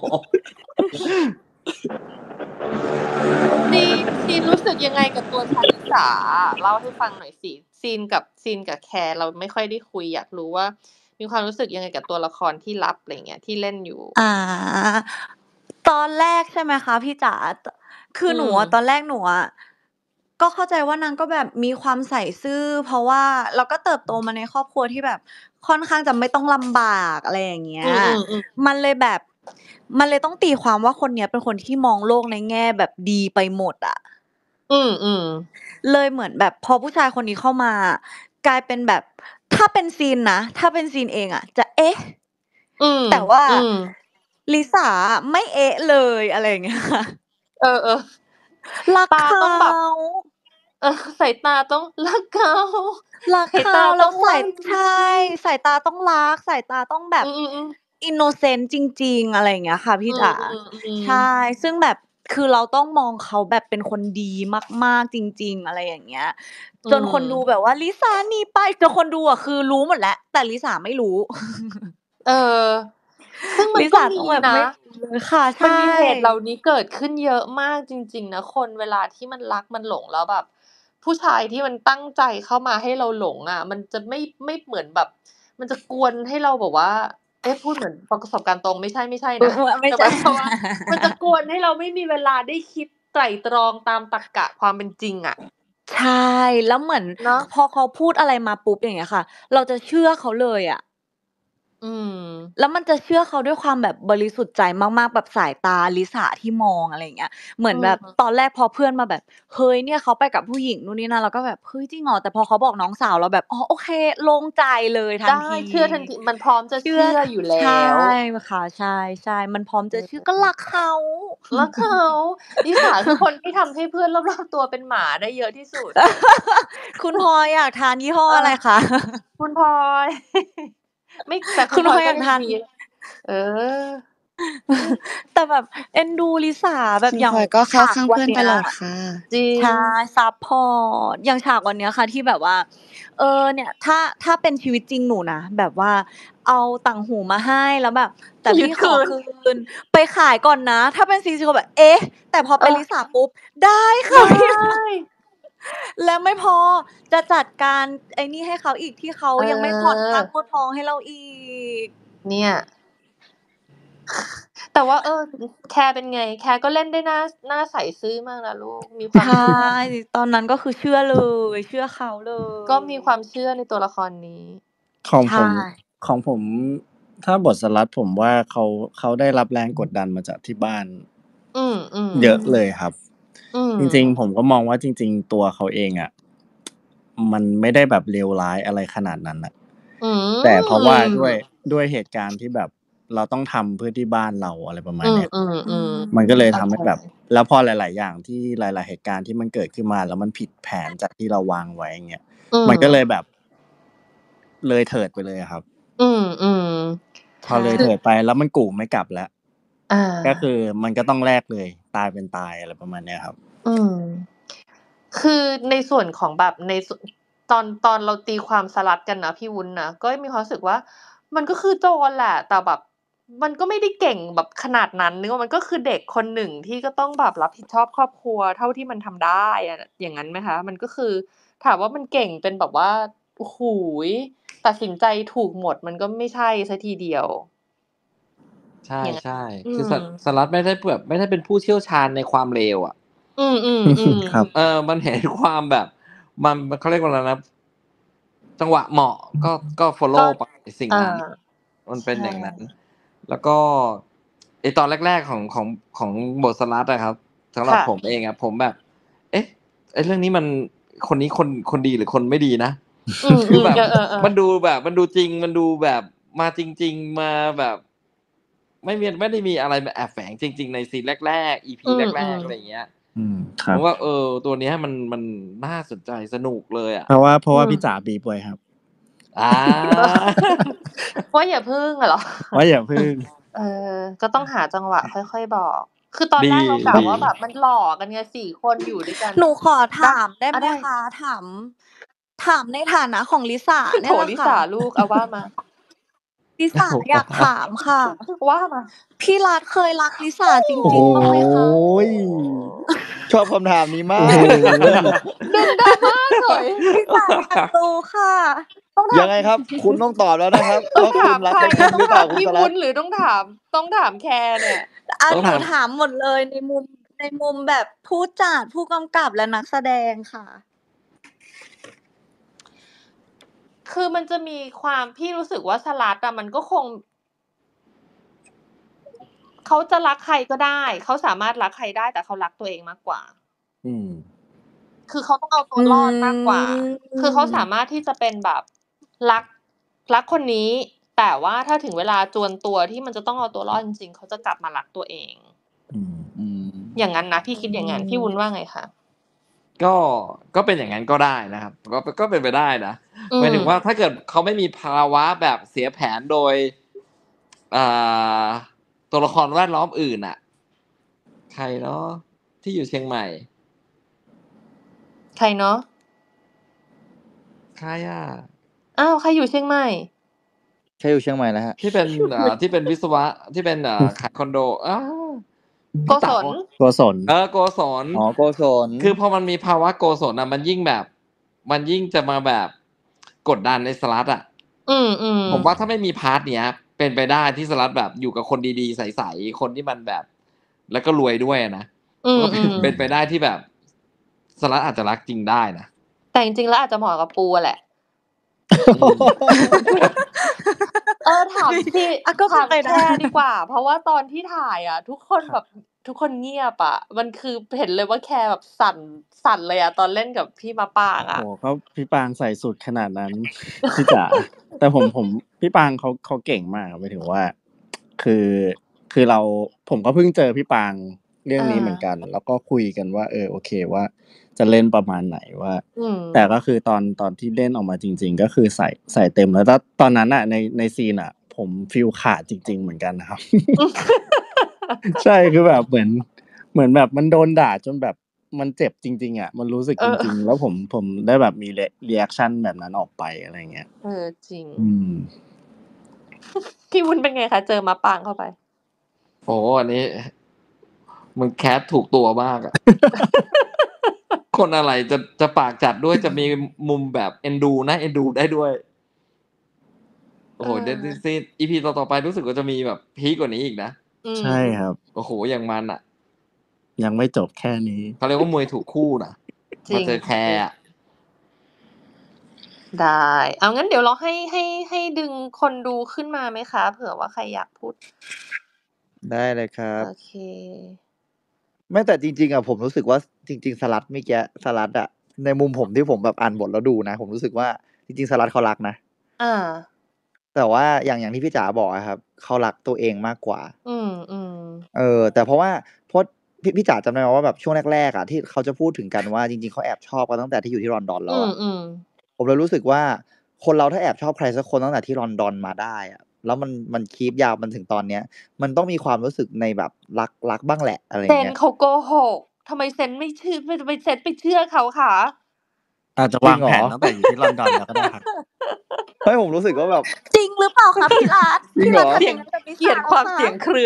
ซีนซีนรู้สึกยังไงกับตัวชาลิสาเล่าให้ฟังหน่อยสิซีนกับซีนกับแคร์เราไม่ค่อยได้คุยอยากรู้ว่า มีความรู้สึกยังไงกับตัวละครที่รับอะไรเงี้ยที่เล่นอยู่อ่า ตอนแรกใช่ไหมคะพี่จ๋าคือหนูอะอืมตอนแรกหนูอะก็เข้าใจว่านางก็แบบมีความใส่ซื่อเพราะว่าเราก็เติบโตมาในครอบครัวที่แบบค่อนข้างจะไม่ต้องลำบากอะไรอย่างเงี้อืยมอืมอืมมันเลยแบบ มันเลยต้องตีความว่าคนเนี้ยเป็นคนที่มองโลกในแง่แบบดีไปหมดอะอืมอืมเลยเหมือนแบบพอผู้ชายคนนี้เข้ามา กลายเป็นแบบถ้าเป็นซีนนะถ้าเป็นซีนเองอะจะเอ๊ะอืมแต่ว่าอืมลิสาไม่เอ๊ะเลยอะไรอย่างเงี้ยค่ะเออเออรักตาเขาต้องแบบเออสายตาต้องรักเขารักสายเขาตาแล้ต้อวงสายรักใช่สายตาต้องรักสายตาต้องแบบอืมอืมอืมอินโนเซนต์จริง ๆ อะไรอย่างเงี้ยค่ะ พี่อืมจ๋าอืมอืมใช่ ซึ่งแบบคือเราต้องมองเขาแบบเป็นคนดีมาก ๆ จริง ๆ อะไรอย่างเงี้ยอืจนคนดูมแบบว่าลิสาหนีไปจนคนดูอะคือรู้หมดแล้ว แต่ลิสาไม่รู้เออ ซึ่งมันลิก็สามีต้องแบบนะไม่รู้เลยค่ะ ใชมันมีเหตุเหล่า่นี้เกิดขึ้นเยอะมากจริง ๆ นะ คนเวลาที่มันรักมันหลงแล้วแบบ ผู้ชายที่มันตั้งใจเข้ามาให้เราหลงอะมันจะไม่ไม่เหมือนแบบ มันจะกวนให้เราแบบว่า เอ๊ะ พูดเหมือนประสบการณ์ตรงไม่ใช่ไม่ใช่เอนะอ ไม่แต่หใช่มายความว่า มันจะกวนให้เราไม่มีเวลาได้คิดไตร่ตรองตามตรรกะความเป็นจริงอะใช่ แล้วเหมือนเนาะพอเขาพูดอะไรมาปุ๊บ อย่างเงี้ยค่ะ เราจะเชื่อเขาเลยอะอืมแล้วมันจะเชื่อเขาด้วยความแบบบริสุทธิ์ใจมาก ๆ แบบสายตาลิสาที่มอง อะไรอย่างเงี้ย เหมืออืนแบบมตอนแรกพอเพื่อนมาแบบ เฮ้ย เนี่ยเขาไปกับผู้หญิงนู่นนี่นั่น เราก็แบบ เฮ้ย จริงเหรอ? แต่พอเขาบอกน้องสาวเราแบบ อ๋อ โอเค โล่งใจเลยทัไดนทีเชื่อทันที มันพร้อมจะเชื่เชื่ออยู่แลใช้วค่ะ ใช่ ๆ มันพร้อมเอจะเชื่อ ก็รักเขารักเขา ลิสา คือคนที่ทำให้เพื่อนรอบ ๆ ตัวเป็นหมาได้เยอะที่สุดคุณพลอยอยากทานยี่ห้อเออออะไรคะ? คุณพลอย ไม่ แต่คุคุณ ณพลพอลอย ยก็อยากยัทานงดี เออแต่แบบเอ็นดูลิสาแบคุบณอย่าพงลอยก็เข้าฉากข้างวัเพื่อนเนี้ตยลอดค่ะจริใช่งซัปพอร์ต อย่างฉากวันเนี้ยค่ะ ที่แบบว่า เออ เนี่ย ถ้า ถ้าเป็นชีวิตจริงหนูนะ แบบว่าเอาต่างหูมาให้แล้วแบบ แต่ยึพี่ดขคอืนคืน ไปขายก่อนนะ ถ้าเป็นซีซีก็แบบ เอ๊ะ แต่พอเอเป็นอลิสาปุ๊บ ได้ไคด่ะพี่ แล้วไม่พอ จะจัดการไอ้นี่ให้เขาอีก ที่เขาเยังไม่ผ่อนค่าออนวดท้องให้เราอีกเนี่ย แต่ว่า เออ แคร์เป็นไง? แคร์ก็เล่นได้น่า น่าใสซื่อมากนะลูก มีควาใมช่เชื่อตอนนั้นก็คือเชื่อเลย เชื่อเขาเลก็มียความเชื่อในตัวละครนี้ของใชผม ของผม ถ้าบทสลัดผมว่าเขา เขาได้รับแรงกดดันมาจากที่บ้านอืมเยอะๆเลยครับอืมจริง ๆ ผมก็มองว่าจริง ๆ ตัวเขาเองอะ มันไม่ได้แบบเลวร้ายอะไรขนาดนั้นน่ะอืแต่เพราะว่าด้วยมด้วยเหตุการณ์ที่แบบเราต้องทำเพื่อที่บ้านเราอะไรประมาอืณมเนี้ยอืมอือืมมมันก็เลยเข้าทำใจให้แบบ แล้วพอหลาย ๆ อย่างที่หลาย ๆ เหตุการณ์ที่มันเกิดขึ้นมา แล้วมันผิดแผนจากที่เราวางไว้ อย่างเงี้ยอืมันก็เลมยแบบ เลยเถิดไปเลยอะครับอืม อืมใพชอเลยเถิดไปแล้วมันกู่ไม่กลับแล้วอาก็คือมันก็ต้องแลกเลย ตายเป็นตาย อะไรประมาณเนี้ยครับอืม คือในส่วนของแบบใน ส ตอน ตอนเราตีความสลัดกันนะพี่วุ้นนะ ก็มีความรู้สึกว่า มันก็คือโจรแหละ แต่แบบมันก็ไม่ได้เก่งแบบขนาดนั้น นึกว่ามันก็คือเด็กคนหนึ่งที่ก็ต้องแบบรับผิดชอบครอบครัวเท่าที่มันทำได้อะ อย่างงั้นไหมคะ? มันก็คือ ถามว่ามันเก่งเป็นแบบว่า โอ้โฮ ตัดสินใจถูกหมด มันก็ไม่ใช่เสียทีเดียวใชอย่างงั้น่อืๆ คือ สมสลัดไม่ได้แบบ ไม่ได้เป็นผู้เชี่ยวชาญในความเลวอะอืม ๆครับๆเออ มัน เห็น ความแบบ มัน เขาเรียกว่าอะไรนะ จังหวะเหมาะ ก็ ก็ ฟอลโลก็ไปสิ่งอานั้น มันเป็นใช่อย่างนั้น แล้วก็ไอ้ตอนแรก ๆ ของ ของ ของบทสลัดอะครับ สำหรัคบ่ะผมเองอะ ผมแบบ เอ๊ะ ไอ้เรื่องนี้มัน คนนี้คน คนดีหรือคนไม่ดีนะอืมคือแบบๆ เออ ๆ ๆมันดูแบบ มันดูจริง มันดูแบบมาจริง ๆ มาแบบ ไม่มี ไม่ได้มีอะไรมาแอบแฝงจริง ๆ ในซีนแรก ๆ อีพีอืมแรก ๆ อะไรอย่างเงี้ยอืม คผรัผบมว่า เออ ตัวเนี้ยมัน มันน่าสนใจ สนุกเลยอะเพราะว่า เพราะว่าอืมพี่จ๋าบีบไว้ครับอาว่าอย่าพึ่งอะเหรอ? ว่าอย่าพึ่งเออ ก็ต้องหาจังหวะค่อย ๆ บอก คือตอนดีแรกเรากะดีว่าแบบมันหล่อกันไง สี่ คนอยู่ด้วยกันหนูขอได้ถามได้อาไหมได้คะ? ถาม ถามในฐานะของลิซ่าเนี่โถยแหละลิค่ซ่าะลูก เอาว่ามาลิซ่า อยากถามค่ะว่ามาพี่รัฐเคยรักลิซ่าจโอ้ริง ๆ บ้างไหมคะ? โฮ ชอบคำถามนี้ มาโอ้กโฮดึง drama เฉยลิซ่า อยากรู้ค่ะต้องถยัามงไงครับ? คุณต้องตอบแล้วนะครับต้อว่างถคุาณมรักใครเขาจริงต้อหรืงอเปถาล่าม คุณพี่สวรัุ้ฐน หรือต้องถาม ต้องถามแคร์เนี่ย? อ่าต้องหนูถามถามหมดเลยในมุม ในมุมแบบผู้จัด ผู้กำกับ และนักแสดงค่ะคือมันจะมีความ พี่รู้สึกว่าสลัดอะมันก็คง เขาจะรักใครก็ได้ เขาสามารถรักใครได้ แต่เขารักตัวเองมากกว่าอืมคือเขาต้องเอาตัอืวรอดมากกว่า คือเขาสามมารถที่จะเป็นแบบรัก รักคนนี้ แต่ว่าถ้าถึงเวลาจวนตัวที่มันจะต้องเอาตัวรอดจริง ๆ เขาจะกลับมารักตัวเองอืมอืมอย่างงั้นนะ พี่คิดอย่างงั้น พี่วุ้นว่าไงคะ? ก็ ก็เป็นอย่างงั้นก็ได้นะครับ ก็ ก็เป็นไปได้นะอืหมายถึงว่ามถ้าเกิดเขาไม่มีภาวะแบบเสียแผนโดย อ่า ตัวละครแวดล้อมอื่นน่ะ ใครเนาะที่อยู่เชียงใหม่? ใครเนาะ? ใครอะ? อ้าว ใครอยู่เชียงใหม่? ใครอยู่เชียงใหม่นะครั บ? ที่เป็น อ่า ที่เป็นวิศวะ ที่เป็น อ่า ขายคอนโด อาโกพี่เต๋ศาลโกศลเออ โกศลอ๋อ โกศลคือพอมันมีภาวะโกศลอะ มันยิ่งแบบ มันยิ่งจะมาแบบกดดันไอ้สลัดอะอืมผมว่าๆถ้าไม่มีพาร์ตเนี้ย เป็นไปได้ที่สลัดแบบอยู่กับคนดี ๆ ใส ๆ คนที่มันแบบ แล้วก็รวยด้วยอะนะอืมันก็ เป็นมเป็นๆไปได้ที่แบบสลัดอาจจะรักจริงได้นะแต่จริง ๆ แล้วอาจจะเหมาะกับปูอะแหละอืมเออ ถามพี่อะ ก็เถป็านมไปแคได้ดีกว่า เพราะว่าตอนที่ถ่ายอะ ทุกคนค่แบบ ทุกคนเงียบอะ มันคือเห็นเลยว่า แคแบบสั่น สั่นเลยอะ ตอนเล่นกับพี่มะปรางโอ้อะก็พี่ปรางใส่สุดขนาดนั้น พี่จ๋า แต่ผม ผม พี่ปรางเขา เขาเก่งมาก หมายถึงว่า คือ คือเรา ผมก็เพิ่งเจอพี่ปรางเรื่องอานี้เหมือนกัน แล้วก็คุยกันว่า เออ โอเคว่า จะเล่นประมาณไหนว่าอืมแต่ก็คือตอน ตอนที่เล่นออกมาจริง ๆ ก็คือใส่ ใส่เต็ม แล้ว แล้วตอนนั้นน่ะ ใน ในซีนอะผมฟีลขาดจริง ๆ เหมือนกันนะครับ ใช่ คือแบบเหมือน เหมือนแบบมันโดนด่าจนแบบมันเจ็บจริง ๆ อะ มันรู้สึกเออจริง ๆ แล้วผม ผมได้แบบมี รี รีแอกชัน แบบนั้นออกไป อะไรอย่างเงี้ยเออ จริงอืมพี่วุ้นเป็นไงคะ? เจอมะปรางเข้าไปโอ้โฮ อันนี้ มึง cast ถูกตัวมากอะ คนอะไรจะ จะปากจัดด้วย จะมีมุมแบบเอ็นดู น่าเอ็นดูได้ด้วย โอ้โฮ เดเออซี อี พี ต่อ ๆ ไปรู้สึกว่าจะมีแบบพีกกว่านี้อีกนะอืมใช่ครับโอ้โฮ อย่างมันอะยังไม่จบแค่นี้เขาเรียกว่ามวยถูกคู่น่ะจริมาง เจอแคจริงอะได้ เอางั้นเดี๋ยวเราให้ ให้ ให้ดึงคนดูขึ้นมาไหมคะ? เผื่อว่าใครอยากพูดได้เลยครัโอบ เคไม่ แต่จริง ๆ อะ ผมรู้สึกว่า จริง ๆ สลัดเมื่อกี้ สลัดอะ ในมุมผมที่ผมแบบอ่านบทแล้วดูนะ ผมรู้สึกว่า จริง ๆ สลัดเขารักนะอาแต่แต่ว่าอย่างอย่างที่พี่จ๋าบอกอะครับเขารักตัวเองมากกว่าอืมอืมเออ แต่เพราะว่าเพราะพี่พี่จ๋าจำได้ไหมว่าแบบช่วงแรกๆอะที่เขาจะพูดถึงกันว่าจริงๆเขาแอบชอบกันตั้งแต่ที่อยู่ที่ลอนดอนแล้อืวมอะอืมผมเลยรู้สึกว่าคนเราถ้าแอบชอบใครสักคนตั้งแต่ที่ลอนดอนมาได้อะแล้วมันมันคีปยาวมันถึงตอนเนี้ย มันต้องมีความรู้สึกในแบบรักรักบ้างแหละอะไรอเซย่างนเงี้ยเขาโกหกทำไมเซนไม่เชื่อทำไมเซนไปเชื่อเขาคะอาจจะจริวาง งเหรแผอนตั้งแต่อยู่ที่ลอนดอนแล้วก็ได้ครับไม่ผมรู้สึกว่าแบบจริงหรือเปล่าคะพี่รัฐจริงพี่เหรรัฐอทำเสีอย ย่าง งนั้นกับลิเกลียซ่าดแล้คว วามค่ะเสียงเครือ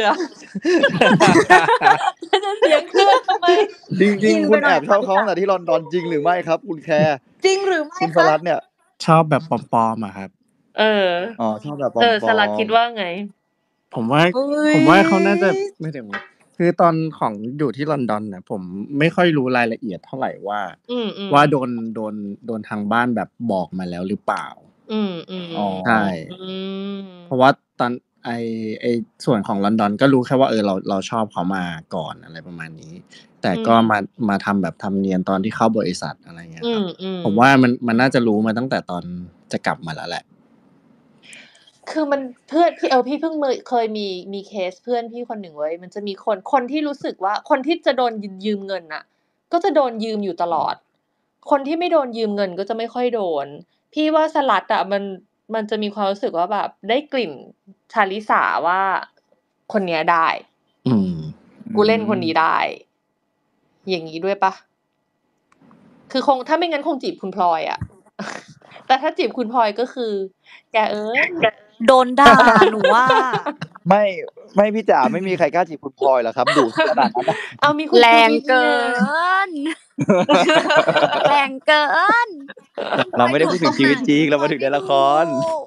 แล้วจะเสียงเครือทำไมจริงอินๆไปคุณหน่แออยบชค่ะอบพี่เขาจ๋าตั้งแต่ที่ลอนดอนจริงหรือไม่ครับ คุณแคร์จริงหรือไม่คุณสคะลัดเนี่ยชอบแบบปลอมๆอะครับเอออ๋อ ชอบแบบปเออลสอลัดคิดมว่าไง? ผมว่าเฮ้ผมว่าเขาน่าจะยไม่ถึง คือตอนของอยู่ที่ลอนดอนน่ะ ผมไม่ค่อยรู้รายละเอียดเท่าไรว่าอืมว่าๆโดน โดน โดนทางบ้านแบบบอกมาแล้วหรือเปล่าอืมอ๋อๆใช่อืมเพราะว่าตอน ไอ้ ไอ้ส่วนของลอนดอนก็รู้แค่ว่า เออ เรา เราชอบเขามาก่อน อะไรประมาณนี้ แต่อืก็มมา มาทำแบบทำเนียนตอนที่เข้าบริษัท อะไรเงี้ยอืครับมผมว่าๆมัน มันน่าจะรู้มาตั้งแต่ตอนจะกลับมาแล้วแหละคือมัน เพื่อน พี่ เออ พี่เพิ่งเมย เคยมี มีเคสเพื่อนพี่คนหนึ่งเว้ย มันจะมีคน คนที่รู้สึกว่า คนที่จะโดน ย ยืมเงินน่ะ ก็จะโดนยืมอยู่ตลอด คนที่ไม่โดนยืมเงินก็จะไม่ค่อยโดน พี่ว่าสลัดอะ มัน มันจะมีความรู้สึกว่าแบบได้กลิ่นชาลิสาว่า คนเนี้ยได้อืมกูเล่นคนนี้อืมได้ อย่างงี้ด้วยเปล่า? คือคง ถ้าไม่งั้นคงจีบคุณพลอยอะ แต่ถ้าจีบคุณพลอยก็คือ แกเอ้ยโดนด่า หนูว่าไม่ ไม่พี่จ๋า ไม่มีใครกล้าจีบคุณพลอยหรอกครับ ดุขนาดนั้นน่ะอ้าว มีคุณแรชูงวิทย์เกิไงน แรงเกิน คุณพลเราอยไม่ได้ดุพูดตถึรง งชีไหนวิตจริงคุเราณพลมาอยถึงไม่ในดละคร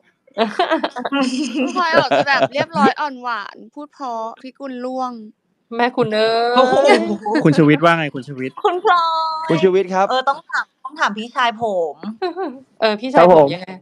คุณพลอยออกจะแบบเรียบร้อยอ่อนหวาน พูดเพราะ พิกุลล่วงแม่คุณเอ๋ยโอ้โฮคุณชูวิทย์ว่าไง คุณชูวิทย์คุณพลอคุณยชูวิทย์ครับเออ ต้องถาม ต้องถามพี่ชายผมเออ พี่ชาครัยบผผม มยังไง?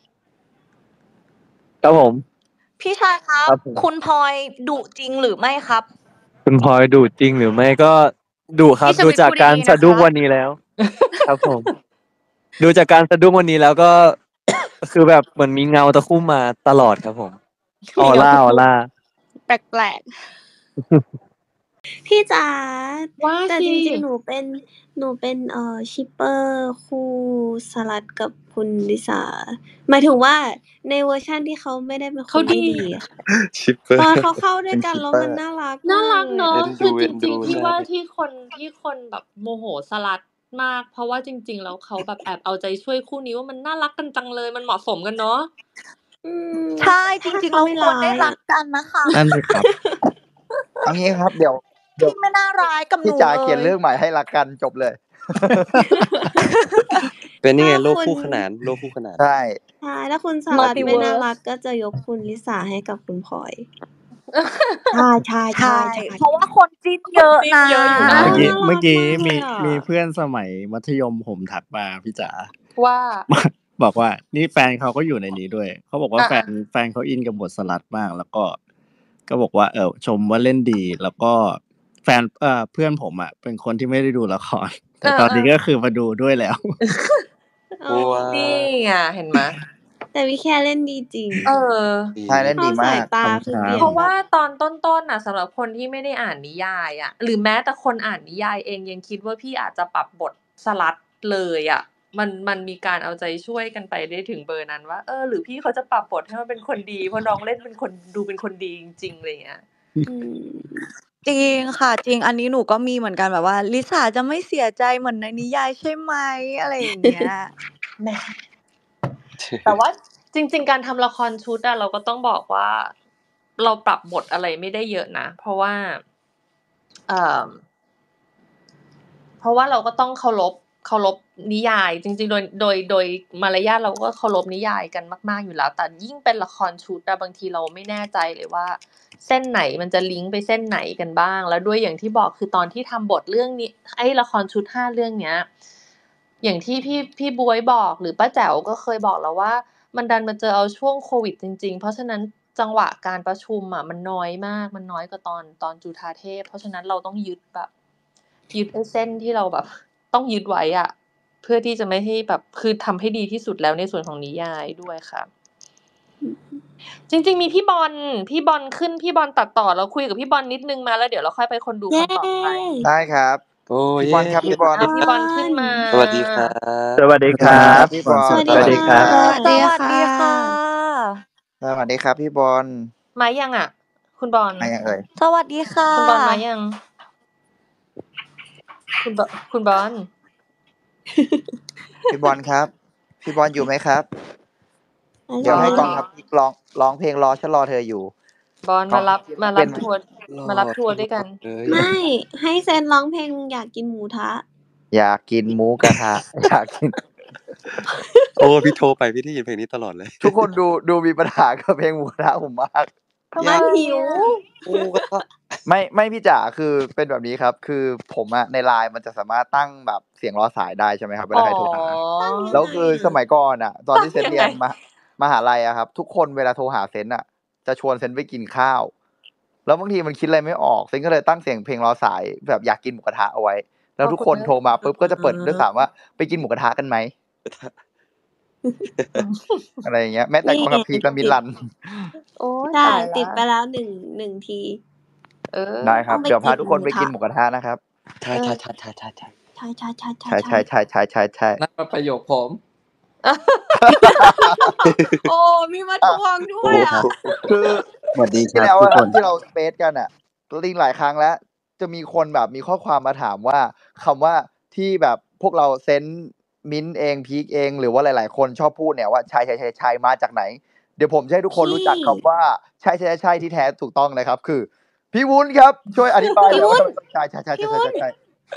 ครับผมพี่ชายครัครับ บผมคุณพลอยดุจริงหรือไม่ครับ? คุณพลอยดุจริงหรือไม่ ก็ดุครัพี่บชูดูวิทย์จากพูดการดี ๆสะนะดุ้คงรับวันนี้แล้ว ครับผม ดูจากการสะดุ้งวันนี้แล้วก็ คือแบบเหมือนมีเงาตะคุ่มมาตลอดครับผม อมีอเงาร่าตะอคุ่ร่าแปลก ๆพี่จ๋าว่าแต่สิจริง ๆ หนูเป็น หนูเป็น เอ่อ shipper คู่สลัดกับคุณลิซ่า หมายถึงว่าในเวอร์ชันที่เขาไม่ได้เป็นคเขานดีไม่ดีอะค่ะ shipper ตอนเขาเข้าด้เปว็นยกันแล้ว shipper มันน่ารักน่ามารักกเลยเนาอะะเอ็นคืดูอเอจ็นดูริง ๆ พี่ใช่ว่าที่คน ที่คนแบบโมโหสลัดมาก เพราะว่าจริง ๆ แล้วเขาแบบแอบเอาใจช่วยคู่นี้ว่า มันน่ารักกันจังเลย มันเหมาะสมกันเนาะอืมใช่ จถ้าริงเขๆ แล้าวไม่คร้วรได้ายรัอะกกันนะคะนั่นสิครับเอางี้ครับ เดี๋ยว เดี๋พยวี่ไม่น่าร้ายกับหพี่นูจ๋าเลเขียนยเรื่องใหม่ให้รักกันจบเลยเป็นนี่ถ้าไง โลกคุคู่ณขนาน โลกคู่ขนานใช่ใช่ ถ้าคุณสลัดไม่น่ารัก Multiverse ก็จะยกคุณลิซ่าให้กับคุณพลอย ใช่ใช่ๆ ๆเพราะว่าคนจิ้นคเยนอะจิ้นนะเยอะอยู่เอนะเมื่อกี้อ น่าเมื่รัอก กี้มากเลมียอะมีเพื่อนสมัยมัธยมผมทักมาพี่จ๋าว่าบอกว่า นี่แฟนเขาก็อยู่ในนี้ด้วย เขาบอกว่าอาแฟน แฟนเขาอินกับบทสลัดมาก แล้วก็ ก็บอกว่า เอ่อ ชมว่าเล่นดี แล้วก็แฟน เอ่อ เพื่อนผมอะเป็นคนที่ไม่ได้ดูละ คร แต่เอตอนนี้ๆก็คือมาดูด้วยแล้วอ๋อว้านี่ไง เห็นไหม? แต่พี่แคร์เล่นดีจริงเออดีใช่ เล่นเข้าดีสมาายกตาขอบคืคุอณเปคลี่รัยบนเพราะแบว่าบตอนต้น ๆ น่ะ สำหรับคนที่ไม่ได้อ่านนิยายอะ หรือแม้แต่คนอ่านนิยายเองยังคิดว่า พี่อาจจะปรับบทสลัดเลยอะ มัน มันมีการเอาใจช่วยกันไปได้ถึงเบอร์นั้นว่า เออ หรือพี่เขาจะปรับบทให้มันเป็นคนดี เพราะน้องเล่นเป็นคน ดูเป็นคนดีจริง ๆ อะไรอย่างเงี้ยอืมจริงค่ะ จริง อันนี้หนูก็มีเหมือนกันแบบว่า ลิซ่าจะไม่เสียใจเหมือนในนิยายใช่ไหม? อะไรอย่างเงี้ยแหม แต่ว่าจริง ๆ การทำละครชุดอะ เราก็ต้องบอกว่า เราปรับบทอะไรไม่ได้เยอะนะ เพราะว่า เอ่อ เพราะว่าเราก็ต้องเคารพ เคารพนิยาย จริง ๆ โดย โดย โดยมารยาทเราก็เคารพนิยายกันมาก ๆ อยู่แล้ว แต่ยิ่งเป็นละครชุดอะ บางทีเราไม่แน่ใจเลยว่า เส้นไหนมันจะลิงก์ไปเส้นไหนกันบ้าง แล้วด้วยอย่างที่บอก คือตอนที่ทำบทเรื่องนี้ ไอ้ละครชุด ห้า เรื่องเนี้ย อย่างที่พี่ พี่บ๊วยบอก หรือป้าแจ๋วก็เคยบอกเราว่า มันดันมาเจอเอาช่วงโควิดจริง ๆ เพราะฉะนั้นจังหวะการประชุมอะมันน้อยมาก มันน้อยกว่าตอน ตอนจุฑาเทพ เพราะฉะนั้นเราต้องยึดแบบ ยึดไอ้เส้นที่เราแบบ ต้องยึดไว้อะ เพื่อที่จะไม่ให้แบบ คือทำให้ดีที่สุดแล้วในส่วนของนิยายด้วยค่ะอืมจริงๆมีพี่บอลพี่บอลขึ้นพี่บอลตัดต่อเราคุยกับพี่บอลนิดนึงมาแล้วเดี๋ยวเราค่อยไปคนดูคนต่อไปได้ครับโอ้พี่เย่บอลครับพี่บอลอ่ะพี่บอลขึ้นมาสวัสดีครับสวัสดีครับพี่บอลสวัสสวัสดีดีครัค่ะบสวัสดีค่ะสวัสดีครับพี่บอลมายังอ่ะ คุณบอลมายังเอ่ยสวัสดีค่ะคุณบอลมายัง คุณบอลคุณบอลพี่บอลครับ พี่บอลอยู่ไหมครับ เดี๋ยวให้กองทัพพริกร้องร้องเพลงรอฉันรอเธออยู่บอลมารับมารับทัวร์มารับทัวร์ด้วยกันเลยไม่ให้เซนร้องเพลงอยากกินหมูทะอยากกินหมูกระทะ อยากกินโอ้พี่โทรไปพี่ได้ยินเพลงนี้ตลอดเลยทุกคนดูดูมีปัญหากับเพลงหมูกระทะผมมากมันหิวหมูกระทะไม่ไม่พี่จ๋าคือเป็นแบบนี้ครับ คือผมอะในไลน์มันจะสามารถตั้งแบบเสียงรอสายได้ใช่ไหมครับเวลาใครโทรหา แล้วคือสมัยก่อนอะตอนที่เซนเรียนมามหาลัยอะครับ ทุกคนเวลาโทรหาเซนอะจะชวนเซนไปกินข้าว แล้วบางทีมันคิดอะไรไม่ออกเซนก็เลยตั้งเสียงเพลงรอสายแบบอยากกินหมูกระทะเอาไว้ แล้วทุกคนโทรมาปุ๊บก็จะเปิดด้วยถามว่าไปกินหมูกระทะกันไหม อะไรอย่างเงี้ยแม้แต่กองทัพพีก็มิลันโอ้ยได้ตายละติดไปแล้วหนึ่งหนึ่งทีเออได้ครับต้องไปเดี๋ยวพากินทุกคนไปหมูกระทะกินหมูกระทะนะครับใช่ใช่ใช่ใช่ใช่ใช่ใช่ใช่ใช่ใช่ใช่ใช่ใช่ใช่ใช่ใช่นั่นเป็นประโยคผมโอ้มีมาทวงด้วยอ่ะคือสวัสดีคที่รับแล้วทุกอะคครับ นที่เราสเปซกันอ่ะลิงหลายครั้งแล้ว จะมีคนแบบมีข้อความมาถามว่าคำว่าที่แบบพวกเราเซนมิ้นเองพีคเองหรือว่าหลาย ๆ คนชอบพูดเนี่ยว่าชายชายชายชายมาจากไหน เดี๋ยวผมจะให้ทุกคนรู้จักคำว่าชายชายชายที่แท้ถูกต้องนะครับ คือ พี่วุ้นครับช่วยอธิบายหน่อยว่าชายชายชายชายชายชาย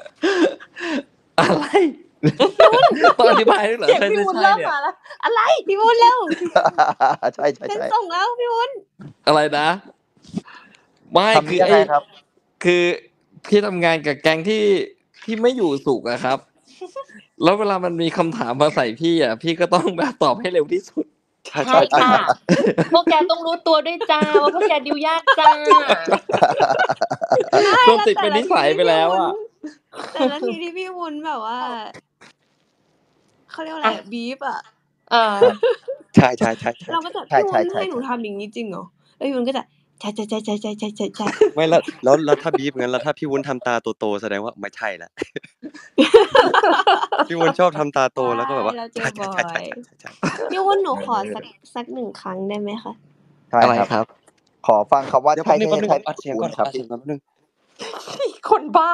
อะไรต้องอธิบายด้วยเหรอเสียงใช่พี่ใช่วุ้นใช่เริ่มเนี่ยมาแล้วอะไรพี่วุ้นเร็วใช่ใช่เซนใช่ส่งแล้วพี่วุ้นอะไรนะไม่ทำคืนี้อยังไอ้ไงครับคือพี่ทำงานกับแก๊งที่ที่ไม่อยู่สุขอะครับ แล้วเวลามันมีคำถามมาใส่พี่อะพี่ก็ต้องแบบตอบให้เร็วที่สุดใช่ใช่ใช่ค่ะ พวกแกต้องรู้ตัวด้วยจ้าว่าพวกแกดิวยากจ้าจนติดเป็นนิสัยไปแล้วอะแต่ละทีที่พี่วุ้นแบบว่าเขาเรียกว่าอะไรบีฟอ่ะเออใช่ใช่ใช่ใช่เราก็จะใช่พี่ใช่วุ้นใช่ให้หนูทำอย่างนี้จริงเหรอแล้วพี่วุ้นก็จะใช่ใช่ใช่ใช่ใช่ใช่ใช่ใช่ไม่แล้วแล้วแล้วถ้าบีบงั้นแล้วถ้าพี่วุ้นทำตาโตๆแสดงว่าไม่ใช่ละ พี่วุ้นชอบทำตาโตแล้วก็แบบว่าเราเจอใช่บ่ใช่อใช่ยใช่ใช่ใช่พี่วุ้นหนูขอสักสักหนึ่งครั้งได้ไหมคะใช่อะไรครับครับขอฟังคำว่าเดี๋ยวใช่แป๊บนึงใช่แป๊บนึงใช่ผมอัดเสียงก่อนครับอัดเสียงก่อนแป๊บนึงคนบ้า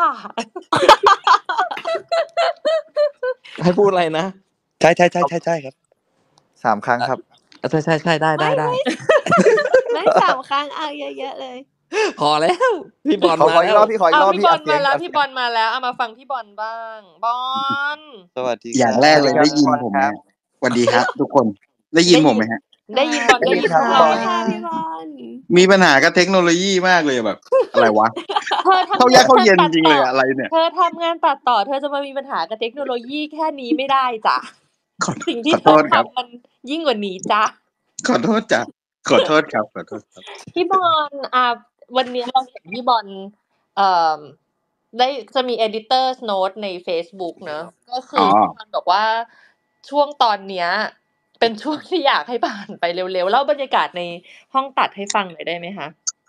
ให้พูดอะไรนะใช่ใช่ใช่ใช่ใช่ครับสามครั้งครับใช่ใช่ใช่ได้ได้ได้ไม่สามครั้งเอาเยอะๆเลยพอแล้ว พี่บอลขอมาขออีแล้กรวอบพี่ขออีกเอารอบพี่พี่บออัลดเสียมาง แล้วอัดพี่เสียงบอลมาแล้วเอามาฟังพี่บอลบ้าง บอลสวัสดีอย่างครับแรกเลยได้ยินผมไหมฮะสวัสดีครับ ทุกคนได้ยินผมไหมฮะได้ยินบอลได้ยินได้ยินครับพวกเราใช่ค่ะพี่บอลมีปัญหากับเทคโนโลยีมากเลยแบบ อะไรวะเธอทำเข้ายากเข้าเย็นตัดจริงต่เลยอะอะไรเนี่ยเธอทำงานตัดต่อ เธอจะมามีปัญหากับเทคโนโลยีแค่นี้ไม่ได้จ้ะขอสิ่งที่ขอเธโทอษครับทำมันยิ่งกว่านี้จ้ะขอโทษจ้ะขอโทษครับขอโทษครับพี่บอลอ่ะวันนี้เราเห็นพี่บอลเอ่อได้จะมี editor's note ใน Facebook เนอะก็คือออพี่บอลบอกว่าช่วงตอนเนี้ย เป็นช่วงที่อยากให้ผ่านไปเร็วๆเล่าบรรยากาศในห้องตัดให้ฟังหน่อยได้ไหมคะ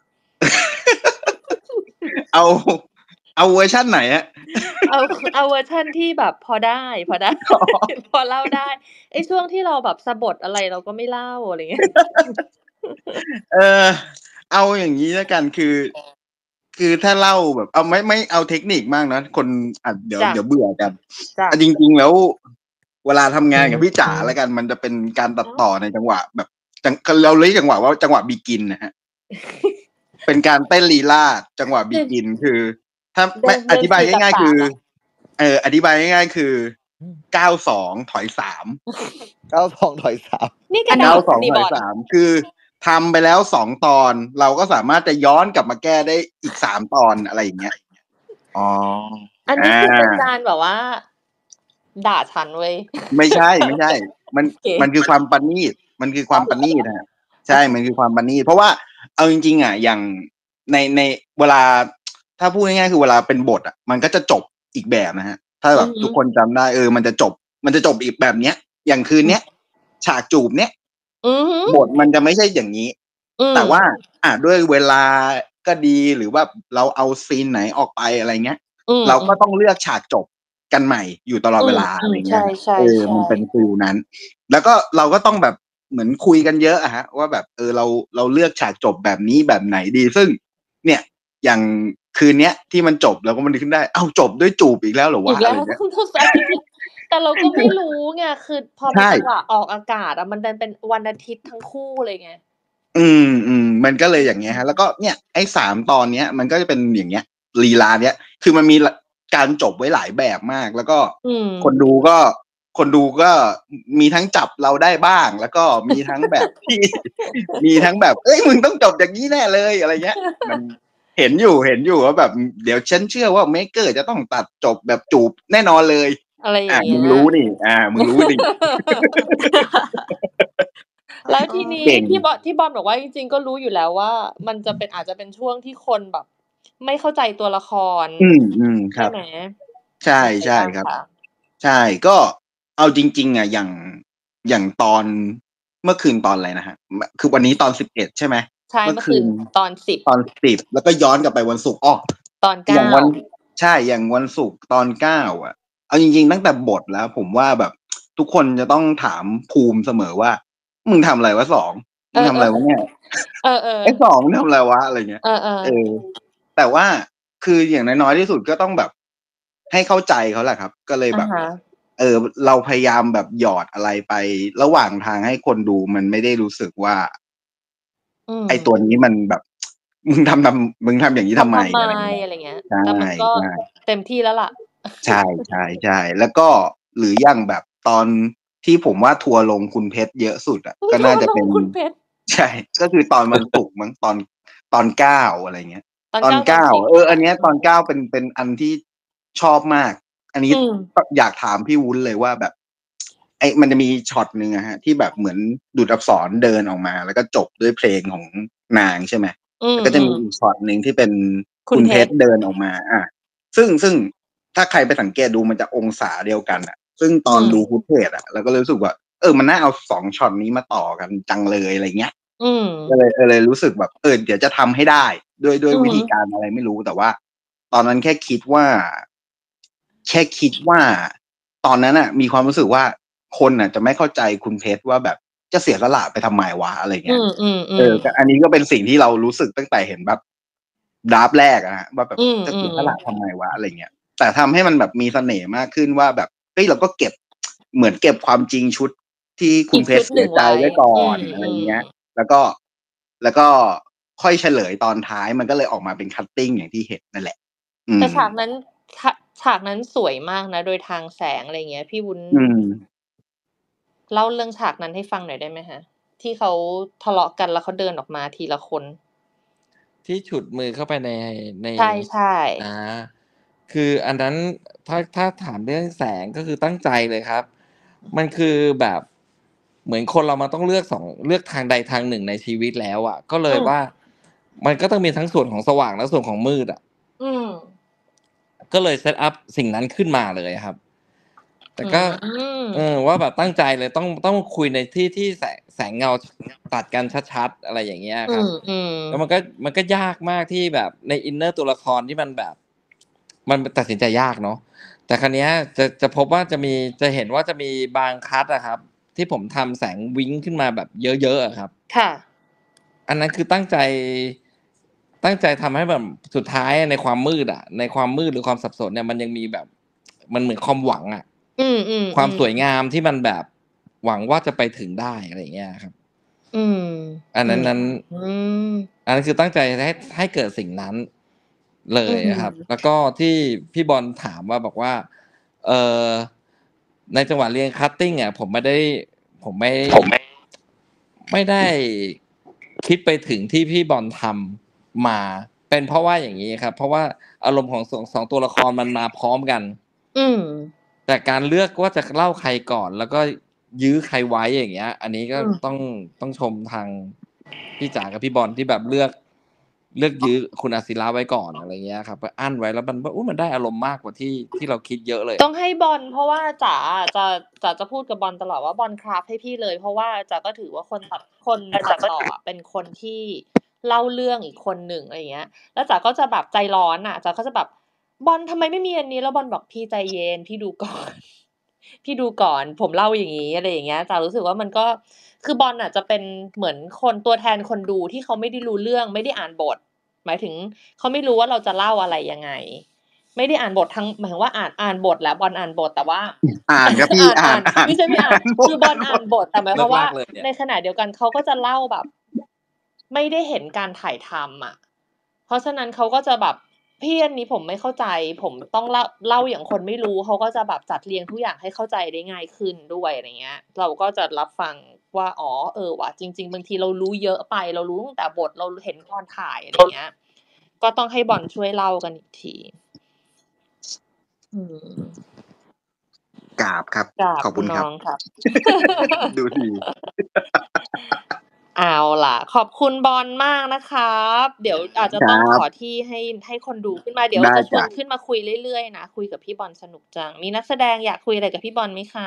เอาเอาเวอร์ชั่นไหนอะเอาเอาเวอร์ชันที่แบบพอได้พอได้ พอเล่าได้ไอ้ช่วงที่เราแบบสะบดอะไรเราก็ไม่เล่าอะไรเงี้ยเออ เอาอย่างนี้แล้วกันคือ คือถ้าเล่าแบบ เอาไม่ไม่เอาเทคนิคมากนะคนอาจเดี๋ยวจ้ะเดี๋ยวเบื่อกันจ้ะอ่ะจริง ๆ แล้ว เวลาทำงานกับพี่จ๋าแล้วกัน มันจะเป็นการตัดต่อในจังหวะ แบบจังเราเรียกจังหวะว่าจังหวะบีกินนะฮะ เป็นการเต้นลีลาดจังหวะบีกินคือ ถ้าไม่เดินอธิบายเดินสี่ง่ายตับๆ คือสามอะเอออธิบายง่ายๆคือเก้าสองถอยสามเก้าสองถอยสามนี่แกเก้าด่าสองดีถบออย ลสามคือทำไปแล้วสองตอน เราก็สามารถจะย้อนกลับมาแก้ได้อีกสามตอนอะไรอย่างเงี้ยอ๋ออันนี้คือเป็นอ่าการแบบว่า ด่าฉันเว้ยไม่ใช่ไม่ใช่ มันโอเคมันคือความประณีตมันคือความประณีตนะฮะใช่ มันคือความประณีตเพราะว่าเอาจริงๆอ่ะอย่างในในเวลาถ้าพูดง่ายๆคือเวลาเป็นบทอ่ะมันก็จะจบอีกแบบนะฮะ ถ้าแบบอือหือทุกคนจำได้เออมันจะจบ มันจะจบอีกแบบเนี้ย อย่างคืนเนี้ย ฉากจูบเนี้ยอือฮึบทมันจะไม่ใช่อย่างนี้อืมแต่ว่า อ่ะด้วยเวลาก็ดีหรือว่าเราเอาซีนไหนออกไปอะไรเงี้ยอืมเราอืก็มต้องเลือกฉากจบกันใหม่อยู่ตลอดอืเวมลาอือะไรม ใเงี้ยช่เออๆมันเป็นๆฟีล นั้น แล้วก็เราก็ต้องแบบเหมือนคุยกันเยอะอะครับว่าแบบ เออ เรา เราเลือกฉากจบแบบนี้แบบไหนดี ซึ่ง เนี่ย อย่างคืนเนี้ยที่มันจบเราก็มานึกขึ้นได้ อ้าว จบด้วยจูบอีกแล้วเหรออีวะกแลอะ้วไรเงี้ยอาทิตย์ที่ แต่เราก็ไม่รู้ไง คือพอใชมี่จังหวะออกอากาศอะ มันดันเป็นวันอาทิตย์ทั้งคู่เลยไงอืม ๆ มันก็เลยออืย่างเงี้ยครับมแล้วก็เนี่ยไอ้ สาม ตอนเนี้ย มันก็จะเป็นอย่างเงี้ย ลีลาเนี้ย คือมันมี ล การจบไว้หลายแบบมาก แล้วก็อืมคนดูก็ คนดูก็ ม มีทั้งจับเราได้บ้าง แล้วก็มีทั้งแบบ ที่ มีทั้งแบบ "เฮ้ย มึงต้องจบอย่างงี้แน่เลย" อะไรเงี้ย มันเห็นอยู่ เห็นอยู่ว่าแบบ อืม เดี๋ยวฉันเชื่อว่า เมกเกอร์จะต้องตัดจบแบบจูบแน่นอนเลยอะไรออย่าางเงมึี้งยรู้นี่ อา มึงรู้นี่แล้วทีนี้เก่งที่บอล ที่บอลบอกว่า จริง ๆ ก็รู้อยู่แล้วว่า มันจะเป็น อาจจะเป็นช่วงที่คนแบบไม่เข้าใจตัวละครอืม ๆใคชรั่บไหม? ใช่ยังไงใช่บ้างครับคะ? ใช่ ก็เอาจริง ๆ อะ อย่าง อย่างตอน เมื่อคืนตอนอะไรนะครับ ม คือวันนี้ตอน สิบเอ็ด ใช่ไหมใช่เมื่เอคมื่อคืืนนตอน สิบตอน สิบ แล้วก็ย้อนกลับไปวันศุกร์ อ้อตอน เกอย่า้างวัน ใช่ อย่างวันศุกร์ตอน เก้า อะ เอาจริง ๆ ตั้งแต่บทแล้ว ผมว่าแบบ ทุกคนจะต้องถามภูมิเสมอว่า "มึงทำอะไรวะ สองเมอึงอทำอะไรวะเนี่ย? ๆ เออไอ้ๆสอง มึงทำอะไรวะ?" อะไรเงี้ยเออเออๆแต่ว่าคืออย่างน้อย ๆ ที่สุดก็ต้องแบบให้เข้าใจเขาแหละครับ ก็เลยอแบะบฮะเออ เราพยายามแบบหยอดอะไรไประหว่างทางให้คนดูมันไม่ได้รู้สึกว่าอืไอ้ตัวมนี้มันแบบ มึงทำ ทำ มึงทำอย่างงี้ททำไำมทำไมอะไรเงี้ยอะไรเงี้ยใช่แต่มันก็ใช่เต็มที่แล้วล่ะใช่ ๆ ๆ แล้วก็ หรืออย่างแบบตอนที่ผมว่าทัวร์ลงคุณเพชรเยอะสุดอะ ก็ทนั่าวร์จะลงเป็นคุณเพชรใช่ ก็คือตอนวันศุกร์มั้ง ตอน ตอน เก้า อะไรเงี้ยตอนตอเกน้า ตเอกน้าสิบเออ อันเนี้ยอืตอน เก้ามเป็น เป็นอันที่ชอบมาก อันนี้อืมต อยากถามพี่วุ้นเลยว่าแบบ ไอ้ มันจะมีช็อตหนึ่งอะครับ ที่แบบเหมือนดูดอักษรเดินออกมา แล้วก็จบด้วยเพลงของนาง ใช่ไหมอืแล้วก็จะมีม ๆอีกช็อตหนึ่งที่เป็นคคุุณณเพชรเพชรเดินออกมา อา ซึ่ง ซึ่งถ้าใครไปสังเกตดูมันจะองศาเดียวกันอะ ซึ่งตอือนดูม Footage อะ เราก็เลยรู้สึกว่า เออ มันน่าเอา สอง ช็อตนี้มาต่อกันจังเลย อะไรเงี้ยอืมก็เลย เออ เลยรู้สึกแบบ เออ เดี๋ยวจะทำให้ได้ ด้วย ด้วยวอือิฮธีึการอะไรไม่รู้ แต่ว่าตอนนั้นแค่คิดว่า แค่คิดว่า ตอนนั้นน่ะมีความรู้สึกว่า คนน่ะจะไม่เข้าใจคุณเพชรว่าแบบจะเสียสละไปทำไมวะ อะไรอืเงี้ย เออมก็ๆ ๆอันนี้ก็เป็นสิ่งที่เรารู้สึกตั้งแต่เห็นแบบ ดราฟต์ แรกอะครับ ว่าแบอบืจะเสียมสละๆทำไมวะ อะไรเงี้ย แต่ทำให้มันแบบมีเสน่ห์มากขึ้นว่าแบบ เฮ้ย เราก็เก็บ เหมือนเก็บความจริงชุดที่คุอณีกเพชรเสชุดหนีึ่ยงใไจว้ไว้ก่ออืน อะไรมเงี้ยๆแล้วก็ แล้วก็ค่อยเฉลยตอนท้าย มันก็เลยออกมาเป็น cutting อย่างที่เห็นนั่นแหละ อืแต่มฉากนั้น ฉะ ฉากนั้นสวยมากนะ โดยทางแสง อะไรเงี้ย พี่วุ้นอืมเล่าเรื่องฉากนั้นให้ฟังหน่อยได้ไหมคะ? ที่เขาทะเลาะกัน แล้วเขาเดินออกมาทีละคนที่ฉุดมือเข้าไปใน ในใช่อาๆคืออันนั้น ถ้า ถ้าถามเรื่องแสง ก็คือตั้งใจเลยครับ มันคือแบบเหมือนคนเรามันต้องเลือก สอง เลือกทางใดทางหนึ่งในชีวิตแล้วอะ ก็เลอืมยว่า มันก็ต้องมีทั้งส่วนของสว่างและส่วนของมืดอะอืมก็เลย set up สิ่งนั้นขึ้นมาเลยอะครับ แต่อืก็ เอมอ ว่าแบบตั้งใจเลย ต้อง ต้องคุยในที่ที่แสง แสงเงา ตัดกันชัด ๆ อะไรอย่างเงี้ยอืครับม ๆแล้วมันก็ มันก็ยากมากที่แบบใน อินเนอร์ ตัวละครที่มันแบบ มันตัดสินใจยากเนาะ แต่คราวเนี้ยจะ จะพบว่าจะมี จะเห็นว่าจะมีบางคัตอะครับ ที่ผมทำแสงวิงขึ้นมาแบบเยอะ ๆ อะครับค่ะอันนั้นคือตั้งใจ ตั้งใจทำให้แบบสุดท้ายในความมืดอะ ในความมืดหรือความสับสนเนี่ย มันยังมีแบบ มันเหมือนความหวังอะอืมความสวยๆ ๆงามที่มันแบบหวังว่าจะไปถึงได้ อะไรอย่างเงี้ยครับอืมอันนั้น นั้นอืมอันนั้นคือตั้งใจจะให้ ให้เกิดสิ่งนั้นเลอืยอะครับมแล้วก็ที่พี่บอลถามว่า บอกว่า เอ่อ ในจังหวะเรียน คัตติ้ง อะ ผมไม่ได้ ผมไม่ผมไม่ไม่ได้คิดไปถึงที่พี่บอลทำมา เป็นเพราะว่าอย่างงี้ครับ เพราะว่าอารมณ์ของ สอง สอง ตัวละครมันมาพร้อมกันอืมแต่การเลือกว่าจะเล่าใครก่อน แล้วก็ยื้อใครไว้ อย่างเงี้ย อันนี้ก็อืมต้อง ต้องชมทางพี่จ๋ากับพี่บอลที่แบบเลือกเลือกยื้อคุณอาศิระไว้ก่อนอะไรเงี้ยครับก็อั้นไว้แล้วมันอู้มันได้อารมณ์มากกว่าที่ที่เราคิดเยอะเลยต้องให้บอลเพราะว่าจ๋าจะจะจะพูดกับบอลตลอดว่าบอลคราฟให้พี่เลยเพราะว่าจ๋าก็ถือว่าคนตัดคนตัดต่อเป็นคนที่เล่าเรื่องอีกคนหนึ่งอะไรเงี้ยแล้วจ๋าก็จะแบบใจร้อนอ่ะจ๋าก็จะแบบบอลทำไมไม่มีอันนี้แล้วบอลบอกพี่ใจเย็นพี่ดูก่อน พี่ดูก่อนผมเล่าอย่างนี้อะไรอย่างเงี้ยจ๋ารู้สึกว่ามันก็คือบอลอ่ะจะเป็นเหมือนคนตัวแทนคนดูที่เขาไม่ได้รู้เรื่องไม่ได้อ่านบท หมายถึงเขาไม่รู้ว่าเราจะเล่าอะไรยังไง ไม่ได้อ่านบททั้งหมายถึงว่าอ่านอ่านบทแล้วบอลอ่านบทแต่ว่าอ่านครับพี่อ่านอ่าอ่าน นอ่านไม่ใช่ไม่อ่าน คือบอลอ่านบทแต่หมายความว่าเลิกลากเลยเนี่ยในขณะเดียวกันเขาก็จะเล่าแบบ ไม่ได้เห็นการถ่ายทำอ่ะ เพราะฉะนั้นเขาก็จะแบบพี่อันนี้ผมไม่เข้าใจ ผมต้องเล่าเล่าอย่างคนไม่รู้เขาก็จะแบบจัดเรียงทุกอย่างให้เข้าใจได้ง่ายขึ้นด้วยอะไรเงี้ย เราก็จะรับฟังว่าอ๋อเออว่ะจริง ๆ บางทีเรารู้เยอะไป เรารู้ตั้งแต่บทเราเห็นตอนถ่ายอะไรเงี้ย ก็ต้องให้บอลช่วยเล่ากันอีกที อืมกราบครับกราบขอบคุคุณ ณคน้รัอบ งครับดูดีเอาล่ะ ขอบคุณบอลมากนะครับ เดี๋ยวอาจจะคต้องรัขบอที่ให้ให้คนดูขึ้นมา เดี๋ยวได้จะชวนจ้ะขึ้นมาคุยเรื่อย ๆ นะ คุยกับพี่บอลสนุกจัง มีนักแสดงอยากคุยอะไรกับพี่บอลไหมคะ?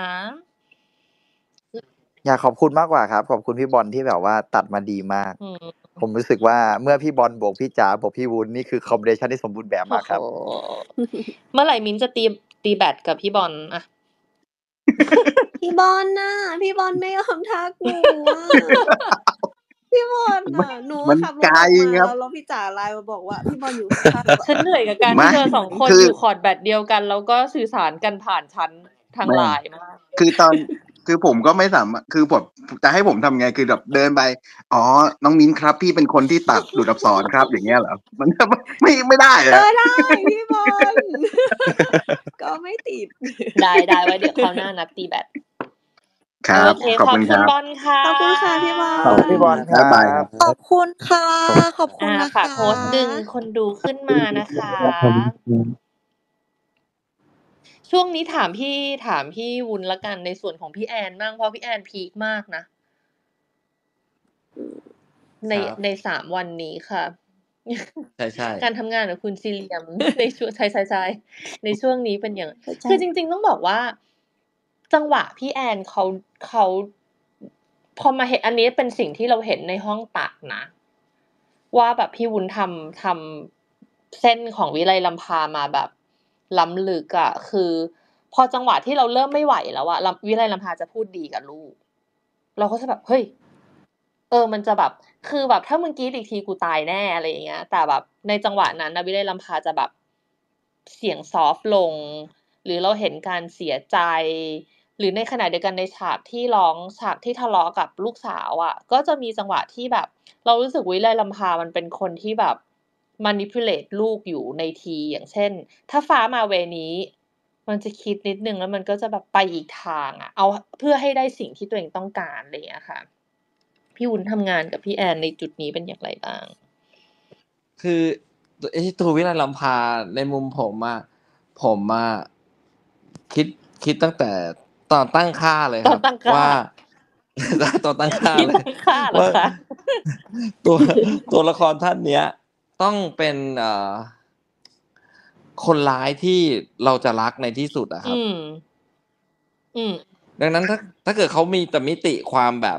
อยากขอบคุณมากกว่าครับ ขอบคุณพี่บอลที่แบบว่าตัดมาดีมากอืมผมรู้สึกว่าเมื่อพี่บอลบวกพี่จ๋าบวกพี่วุ้นนี่คือ คอมบิเนชัน ที่สมบูรณ์แบบโอ้มากโฮครับเมื่อไหร่มิ้นท์จะตี ตีแบดกับพี่บอลอะ? พี่บอลน่ะ พี่บอลไม่ยอมทักหนูอะ พี่บอลมันน่ะ หนูมัอะนขับรไกถลออกมาครัแล้บว แล้วพี่จ๋าไลน์มาบอกว่า พี่บอลอยู่ข้าง ๆ หนูแบบฉันเหนื่อยกับการไมที่เธอ สอง คนคืออยู่คอร์ตแบดเดียวกัน แล้วก็สื่อสารกันผ่านชั้นทางไม่ไลน์ มากคือตอน คือผมก็ไม่สามารถ คือแบบ จะให้ผมทำไง คือแบบเดินไป "อ๋อ น้องมิ้นท์ครับ พี่เป็นคนที่ตัดหลุดอักษรครับ" อย่างเงี้ยเหรอ? มัน ก็ ไม่ ไม่ได้เออะอ ได้พี่บอล ก็ไม่ติดได้ ๆ ไว้เดี๋ยวคราวหน้านัดตีแบดครัโอบ เคขอบขอคุบณคุคณรับบอลค่ะขอบคุณค่ะพี่บอขอบคุณพี่บอลลครับ๊ายบายครับ บขอบคุณค่ะ ขอบคุณอานะฝากคะโฮสต์ดึงคนดูขึ้นมานะคะ ช่วงนี้ถามพี่ ถามพี่วุ้นแล้วกัน ในส่วนของพี่แอนบ้าง เพราะพี่แอนพีกมากนะ ในครับใน สาม วันนี้ค่ะใช่ ๆการทำงานของคุณซีเลียม ในช่วง ใช่ ๆ ๆ ในช่วงนี้เป็นอย่างใช่คือจริง ๆ ต้องบอกว่า จังหวะพี่แอนเขา เขา พอมาเห็น อันนี้เป็นสิ่งที่เราเห็นในห้องตัดนะ ว่าแบบพี่วุ้นทำ ทำเส้นของวิไลลำพามาแบบล้ำลึกอะ คือพอจังหวะที่เราเริ่มไม่ไหวแล้วอะ ลำ วิไลลำพาจะพูดดีกับลูก เราก็จะแบบ เฮ้ย เออ มันจะแบบ คือแบบถ้ามึงกรี๊ดอีกทีกูตายแน่ อะไรอย่างเงี้ย แต่แบบในจังหวะนั้นน่ะ วิไลลำพาจะแบบเสียงซอฟต์ลง หรือเราเห็นการเสียใจ หรือในขณะเดียวกันในฉากที่ร้อง ฉากที่ทะเลาะกับลูกสาวอะ ก็จะมีจังหวะที่แบบเรารู้สึกวิไลลำพามันเป็นคนที่แบบ manipulate ลูกอยู่ในที อย่างเช่น ถ้าฟ้ามาเวย์นี้ มันจะคิดนิดหนึ่ง แล้วมันก็จะแบบไปอีกทางอะ เอา เพื่อให้ได้สิ่งที่ตัวเองต้องการ อะไรอย่างเงี้ยค่ะ พี่วุ้นทำงานกับพี่แอนในจุดนี้เป็นอย่างไรบ้าง? คือ ต ไอ้ตัววิไลลำพาในมุมผมอะ ผมอะคิด คิดตั้งแต่ตอนตั้งค่าเลยครตอนับตั้งค่าว่า ตอนตั้งค่าที่เลตั้ยงค่าเหรอว่าคะ? ตัว ตัวละครท่านเนี้ยต้องเป็น เอ่อ คนร้ายที่เราจะรักในที่สุดอะคอรับอืม อืมดังนั้นถ้า ถ้าเกิดเขามีแต่มิติความแบบ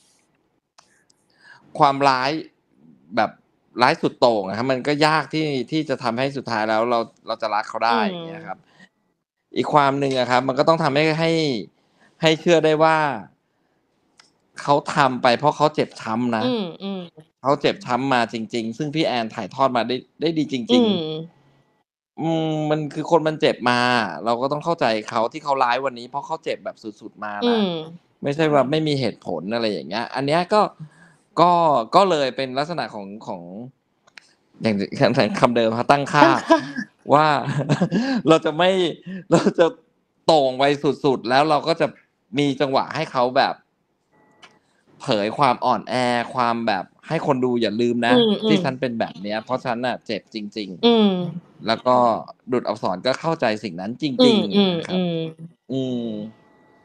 ความร้าย แบบร้ายสุดโต่งอะครับ มันก็ยากที่ ที่จะทำให้สุดท้ายแล้วเรา เราจะรักเขาไอดื้มอย่างเงี้ยครับ อีกความหนึ่งอะครับ มันก็ต้องทำให้ ให้ ให้เชื่อได้ว่า เขาทำไปเพราะเขาเจ็บช้ำนอืะม ๆเขาเจ็บช้ำมาจริง ๆ ซึ่งพี่แอนถ่ายทอดมาได้ ได้ดีจอืริงมๆ อืม มันคือคนมันเจ็บมาอะ เราก็ต้องเข้าใจเขา ที่เขาร้ายวันนี้ เพราะเขาเจ็บแบบสุด ๆ มาอืนะมไม่ใช่ว่าไม่มีเหตุผล อะไรอย่างเงี้ย อันเนี้ยก็ ก็ ก็เลยเป็นลักษณะของ ของ อย่าง ค ค คำเดิมครับ ตั้งค่าตั้งค่าว่า เราจะไม่ เราจะโต่งไปสุด ๆ แล้วเราก็จะมีจังหวะให้เขาแบบ เผยความอ่อนแอ ความแบบให้คนดูอย่าลืมนอืะ ที่มฉันๆเป็นแบบเนี้ย เพราะฉันน่ะเจ็บจริงอืมๆ แล้วก็ดุจอักษรก็เข้าใจสิ่งนั้นจอืริง ๆ อย่างเงี้ยครับม ๆ ๆอืม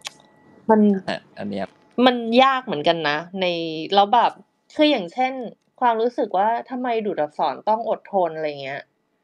มันอะ อันเนี้ยมันยากเหมือนกันนะ ใน แล้วแบบ คืออย่างเช่นความรู้สึกว่าทำไมดูดอักษรต้องอดทนอะไรเงี้ย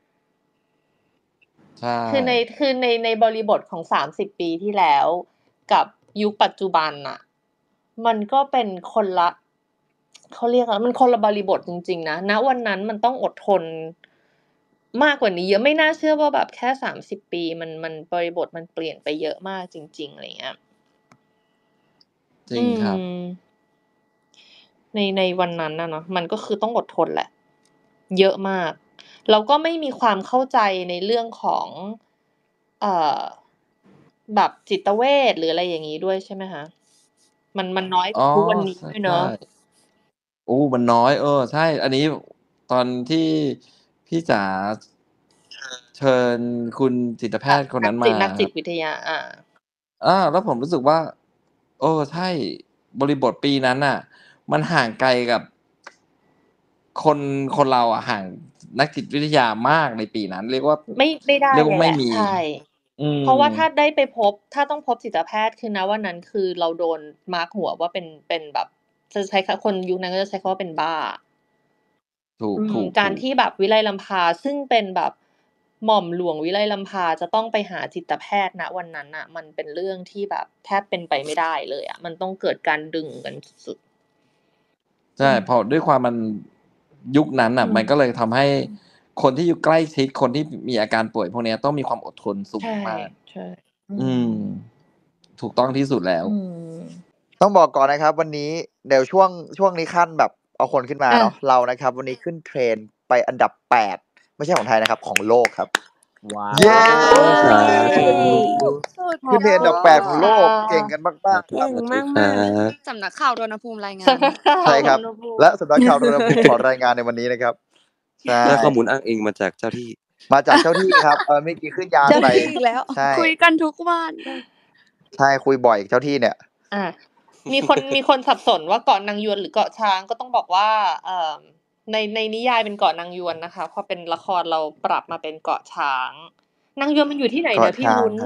ใช่คือในคือในในบริบทของสามสิบปีที่แล้วกับยุคปัจจุบันน่ะ มันก็เป็นคนละเขาเรียกอะไรมันคนละบริบทจริงๆนะณวันนั้นมันต้องอดทนมากกว่านี้เยอะไม่น่าเชื่อว่าแบบแค่สามสิบปีมันมันบริบทมันเปลี่ยนไปเยอะมากจริงๆอะไรเงี้ยจริงครับอืมในในวันนั้นน่ะเนาะมันก็คือต้องอดทนแหละ เยอะมากแล้วก็ไม่มีความเข้าใจในเรื่องของเอ่อแบบจิตเวชหรืออะไรอย่างนี้ด้วยใช่ไหมคะมันมันน้อยกอ๋อว่าทุกวันนี้ใช่ด้วยเนาะโอ้มันน้อย เออ ใช่ อันนี้ตอนที่พี่จ๋าเชิญคุณจิตแพทย์คนนั้นจิตมานักคจิรัตบวิทยา อ่าอาแล้วผมรู้สึกว่า เออ ใช่ บริบทปีนั้นน่ะ มันห่างไกลกับ คนคนเราอะห่างนักจิตวิทยามากในปีนั้น เรียกว่าไม่ไม่ได้เรียกเลว่าย ไม่แหละมีใช่อืมเพราะว่าถ้าได้ไปพบ ถ้าต้องพบจิตแพทย์คือณวันนั้นคือเราโดนมาร์คหัวว่าเป็นเป็นแบบ จะใช้คคนยุคนั้นก็จะใช้คำว่าเป็นบ้าถูกอืถูมกการถูกที่แบบวิไลลำภาซึ่งเป็นแบบหม่อมหลวงวิไลลำภาจะต้องไปหาจิตแพทย์ณวันนั้นน่ะ มันเป็นเรื่องที่แบบแทบเป็นไปไม่ได้เลยอะมันต้องเกิดการดึงกันสุดใช่ เพราะด้วยความมันยุคนั้นๆน่ะอืมันมก็เลยทำให้คนที่อยู่ใกล้ชิด คนที่มีอาการป่วยพวกเนี้ยต้องมีความอดทนสูใช่งมากใช่ อือืมม ถูกต้องที่สุดแล้วอืมต้องบอกก่อนนะครับ วันนี้เดี๋ยวช่วงช่วงนี้ขั้นแบบเอาคนขึ้นมาอาเนาะ เรานะครับ วันนี้ขึ้น Trend ไปอันดับ แปด ไม่ใช่ของไทยนะครับ ของโลกครับว้าเย้วสาธุสุดขึ้น Trend อันดับ แปด ของโลกค่ะเก่งกันมากสาๆธุครับเก่งสาธุมากคๆรับสำนักข่าวโดนภูมิรายงาสนำนักข่าวใช่ครับอุณหภูมิและสำนักข่าวโดนภูมิขอรายงานในวันนี้นะครับ ใช่ได้ข้อมูลอ้างอิงมาจากเจ้าที่มาจากเจ้าที่ครับ เออเมื่อกี้ขึ้นยานเจ้าไปที่อีกแล้วใช่คุยกันทุกวันใช่คุยบ่อยเจ้าที่เนี่ยอา มีคน มีคนสับสนว่าเกาะนางยวนหรือเกาะช้าง ก็ต้องบอกว่า เอ่อ ใน ในนิยายเป็นเกาะนางยวนนะคะ พอเป็นละครเราปรับมาเป็นเกาะช้าง นางยวนมันอยู่ที่ไหนเกาะนะพี่ช้างวุ้นครับ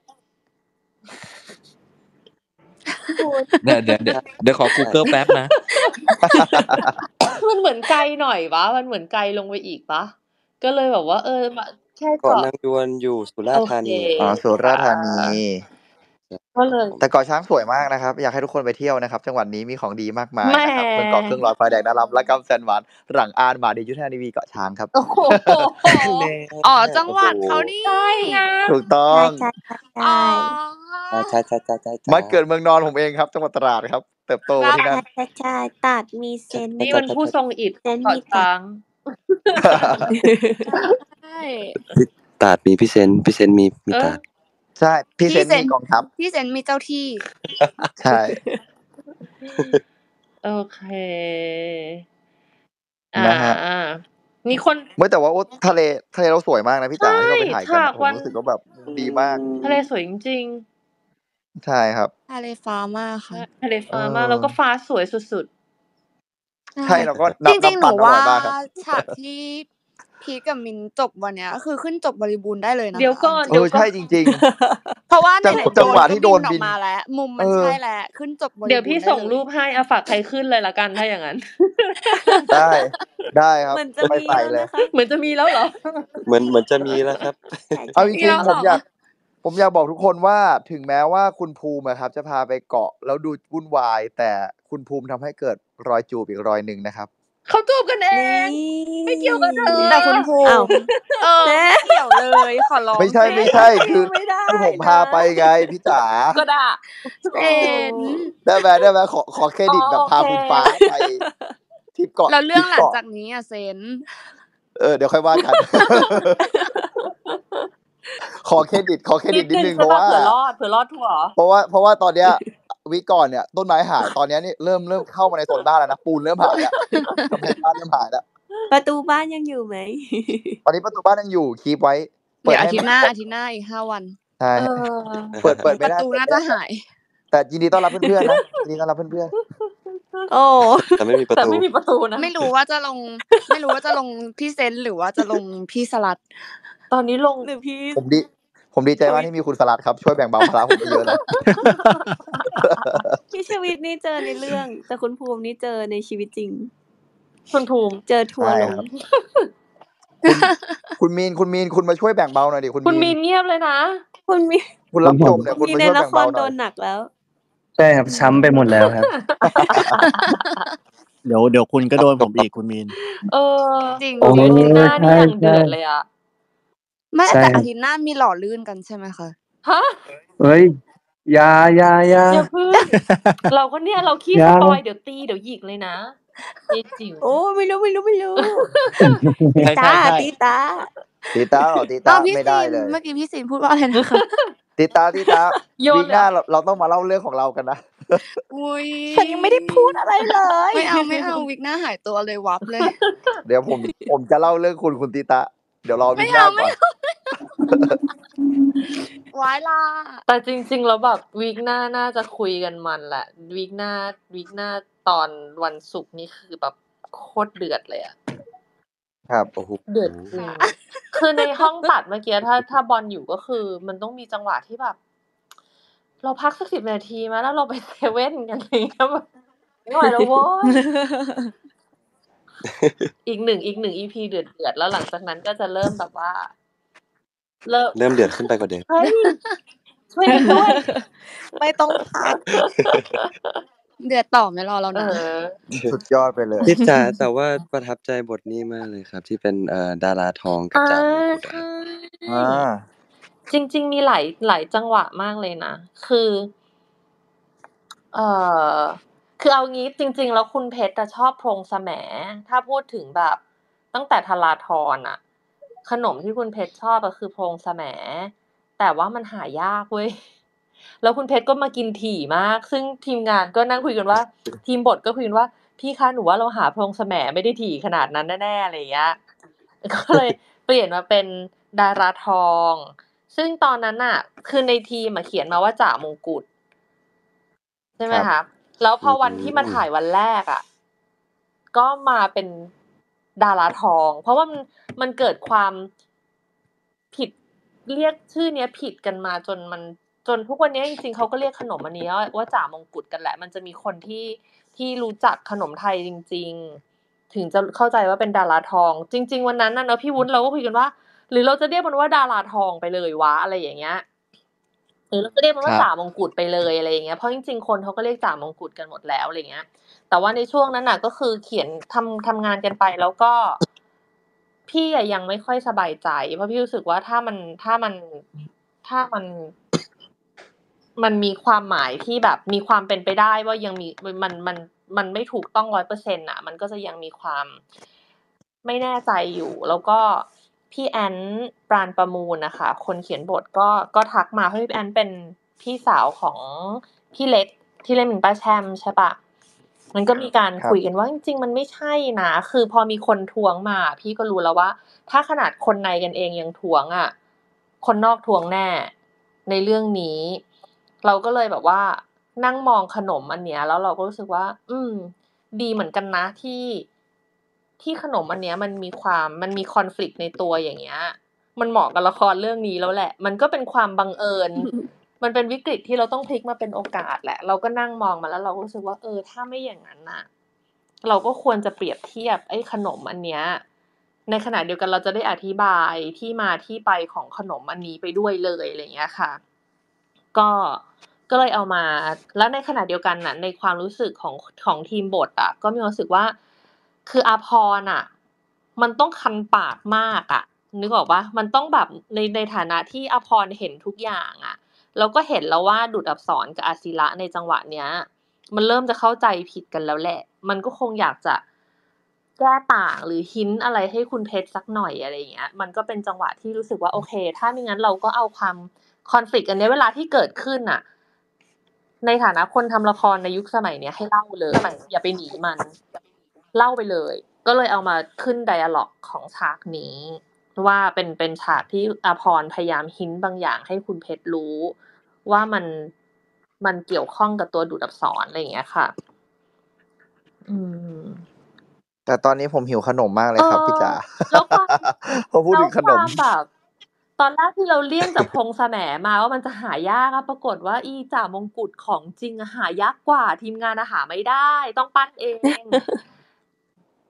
พี่วุ้นเดี๋ยว เดี๋ยว เดี๋ยว เดี๋ยวขอกูเกิลแป๊บนะมันเหมือนไกลหน่อยเปล่า? มันเหมือนไกลลงไปอีกเปล่า? ก็เลยแบบว่า เออ ม แค่เกาะเกาะนางยวนอยู่สุราโอษฎร์ธาเคนีอ๋อ สุราษฎร์ธานีครับก็เลยแต่เกาะช้างสวยมากนะครับ อยากให้ทุกคนไปเที่ยวนะครับ จังหวัดนี้มีของดีมากมายแหมนะครับ บนเกาะเครื่องร้อนฟ้าแดงน่ารักและกำแสนหวาน หลังอานหมาดียุทธนานีเกาะช้างครับโอ้โฮแน่อ๋อ จังหวัดโอ้โฮเขานี่ใช่ไงถูกต้อใช่งๆอ๋อๆใช่ ๆๆๆๆบ้านเกิดเมืองนอนผมเองครับ จังหวัดตราดครับ เติบโตครัมาบที่นั่นๆ ใช่ๆ ๆ ตราดมีเซนส์นี่มันผู้ทรงอิทธิ์เซของนส์เกาะมีตช้าราดงใช่ที่ตราดมีพี่เซนส์ พี่เซนส์มี มีเอตอราดใช่ พี่พี่เซนส์เซมีนกองทัพพี่เซนมีเจ้าที่ใช่โอเค อานะครัๆบมีคนไม่ แต่ว่า โอ้ ทะเล ทะเลเราสวยมากนะพี่ใชจ๋า่ที่เราไปถ่ายฉกันาอะกผมวันรู้สึกว่าแบบมุมดีมากทะเลสวยจริง ๆใช่ครับทะเลฟ้ามากใชค่ะทะเลเอฟ้ามาก แล้วก็อฟ้าสวยสุด ๆใช่ใช่ แล้วก็จน้ำริง ๆ หนูน้ำปั่นอว่ร่าอยมากครับฉากที่พีคกับมินจบวันเนี้ย คือขึ้นจบบริบูรณ์ได้เลยนะเดี๋ยวคะก่อนเอเดี๋ยวอก่ใช่อนจริง ๆเพราะว่าจังไหน ๆจัโดงรหวะนก็ที่โดบินนออบิกนมาแล้ว มุมเอมันใช่อแล้ว ขึ้นจบบเดี๋ริยวบูพี่รณ์ได้ส่งเลรูยปให้ อา ฝากใครขึ้นเลยแล้วกัน ถ้าอย่างงั้นได้ ได้ครับเหมือนจะไปมีใส่แล้วเลยนะคะเหมือนจะมีแล้วเหรอ? เหมือน เหมือนจะมีแล้วครับใช่เอาจๆมีริงแล้วๆเหผรมอ? อยาก ผมอยากบอกทุกคนว่า ถึงแม้ว่าคุณภูมิอะครับจะพาไปเกาะแล้วดูวุ่นวาย แต่คุณภูมิทำให้เกิดรอยจูบอีกรอยหนึ่งนะครับเขาจูบกันเอนี่ง ไม่เกี่ยวกับเธอแต่คุณภูอ้าวมิ เออแม่ไม่เกี่ยวเลย ขอร้องไม่ใช่เซไม่นใช่ก็คือไม่ได้คือผมนะพาไปไงพี่จ๋าก็ได้เซนได้ไหม ได้ไหม ขอ ขอเครอ๋อดิตแบบโอพาเคคุณฟ้าไป ทริปเกาะแล้วเรื่ทริองปหลังเกาะจากนี้อะเซนเออ เดี๋ยวค่อยว่ากัน ขอเครดิต ขอเครนิดิดตนิหดนึ่งหนึ่งใช่เพราะเปล่าว่าเผื่อรอด เผื่อรอดทัวร์เหรอ? เพราะว่า เพราะว่าตอนเนี้ย วีกก่อนเนี่ยต้นไม้หาย ตอนเนี้ยนี่เริ่ม เริ่มเข้ามาในโซนบ้านแล้วนะ ปูนเริ่มหายแล้ว กำแพงบ้านเริ่มหายแล้วประตูบ้านยังอยู่ไหม? ตอนนี้ประตูบ้านยังอยู่ คีปไว้ เปิเดี๋ดยวอาให้ทิตไม่ย์หน้าครบอาทิตย์หน้าอีก ห้า วันใช่เออเปิด เปิดปไม่ระได้ตูเปิดน่าไม่จะได้หายแต่ยินดีต้อนรับเพื่อน ๆ นะ ยินดีต้อนรับเพื่อน ๆโอ้แต่ไม่มีประแต่ตูไม่มีประตูนะไม่รู้ว่าจะลง ไม่รู้ว่าจะลงพี่เซน หรือว่าจะลงพี่สลัดตอนนี้ลงหรือพี่ผมดี ผมดีใจมากที่มีคุณสลัดครับ ช่วยแบ่งเบาภาระผมได้เยอะเลยพี่ชวิตนี่เจอในเรื่อง แต่คุณภูมินี่เจอในชีวิตจริงคุณภูมิเจอทัวร์ใช่ลคงรับ คุณคุณมีนคุณมีนคุณมาช่วยแบ่งเบาหน่อยดิคุณคุณมีมีนเงียบเลยนะคุณมีคุณรับชมเนี่ยคุคุณ ณมีมาในช่วยละแบ่งคเบาร หโดน่อยนหนักแล้วใช่ครับช้ำไปหมดแล้วครับเดี๋ยวเดี๋ยวคุณก็โดนผมอีกคุณมีนเออจริงโอ้วีคหน้านี่ใช่อย่างเดือดใช่เลยอะไม่ใช่แต่ครัอาบทิตย์หน้ามีหล่อลื่นกันใช่ไหมคะฮะเฮ้ยอย่าอย่าอย่าอย่าพึ่ง เราก็เนี่ย เราขี้อสย่าปอยล์ เดี๋ยวตี เดี๋ยวหยิกเลยนะยายจิ๋วโอ้ ไม่รู้ ไม่รู้ ไม่รู้ใช่ตาใช่ตีตาตีตาเหรอตีอ้าตาวพี่ไม่ซีได้นเลยเมื่อกี้พี่ซีนพูดว่าอะไรนะคะ? ตีตาตีตาโยวีนคเลยหน้าเหรอ? เรา เราต้องมาเล่าเรื่องของเรากันนะอุ๊ยฉันยังไม่ได้พูดอะไรเลยไม่เอา ไม่เอา วีคหน้าหายตัวเลย วับเลยเดี๋ยวผม ผมจะเล่าเรื่องคุณคุณตีตา เดี๋ยวรอไมวี่ คหเอน้าาก่ไม่อนเอา ว้ายล่ะแต่จริง ๆ แล้วแบบวีคหน้าน่าจะคุยกันมันแหละ วีคหน้า วีคหน้าตอนวันศุกร์นี่คือแบบโคตรเดือดเลยอะครับโอ้โฮเดือดจริง คือในห้องตัดเมื่อกี้ ถ้า ถ้าบอลอยู่ก็คือมันต้องมีจังหวะที่แบบ เราพักสัก สิบ นาทีไหม แล้วเราไป เซเว่น กัน อะไรอย่างเงี้ย แบบไม่ไหวแล้วโว้ย อีก หนึ่ง อีก หนึ่ง อี พี เดือด ๆ แล้วหลังจากนั้นก็จะเริ่มแบบว่า เริ่มเริ่มเดือดขึ้นไปกว่าเดิมเฮ้ย ช่วยกันด้วยไม่ต้องพักเดือดต่อไม่รอแล้วเอนะอสุดยอดไปเลยพี่จ๋า แต่ว่าประทับใจบทนี้มากเลยครับ ที่เป็น เอ่อ ดาราทองกับอาจ่ามงกุฎใชอะครับ่อาจริง ๆ มีหลาย หลายจังหวะมากเลยนะ คือ เอ่อ คือเอางี้ จริง ๆ แล้วคุณเพชรอะชอบโพรงแสม ถ้าพูดถึงแบบตั้งแต่ทราธรอะ ขนมที่คุณเพชรชอบอะคือโพรงแสม แต่ว่ามันหายากเว้ย แล้วคุณเพชรก็มากินถี่มาก ซึ่งทีมงานก็นั่งคุยกันว่า ทีมบทก็คุยกันว่า "พี่คะ หนูว่าเราหาโพรงแสมไม่ได้ถี่ขนาดนั้นแน่ ๆ" อะไรอย่างเงี้ย ก็เลยเปลี่ยนมาเป็นดาราทอง ซึ่งตอนนั้นน่ะ คือในทีมอะเขียนมาว่าจ่ามงกุฎ ใช่ไหมครับคะ แล้วพอือวันที่มาถ่ายมวันแรกอะ ก็มาเป็นดาราทอง เพราะว่ามัน มันเกิดความผิด เรียกชื่อเนี้ยผิดกันมาจนมัน จนทุกวันนี้จริง ๆ เขาก็เรียกขนมอันนี้ว่า ว่าจ่ามงกุฎกันแหละ มันจะมีคนที่ ที่รู้จักขนมไทยจริง ๆ ถึงจะเข้าใจว่าเป็นดาราทอง จริง ๆ วันนั้นน่ะเนาะพี่วุ้น เราก็คุยกันว่า หรือเราจะเรียกมันว่าดาราทองไปเลยวะ อะไรอย่างเงี้ย หรือเราจะเรียกมันคว่ารับจ่ามงกุฎไปเลย อะไรอย่างเงี้ย เพราะจริง ๆ คนเขาก็เรียกจ่ามงกุฎกันหมดแล้ว อะไรอย่างเงี้ย แต่ว่าในช่วงนั้นน่ะ ก็คือเขียน ทำ ทำงานกันไป แล้วก็ พี่อะยังไม่ค่อยสบายใจ เพราะพี่รู้สึกว่าถ้ามัน ถ้ามัน ถ้ามัน มันมีความหมายที่แบบมีความเป็นไปได้ว่ายังมี มัน มัน มันไม่ถูกต้อง ร้อยเปอร์เซ็นต์ น่ะ มันก็จะยังมีความไม่แน่ใจอยู่ แล้วก็พี่แอนท์ ปราณประมูลน่ะค่ะ คนเขียนบทก็ ก็ทักมา เพราะพี่แอนท์เป็นพี่สาวของพี่เล็กที่เล่นเป็นป้าแช่ม ใช่เปล่า มันก็มีการครัคุบยกันว่า จริง ๆ มันไม่ใช่นะ คือพอมีคนท้วงมา พี่ก็รู้แล้วว่า ถ้าขนาดคนในกันเองยังท้วงอะ คนนอกท้วงแน่ในเรื่องนี้ เราก็เลยแบบว่านั่งมองขนมอันเนี้ย แล้วเราก็รู้สึกว่า อืม ดีเหมือนกันนะที่ ที่ขนมอันเนี้ยมันมีความ มันมี conflict ในตัว อย่างเงี้ย มันเหมาะกับละครเรื่องนี้แล้วแหละ มันก็เป็นความบังเอิญ มันเป็นวิกฤตที่เราต้องพลิกมาเป็นโอกาสแหละ เราก็นั่งมองมาแล้วเราก็รู้สึกว่า เออ ถ้าไม่อย่างนั้นน่ะ เราก็ควรจะเปรียบเทียบไอ้ขนมอันเนี้ย ในขณะเดียวกันเราจะได้อธิบายที่มาที่ไปของขนมอันนี้ไปด้วยเลย อะไรอย่างเงี้ยค่ะ ก็ ก็เลยเอามา แล้วในขณะเดียวกันน่ะ ในความรู้สึกของ ของทีมบทอะ ก็มีความรู้สึกว่า คืออาภรณ์อะ มันต้องคันปากมากอะ นึกออกเปล่า? มันต้องแบบใน ในฐานะที่อาภรณ์เห็นทุกอย่างอะ แล้วก็เห็นแล้วว่าดุจอับสรกับอาศิระในจังหวะเนี้ย มันเริ่มจะเข้าใจผิดกันแล้วแหละ มันก็คงอยากจะแก้ต่างหรือ hint อะไรให้คุณเพชรสักหน่อย อะไรอย่างเงี้ย มันก็เป็นจังหวะที่รู้สึกว่า โอเค ถ้าไม่งั้นเราก็เอาความ conflict อันเนี้ยเวลาที่เกิดขึ้นน่ะ ในฐานะคนทำละครในยุคสมัยเนี้ยให้เล่าเลย อย่าไปหนีมัน เล่าไปเลย ก็เลยเอามาขึ้น ไดอะล็อก ของฉากนี้ว่าเป็น เป็นฉากที่อาภรณ์พยายาม hint บางอย่างให้คุณเพชรรู้ว่ามัน มันเกี่ยวข้องกับตัวดุจอับสร อะไรอย่างเงี้ยค่ะ อืมแต่ตอนนี้ผมหิวขนมมากเลเอยครับพี่อจ๋าแล้วความพอพูดแล้ถึวงขคน วามมแบบ ตอนแรกที่เราเลี่ยงจากโพรงแสมมาว่ามันจะหายากอะ ปรากฏว่าอีจ่ามงกุฎของจริงอะหายากกว่า ทีมงานอะหาไม่ได้ ต้องปั้นเอง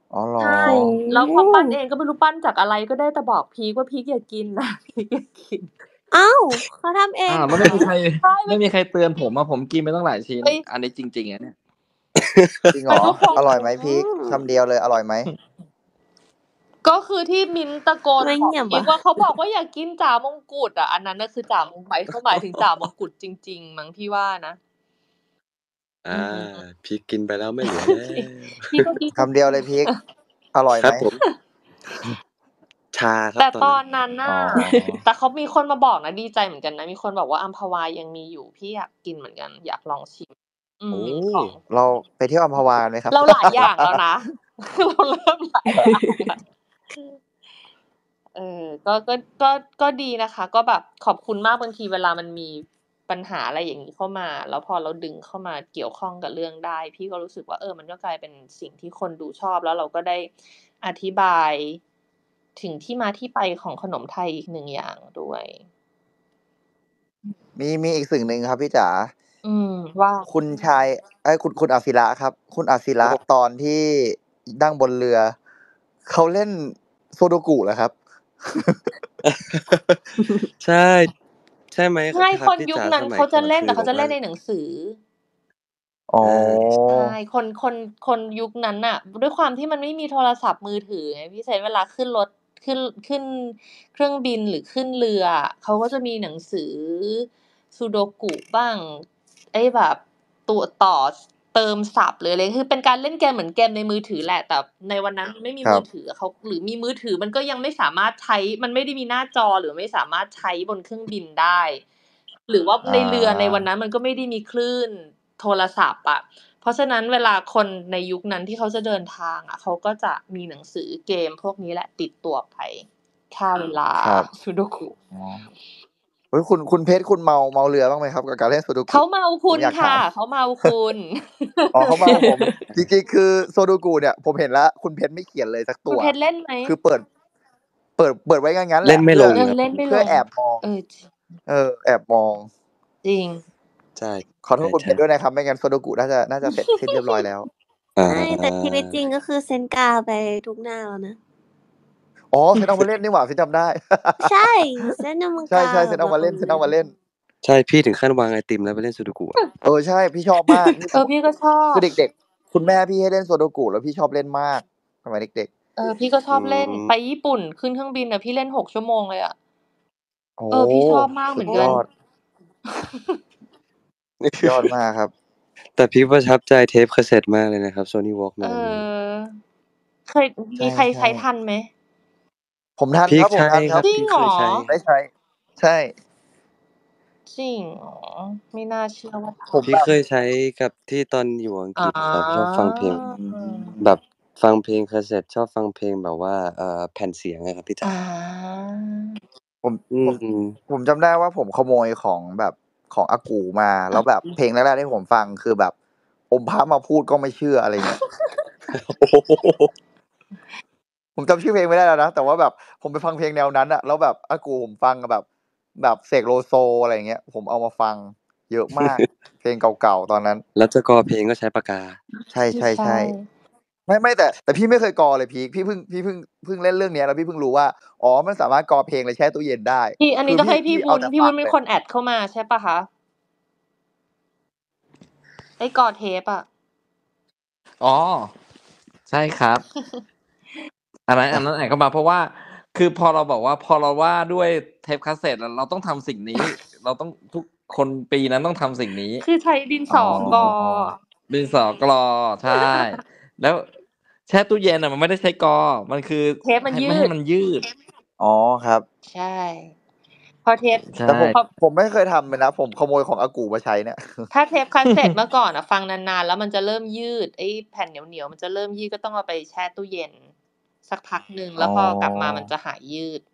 อ๋อเหรอใช่แล้วพอปั้นเองก็ไม่รู้ปั้นจากอะไรก็ได้แต่บอกพีคว่าพีคอย่ากินนะ พีคอย่ากินอ้าวเขาทำเองอ้าวเหรแล้วอไม่มีใครใช่มันไม่มีใครเตือนผมอะผมกินไปตั้งหลายชิ้นเฮ้ยอันนี้จริงๆอะเนี่ยจริงเหรมันอก็คงอร่อยไหมพีคอืมคำเดียวเลยอร่อยไหมก็คือที่มิ้นตะโกนไม่บอกเงียบพีคว่ะว่าเขาบอกว่าอย่ากินจ่ามงกุฎอ่ะ อันนั้นน่ะคือจ่ามงหมายเขาหมายถึงจ่ามงกุฎจริง ๆ มั้งพี่ว่านะอาอืมพีคกินไปแล้วไม่เหลือ แล้วพี่ก็กินคำเดียวเลยพีค อร่อยคไหรับมผม ชาครัแต่บตตออน นนั้นน่ะอ๋อแต่เขามีคนมาบอกนะดีใจเหมือนกันนะ มีคนบอกว่าอัมพวายังมีอยู่ พี่อยากกินเหมือนกัน อยากลองชิม อืโอ้ม ของเราไปเที่ยวอัมพวากันไหมครับเราหลายอย่างแล้วนะ เราเริ่มหลายอย่างแล้ว เออ ก็ ก็ ก็ ก็ดีนะคะ ก็แบบขอบคุณมากบางทีเวลามันมีปัญหาอะไรอย่างงี้เข้ามา แล้วพอเราดึงเข้ามาเกี่ยวข้องกับเรื่องได้ พี่ก็รู้สึกว่า เออ มันก็กลายเป็นสิ่งที่คนดูชอบ แล้วเราก็ได้อธิบายถึงที่มาที่ไปของขนมไทยอีกหนึ่งอย่างด้วยมี มีอีกสิ่งหนึ่งครับพี่จ๋าอืม ว่า? คุณชาย เอ๊ย คุณ คุณอาศิระครับ คุณอาศิระครับผมตอนที่นั่งบนเรือ เขาเล่น Sudoku เหรอครับ? ใช่ ใช่ไหม คใช่ครัคบนพี่ยุคจ๋านั้นสมัเขายจะก่อนเล่นคืแต่อเขาแบจะบเล่ว่านในหนังสืออ๋ออาใช่ คน คน คนยุคนั้นน่ะ ด้วยความที่มันไม่มีโทรศัพท์มือถือไงพี่เซน เวลาขึ้นรถ ขึ้น ขึ้นเครื่องบินหรือขึ้นเรืออะ เขาก็จะมีหนังสือ Sudoku บ้าง ไอ้แบบตัวต่อ เติมศัพท์ หรืออะไร คือเป็นการเล่นเกมเหมือนเกมในมือถือแหละ แต่ในวันนั้นไม่มีครมืับอถืออะ เขา หรือมีมือถือมันก็ยังไม่สามารถใช้ มันไม่ได้มีหน้าจอ หรือไม่สามารถใช้บนเครื่องบินได้ หรือว่าอาในเรือในวันนั้นมันก็ไม่ได้มีคลื่นโทรศัพท์อะ เพราะฉะนั้นเวลาคนในยุคนั้นที่เขาจะเดินทางอะ เขาก็จะมีหนังสือเกมพวกนี้แหละติดตัวไป ฆ่าเวลาครับ Sudoku อ๋อ เฮ้ย คุณ คุณเพชร คุณเมา เมาเรือบ้างไหมครับกับการเล่นเข Sudoku? เขาเมาคผุมณคอยากถา่ะมเขาเมาคุณอ๋อ เขาเมาผม จริง ๆ คือ Sudoku เนี่ย ผมเห็นแล้ว คุณเพชรไม่เขียนเลยสักคตุัณวเพชรเล่นไหม? คือเปิด เปิด เปิดไว้งั้น ๆ แหเล่ละนไม่เพื่ลอเออครับเล่ผนมไม่เพื่ลอง แอบมองเออ จริงเออ แอบมองจริงใช่ขอโทษคุณใชเพชร ด้วยนะครับ ไม่งั้น Sudoku น่าจะ น่าจะเสร็จสิ้นเรียบร้อยแล้วอาไม่ แต่ชีวิตจริงก็คือเซนต์กาไปทุกหน้าแล้วนะอ๋อ เซนเอามาเล่นนี่หว่า เซนจำได้ใช่ เซนเอามาใช่กาๆ เซนเอามาเล่น เซนเอามาเล่นใช่ พี่ถึงขั้นวางไอติมแล้วไปเล่น Sudoku อะเออ ใช่ พี่ชอบมาก นี่เออ พี่ก็ชอคืบอเด็ก ๆ คุณแม่พี่ให้เล่น Sudoku แล้วพี่ชอบเล่นมาก สมัยเด็กเออ พี่ก็ชอบเล่นอืมไปญี่ปุ่นขึ้นเครื่องบินอะ พี่เล่น หก ชั่วโมงเลยอะๆ โอ้เออ พี่ชอบมากสเหมุือดนกัยนอด สุดยอดมากครับแต่พีคประทับใจเทปคาสเซตมากเลยนะครับ Sony เอ Walkman นี้อ เคยใมีใครช่ใช้ๆทันไหม? ผมทันพีคครับผใชมทันคครัรับ บจริพีงคเหรเคยอ? ใช้ได้ใช้ ใช่จริงเหรอ? ไม่น่าเชื่อว่าผทันมพีแบบเคยใช้กับที่ตอนอยู่อังอ๋อกฤษครับ ชอบฟังเพลงอืมแบบฟังเพลงคาสเซต ชอบฟังเพลงแบบว่า เอ่อ แผ่นเสียงอะครับพี่จ๋าอาผมอืผมมผมจำได้ว่าผมขโมยของแบบของอากูมา แล้อวแบบเพลงแรก ๆ ที่ผมฟังคือแบบ อมพระมาพูดก็ไม่เชื่อ อะไรเงี้ยโอ้โฮผมจำชื่อเพลงไม่ได้แล้วนะ แต่ว่าแบบผมไปฟังเพลงแนวนั้นน่ะ แล้วแบบอากูผมฟังแบบ แบบเสกโลโซ อะไรอย่างเงี้ย ผมเอามาฟังเยอะมาก เพลงเก่า ๆ ตอนนั้นแล้วจะกรอเพลงก็ใช้ปากกาใช่ไม่ใช่ๆ ๆ ไม่ ๆ แต่ แต่พี่ไม่เคยกรอเลยพีค พี่เพิ่ง พี่เพิ่ง เพิ่งเล่นเรื่องเนี้ย แล้วพี่เพิ่งรู้ว่า อ๋อ มันสามารถกรอเพลงแล้วแช่ตู้เย็นได้พี่ อันคนี้ือต้องพี่ให้พีพี่่วเอาุ้นแต่พี่ฟวุั้นเป็นงเลยคน add เข้ามาใช่เปล่าคะ? ไอ้กรอเทปอะอ๋อ ใช่ครับ อันนั้น อันนั้นแอดเข้ามา เพราะว่า คือพอเราบอกว่า พอเราว่าด้วยเทปคาสเซตอะ เราต้องทำสิ่งนี้ เราต้อง ทุกคนปีนั้นต้องทำสิ่งนี้คือใช้ดินอ๋สอกรอดินสอกรอ ใช่ แล้วแช่ตู้เย็นน่ะมันไม่ได้ใช้กรอ มันคือเทปมันให้ยไม่ืให้ดมันยืดอ๋อ ครับใช่ พอเทปใช่แต่ผมพอผมไม่เคยทำเลยนะ ผมขโมยของอากูมาใช้เนี่ยถ้าเทปคาสเซตเมื่อก่อนอะฟังนาน ๆ แล้วมันจะเริ่มยืด ไอ้แผ่นเหนียว ๆ มันจะเริ่มยืด ก็ต้องเอาไปแช่ตู้เย็นสักพักหนึ่ง แอล้๋วอพอกลับมามันจะหายยืด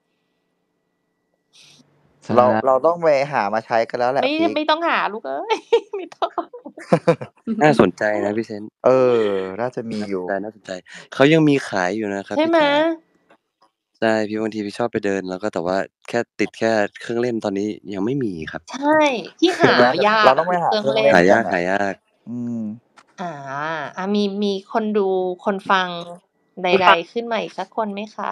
ใช่เรา เราต้องไปหามาใช้กันแล้วแหละไม่พีคไม่ต้องหาลูกเอ้ย ไม่ต้องน่าสนใจนะพี่เซนเออ น่าจะมีอยู่น่าสนใจ ๆ เขายังมีขายอยู่นะครับใช่พี่ไหม? จ๋า ใช่ พี่ บางทีพี่ชอบไปเดิน แล้วก็ แต่ว่าแค่ติดแค่เครื่องเล่นตอนนี้ยังไม่มีครับใช่ ที่หาใช่ไหมยาเรากต้องไปหาเครื่อเครื่องงเล่เล่นนหากัยาน กน่ะหายากอืมอา อา มี มีคนดู คนฟังใดๆขึ้นมาอีกสักคนไหมคะ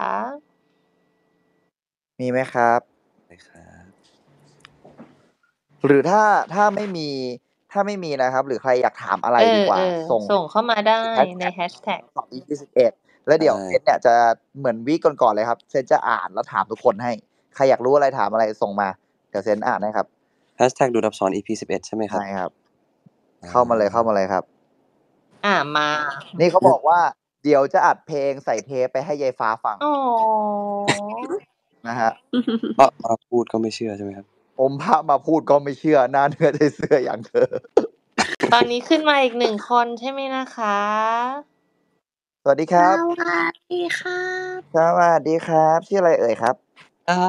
มีไหมครับได้ครับหรือถ้าถ้าไม่มีถ้าไม่มีนะครับ หรือใครอยากถามอะไรเอดีอกว่าเออส่งส่งเข้ามาได้แฮชในแท็ก hashtag สอง อี พี สิบเอ็ด แล้วเดี๋ยวได้เซนเนี่ยจะเหมือนวีคก่อนๆเลยครับ เซนจะอ่านแล้วถามทุกคนให้ ใครอยากรู้อะไรถามอะไรส่งมา เดี๋ยวเซนอ่านให้ครับ hashtag ดูดอับสอน อี พี สิบเอ็ด ใช่ไหมครับใช่ครับอาเข้ามาเลยเข้ามาเลยครับอ่า มานี่เขาบอกว่า เดี๋ยวจะอัดเพลงใส่เทปไปให้ยายฟ้าฟังอ๋อนะ ครับพระมาพูดก็ไม่เชื่อใช่ไหมครับ? อมพระมาพูดก็ไม่เชื่อ หน้าเนื้อใจเสื้ออย่างเธอตอนนี้ขึ้นมาอีก หนึ่ง คนใช่ไหมนะคะ? สวัสดีคสรับวัสดีครับสวัสดีครับ ชื่ออะไรเอ่ยครับ? ครับ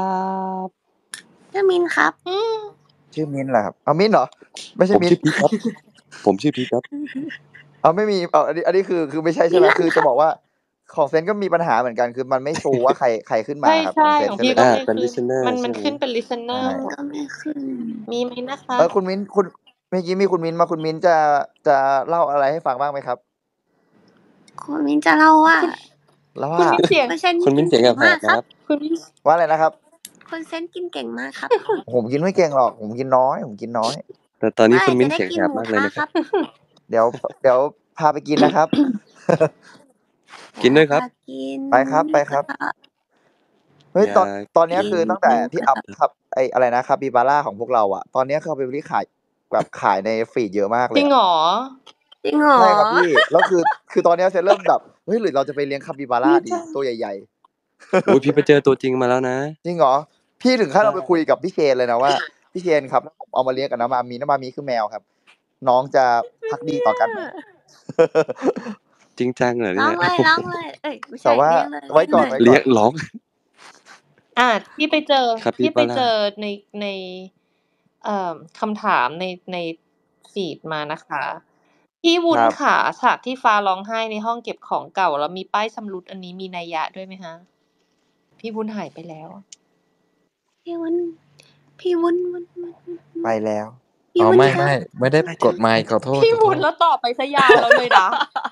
ชื่อมินครับอืมชื่อมิ้นท์เหรอครับ? อ้าว มิ้นท์เหรอ? ไม่ใช่ผมมิ้นชื่อท์พีทครับ ผมชื่อพีทครับอ้าว ไม่มี อ้าว อันนี้ อันนี้คือ คือไม่ใช่ใช่ไหม? คือจะบอกว่าของเซนก็มีปัญหาเหมือนกัน คือมันไม่ชูว่าใคร ใครขึ้นมาอะครับใชของเซ่ นๆ ของเซนพี่เลยก็อาไม่เป็นขึ้น listener มันใช่มันไหม? ขึ้นเป็น listener ใช่ก็ไม่ขึ้นมีไหมนะคะ? เออ คุณมิ้นท์ คุณ เมื่อกี้มีคุณมิ้นท์มา คุณมิ้นท์จะ จะเล่าอะไรให้ฟังบ้างไหมครับ? คุณมิ้นจะเล่าว่าเล่าคุว่าณมิ้นเสียงคุณเซนคุณกมิินนเสียงเก่แหงบมากๆคนะรัครับ บคุณมิ้นว่าอะไรนะครับ? คุณเซนกินเก่งมากครับผมกินไม่เก่งหรอก ผมกินน้อย ผมกินน้อยแต่ตอนนี้เมื่อคุไหณร่มิจะนได้เสียงกินแหหบมูมากกเลยระนะทะคครัรับ บเดี๋ยว เดี๋ยวพาไปกินนะครับกินด้วยครับพากินไปครับ ไปครับก็เฮ้ยอยาตอน ตอนเนี้ยกิคือน ตั้งแต่ที่อัป คับ ไอ้อะไรนะ Capybara ของพวกเราอะ ตอนเนี้ย Capybara ขาย แบบขายในฟีดเยอะมากเลจริยงอะเหรอ? จริงเหรอ? ใช่ครับพี่ แล้วคือ คือตอนเนี้ยเซนเริ่มแบบ เฮ้ย หรือเราจะไปเลี้ยง Capybara ดีดีจังตัวใหญ่ ๆอุ๊ย พี่ไปเจอตัวจริงมาแล้วนะจริงเหรอ? พี่ถึงขั้นใช่เอาไปคุยกับพี่เชนเลยนะว่า พี่เชนครับ ผมเอามาเลี้ยงกับน้ำมามี น้ำมามีคือแมวครับ น้องจะภักดีต่อกันไหม? จริงจังเหรอร้เนี่องย? เลย ร้องเลย เอ๊ย ไม่ใชแต่่ว่าเลี้ยงเลยไว้เลี้ยงก่อนเลยไว้เลีก่้อย นง ร้องอา พี่ไปเจอ พี่ไปเจ Capybara อใน ใน เอ่อ คำถามใน ในฟีดมานะคะ พี่วุ้คน รับขา ฉากที่ฟ้าร้องไห้ในห้องเก็บของเก่า แล้วมีป้ายชำรุด อันนี้มีนัยยะด้วยไหมคะ? พี่วุ้นหายไปแล้วพี่วุ้น พี่วุ้น วุ้น วุ้น วุ้น วุ้ไปนแล้วพี่อ๋อวุ้นไม่ครัไม่บไม่ได้กดไมค์ ขอโทษพี่ขอวุ้โทนษแล้วตอบไปซะยาวแล้วเลยนะ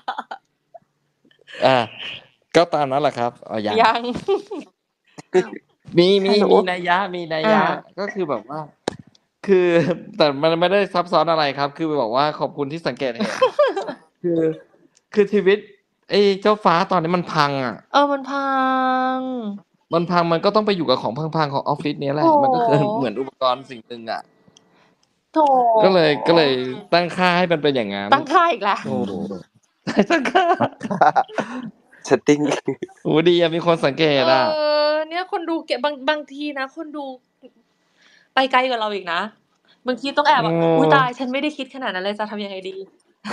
อา ก็ตามนั้นแหละครับ อ๋อ ยังยังอ้าวมี มีฮัลโหลมีนัยยะ มีนัยอายะ ก็คือแบบว่า คือ แต่มันไม่ได้ซับซ้อนอะไรครับ คือแบบว่าขอบคุณที่สังเกตเห็น คือ คือชีวิตไอ้เจ้าฟ้าตอนนี้มันพังอะเออ มันพังมันพัง มันก็ต้องไปอยู่กับของพัง ๆ ของออฟฟิศเนี้ยแหโถละ มันก็ คือ เหมือนอุปกรณ์สิ่งหนึ่งอะโถก็เลย ก็เลยตั้งค่าให้มันเป็นอย่างงั้นตั้งค่าอีกแล้วโอ้โฮ ตั้งค่า setting โอ้โฮ ดีอะ มีคนสังเกเอตอะอ เนี่ยคนดูเก็บ บาง บางทีนะ คนดู ไปไกลกว่าเราอีกนะ บางทีต้องแอบโอ้แบบ อุ๊ย ตาย ฉันไม่ได้คิดขนาดนั้นเลย จะทำยังไงดี?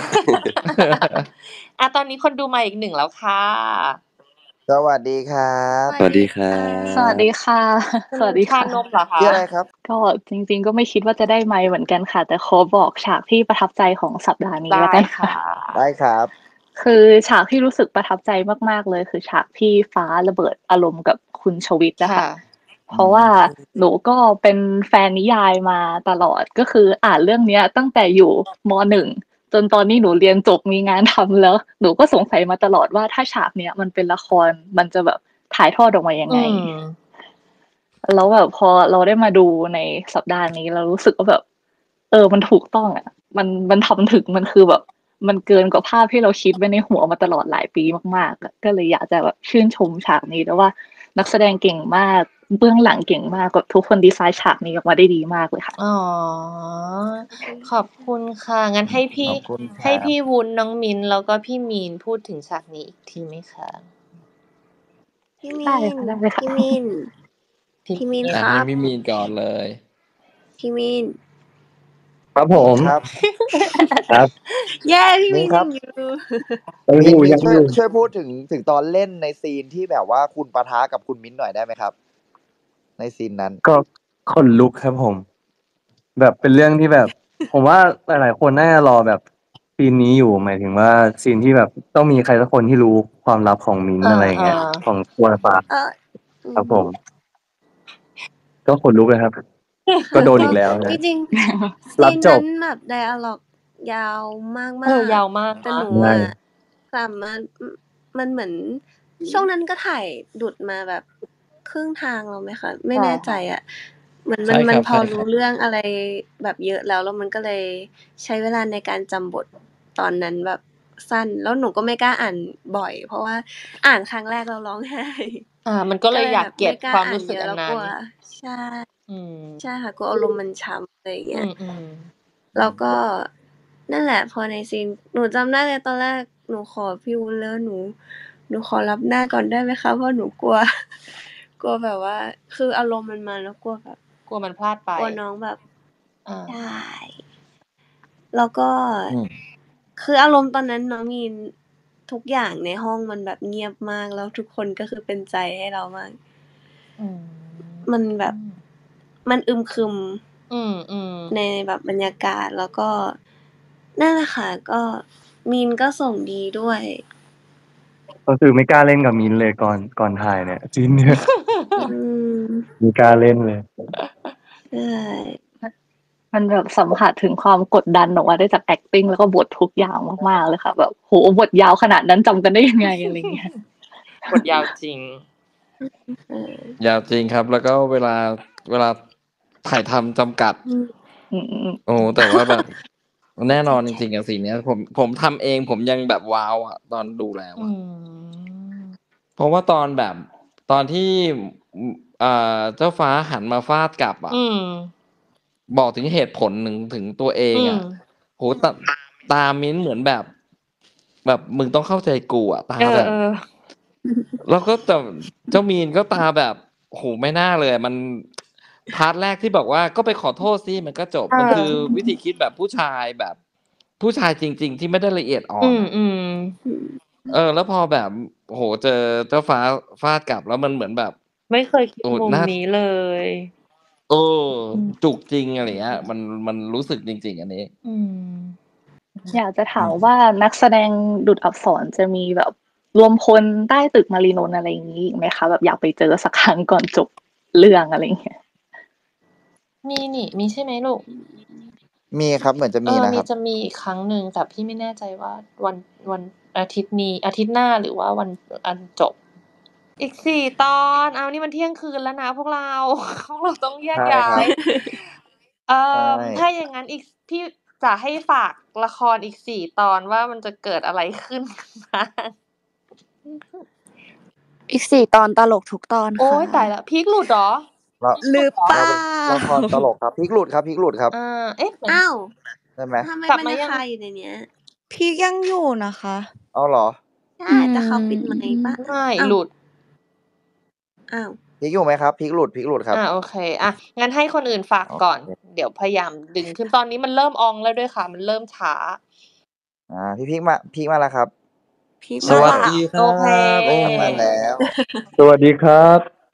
อา ตอนนี้คนดูมาอีก หนึ่ง แล้วค่ะสวัสดีครับสสวัสดีครัสวัสบดีค่ะคุณสวัสดีชาค่ะนมเหรอคะ? ชื่ออะไรครับ? ก็จริง ๆ ก็ไม่คิดว่าจะได้ไมค์เหมือนกันค่ะ แต่ขอบอกฉากที่ประทับใจของสัปดาห์นี้ได้แล้วกันคค่ะ่ะได้ครับคือฉากที่รู้สึกประทับใจมาก ๆ เลย คือฉากที่ฟ้าระเบิดอารมณ์กับคุณชวิตอะค่ค่ะะเพราะว่าหนูก็เป็นแฟนนิยายมาตลอด ก็คืออ่านเรื่องเนี้ยตั้งแต่อยู่ ม. หนึ่ง จนตอนนี้หนูเรียนจบมีงานทำแล้ว หนูก็สงสัยมาตลอดว่า ถ้าฉากเนี้ยมันเป็นละคร มันจะแบบถ่ายทอดออกมายังอืไงมแล้วแบบพอเราได้มาดูในสัปดาห์นี้ เรารู้สึกว่าแบบ เออ มันถูกต้องอะ มัน มันทำถึง มันคือแบบ มันเกินกว่าภาพที่เราคิดไว้ในหัวมาตลอดหลายปีมาก ๆ อะ ก็เลยอยากจะแบบชื่นชมฉากนี้ แล้วว่านักแสดงเก่งมาก เบื้องหลังเก่งมาก แบบทุกคนดีไซน์ฉากนี้ออกมาได้ดีมากเลยค่ะอ๋อ ขอบคุณค่ะ งั้นให้พีขอบคุณคให้รับพี่วุ้น น้องมิ้นท์ แล้วก็พี่มีนพูดถึงฉากนี้อีกทีไหมคะ? พี่มได้ีค่ะนได้ค่ะพี่มีนพี่พี่มีนอ่าครัให้บพี่มีนก่อนเลยพี่มีนครับผมครับครับเย้ พี่มิมีนนครยับงอยู่เออมินอยู่มิยันงช่วอย ยู่ช่วยพูดถึง ถึงตอนเล่นในซีนที่แบบว่าคุณปะทะกับคุณมิ้นท์หน่อยได้ไหมครับ? ในซีนนั้นก็ขนลุกครับผม แบบเป็นเรื่องที่แบบ ผมว่าหลาย ๆ คนน่าจะรอแบบซีนนี้อยู่ หมายถึงว่าซีนที่แบบต้องมีใครสักคนที่รู้ความลับของมิ้นเอท์ อะไรอย่างเงี้ยอ ๆของตัวฟ้าเออ อืครับผอม ก็ขนลุกเลยครับ ก็โดนก็อีกแล้วนะจริง ๆ ซีรับนจนั้บนแบบ ไดอะล็อก ยาวมากเออ ยาๆวมากแต่นะหนูใช่อะ สามารถ อ มันเหมือนช่วงนั้นก็ถ่ายดุดมาแบบครึ่งทางแล้วไหมคะไม่ใช่แน่ใจค่ะอ่ะเหมือนมัใช่นคมันรับพอใช่ครู้รับเรื่องอะไรแบบเยอะแล้วแล้วมันก็เลยใช้เวลาในการจำบทตอนนั้นแบบสั้น แล้วหนูก็ไม่กล้าอ่านบ่อย เพราะว่าอ่านครั้งแรกแล้วร้องไห้อา มันก็เลก็ยเลยอยาแบกเก็ไม่บกล้าความอ่ารูน้สึเยกอะอัแล้นวนัก้ั้ลันว ใช่อืมใช่ค่ะ กลัวอารมณ์มันช้ำ อะไรอย่างอเงี้ยอืม ๆแล้วก็ นั่นแหละ พอในซีน หนูจำได้เลยตอนแรกหนูขอพี่วุ้นเลยว่าหนู หนูขอรับหน้าก่อนได้ไหมคะ เพราะหนูกลัว กลัวแบบว่า คืออารมณ์มันมาแล้วกลัวแบบกลัวมันพลาดไปกลัวน้องแบบอาใช่ แล้วก็อืมคืออารมณ์ตอนนั้นน้องมีน ทุกอย่างในห้องมันแบบเงียบมาก แล้วทุกคนก็คือเป็นใจให้เรามากอืมมันแบบ มันอึมครึมอืม ๆในแบบบรรยากาศ แล้วก็ นั่นแหละค่ะ ก็มีนก็ส่งดีด้วยก็คือไม่กล้าเล่นกับมิ้นท์เลยก่อน ก่อนถ่ายเนี่ย ซีน เนี้ยอืมไม่กล้าเล่นเลยใช่มันแบบสัมผัสถึงความกดดันออกมาได้จาก acting แล้วก็บททุกอย่างมาก ๆ เลยค่ะ แบบ โอ้โฮ บทยาวขนาดนั้นจำกันได้ยังไง อะไรอย่างเงี้ยบทยาวจริงเออยาวจริงครับ แล้วก็เวลา เวลาถ่ายทำจำกัดอืมอืมโอ้โฮ แต่ว่าแบบ แน่นอนจริง ๆ อะซีนเนี้ย ผม ผมทำเองผมยังแบบว้าวอะตอนดูแล้วอือะมเพราะว่าตอนแบบ ตอนที่ อืม อ่า เจ้าฟ้าหันมาฟาดกลับออืะมบอกถึงเหตุผลหนึ่งถึงตัวเออืงมอะ โอ้โฮ ต ตามิ้นท์เหมือนแบบ แบบมึงต้องเข้าใจกูอะ ตาเอแบบๆแล้วก็ แต่เจ้ามีนก็ตาแบบ โอ้โฮ ไม่น่าเลยอะ มัน พาร์ตแรกที่บอกว่า ก็ไปขอโทษสิมันก็จบเออมันคือวิธีคิดแบบผู้ชายแบบ ผู้ชายจริง ๆ ที่ไม่ได้ละเอียดอ่ออืนอะมอืมเออ แล้วพอแบบ โอ้โฮ เจอเจ้าฟ้าฟาดกลับแล้วมันเหมือนแบบไม่เคยคิดโอ้มุมน่านี้เลยเอออืมจุกจริง อะไรอย่างเงี้ย มัน มันรู้สึกจริง ๆ อันนี้อืมอยากจะถาอืมมว่านักแสดงดุจอักษรจะมีแบบรวมพลใต้ตึกมารีนนท์ อะไรอย่างงี้อีกไหมคะ? แบบอยากไปเจอสักครั้งก่อนจบเรื่อง อะไรอย่างเงี้ยมีนี่ มีใช่ไหมลูก? มีครับ เหมือนจะเอมีนะมีครับจะมีอีกครั้งหนึ่ง แต่พี่ไม่แน่ใจว่าวัน วันอาทิตย์นี้ อาทิตย์หน้า หรือว่าวัน อันจบ อีก สี่ ตอน อ้าว นี่มันเที่ยงคืนแล้วนะพวกเรา พวกเราต้องแยใช่กย้าครับย เอ่ใช่อ ถ้าอย่างงั้นอีก ส พี่จะให้ฝากละครอีก สี่ ตอนว่ามันจะเกิดอะไรขึ้น บ้าง? อีก สี่ ตอนตลกทุกตอนโอ๊ค่ะย ตายแล้ว พีคหลุดเหรอ? ละพีคหลุดเหรอ? เปล่าละครตลกครับ พีคหลุดครับ พีคหลุดครับอา เอ๊ะ เหมือนอ้าวใช่ไหม? ทำไมกลับมันมายังยัง? คาอยู่ในเนี้ยพีคยังอยู่นะคะอ้าว เหรอ? ใช่อืแต่เขาปิดไมค์เปล่า? ไม่อ้าหวลุดอ้าวพีคอยู่ไหมครับ? พีคหลุด พีคหลุดครัอบา โอเค อะ งั้นให้คนอื่นฝากโอก่อนเคเดี๋ยวพยายามดึงขึ้น ตอนนี้มันเริ่มอองแล้วด้วยค่ะ มันเริ่มช้าอา พี่พีคมา พีคมาแล้วครับพีคส วัสมาแล้วดีคโอรัเคบ โอ้มาแล้วสวัสดีครับ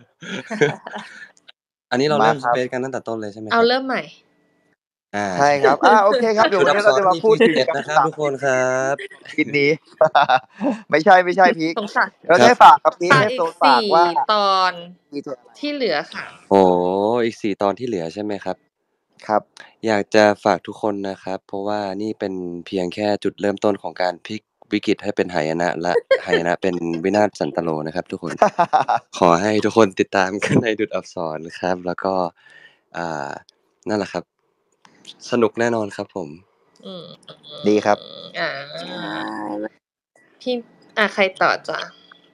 อันนี้เรามาเริ่มครับ space กันตั้งแต่ต้นเลยใช่ไหมเอคารับ? เริ่มใหม่อาใช่ครับ อา โอเคครับ เดี๋ยวดุวันอันี้กเราษจะรมาอีพูพีด ถึงสิบเอ็ดการนะครับสาทุมกคนอีครพีับซีนนี้ ไม่ใช่ ไม่ใช่พีคสงสารเราคจะรัให้บฝากครับพีคฝากให้อีโซกนสฝากี่ ว่าตอนดีเทลอะไร? ที่เหลือค่ะโอ้โฮ อีก สี่ ตอนที่เหลือใช่ไหมครับ? ครับอยากจะฝากทุกคนนะครับ เพราะว่านี่เป็นเพียงแค่จุดเริ่มต้นของการพลิกวิกฤตให้เป็นหายนะ และหายนะเป็นวินาศสันตโลนะครับทุกคน ขอให้ทุกคนติดตาม กัน ในดุจอักษรครับ แล้วก็ อ่า นั่นแหละครับ สนุกแน่นอนครับผมอืมดีครับอาใช่ มพี่ อา ใครต่อจ๊ะ?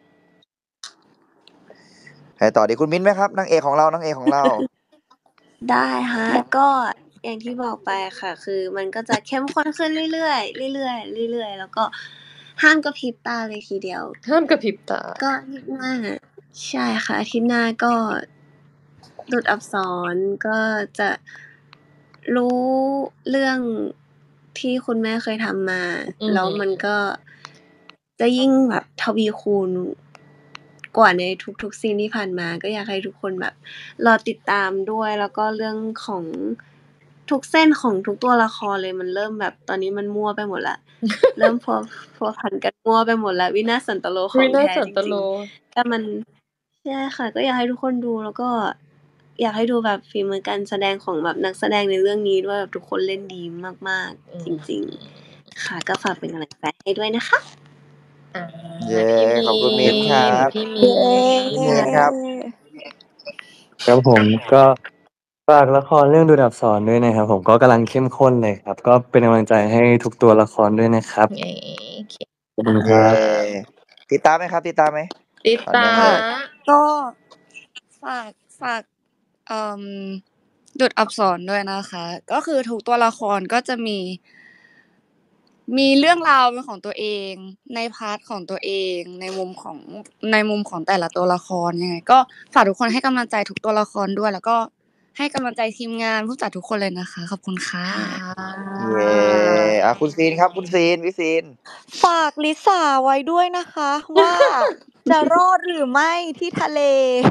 ใครต่อดี? คุณมิ้นท์ไหมครับ? นางเอกของเรา นางเอกของเราได้ค่ะ ก็อย่างที่บอกไปค่ะ คือมันก็จะเข้มข้นขึ้นเรื่อย ๆ เรื่อย ๆ เรื่อย ๆ แล้วก็ห้ามกระพริบตาเลยทีเดียวห้ามกระพริบตาก็อาทิตย์หน้า ใช่ค่ะ อาทิตย์หน้าก็ ดุจอักษรก็จะรู้เรื่องที่คุณแม่เคยทำมาอืแล้วมันมก็จะยิ่งแบบทวีคูณกว่าในทุก ๆ ซีนที่ผ่านมา ก็อยากให้ทุกคนแบบรอติดตามด้วย แล้วก็เรื่องของทุกเส้นของทุกตัวละครเลย มันเริ่มแบบ ตอนนี้มันมั่วไปหมดแล้ว เริ่มพัว พัวพันกันมั่วไปหมดแล้ว วินาศสันตโลขวอิงนาศแท้สันจตริโลง ๆ แต่มัน ใช่ค่ะ ก็อยากให้ทุกคนดู แล้วก็อยากให้ดูแบบฝีมือการแสดงของแบบนักแสดงในเรื่องนี้ด้วย แบบทุกคนเล่นดีมากอืๆ จมริง ๆ ค่ะ ก็ฝากเป็นกำลังใจให้ด้วยนะคะอ่าเย้พี่มีขอบคุณมิ้นท์ครับพี่มีเย้พี่มีนครับครับผมก็ฝากละครเรื่องดูดอับสรด้วยนะครับผมก็กำลังเข้มข้นเลยครับ ก็เป็นกำลังใจให้ทุกตัวละครด้วยนะครับเย้โอเคขอบคุณคเย้รับติดตามไหมครับ ติดตามไหมติดต่อตาเนื่องเลยก็ฝากฝากเอ่อดุดอับสรด้วยนะคะ ก็คือทุกตัวละครก็จะมี มีเรื่องราวเป็นของตัวเอง ในพาร์ทของตัวเอง ในมุมของในมุมของแต่ละตัวละครยังไง ก็ฝากทุกคนให้กำลังใจทุกตัวละครด้วย แล้วก็ให้กำลังใจทีมงานผู้จัดทุกคนเลยนะคะ ขอบคุณค่ะเย้อ่ะคุณซีนครับ คุณซีนพี่ซีนฝากลิซ่าไว้ด้วยนะคะ ว่า จะรอดหรือไม่ที่ทะเล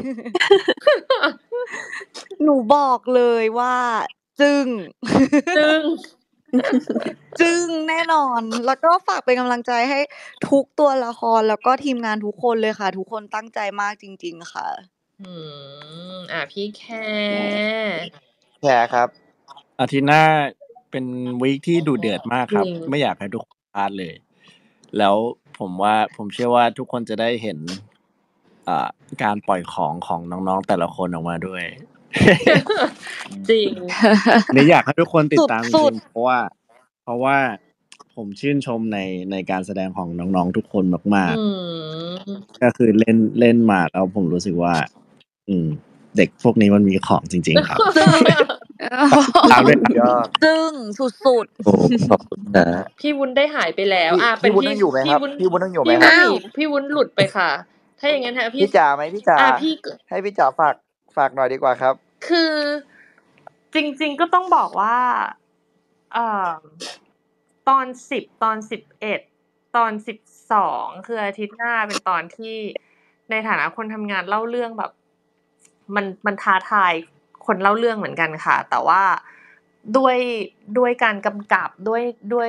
หนูบอกเลยว่าจึ้งจึ้งจึ้งแน่นอน แล้วก็ฝากเป็นกำลังใจให้ทุกตัวละคร แล้วก็ทีมงานทุกคนเลยค่ะ ทุกคนตั้งใจมากจริง ๆ ค่ะอืมอ่ะพี่แคแชร์ครับอาทิตย์หน้าเป็นวีคที่ดุเดือดมากครับจริงไม่อยากให้ทุกคนพลาดเลย แล้วผมว่าผมเชื่อว่าทุกคนจะได้เห็นอ่าการปล่อยของของน้องๆแต่ละคนออกมาด้วยจริงเนี่ยอยากให้ทุกคนติดตามจสุริดงๆเพราะว่า เพราะว่าผมชื่นชมในในการแสดงของน้องๆทุกคนมากอืมๆ ก็คือเล่นเล่นมาแล้วผมรู้สึกว่า อืม เด็กพวกนี้มันมีของจริง ๆ ครับ ตามเลยครับยอดจึ้งสุดโอ้ขอบคุณนะพี่วุ้นได้หายไปแล้วพี่อ่ะเป็พี่นวุ้นพี่ยังอยู่ไหมครับวุ้นพี่วุ้นยังอยู่ไหมพี่ควุ้รันบหนีพี่วุ้นหลุดไปค่ะ ถ้าอย่างนั้นฮะพี่พี่จ๋าไหมพี่จ๋าอ่ะพี่ให้พี่จ๋าฝากฝากหน่อยดีกว่าครับคือจริง ๆ ก็ต้องบอกว่าเอ่อตอนสิบตอนสิบเอ็ดตอนสิบสองคืออาทิตย์หน้าเป็นตอนที่ในฐานะคนทำงานเล่าเรื่องแบบ มันมันท้าทายคนเล่าเรื่องเหมือนกันค่ะ แต่ว่าด้วยด้วยการกำกับด้วยด้วย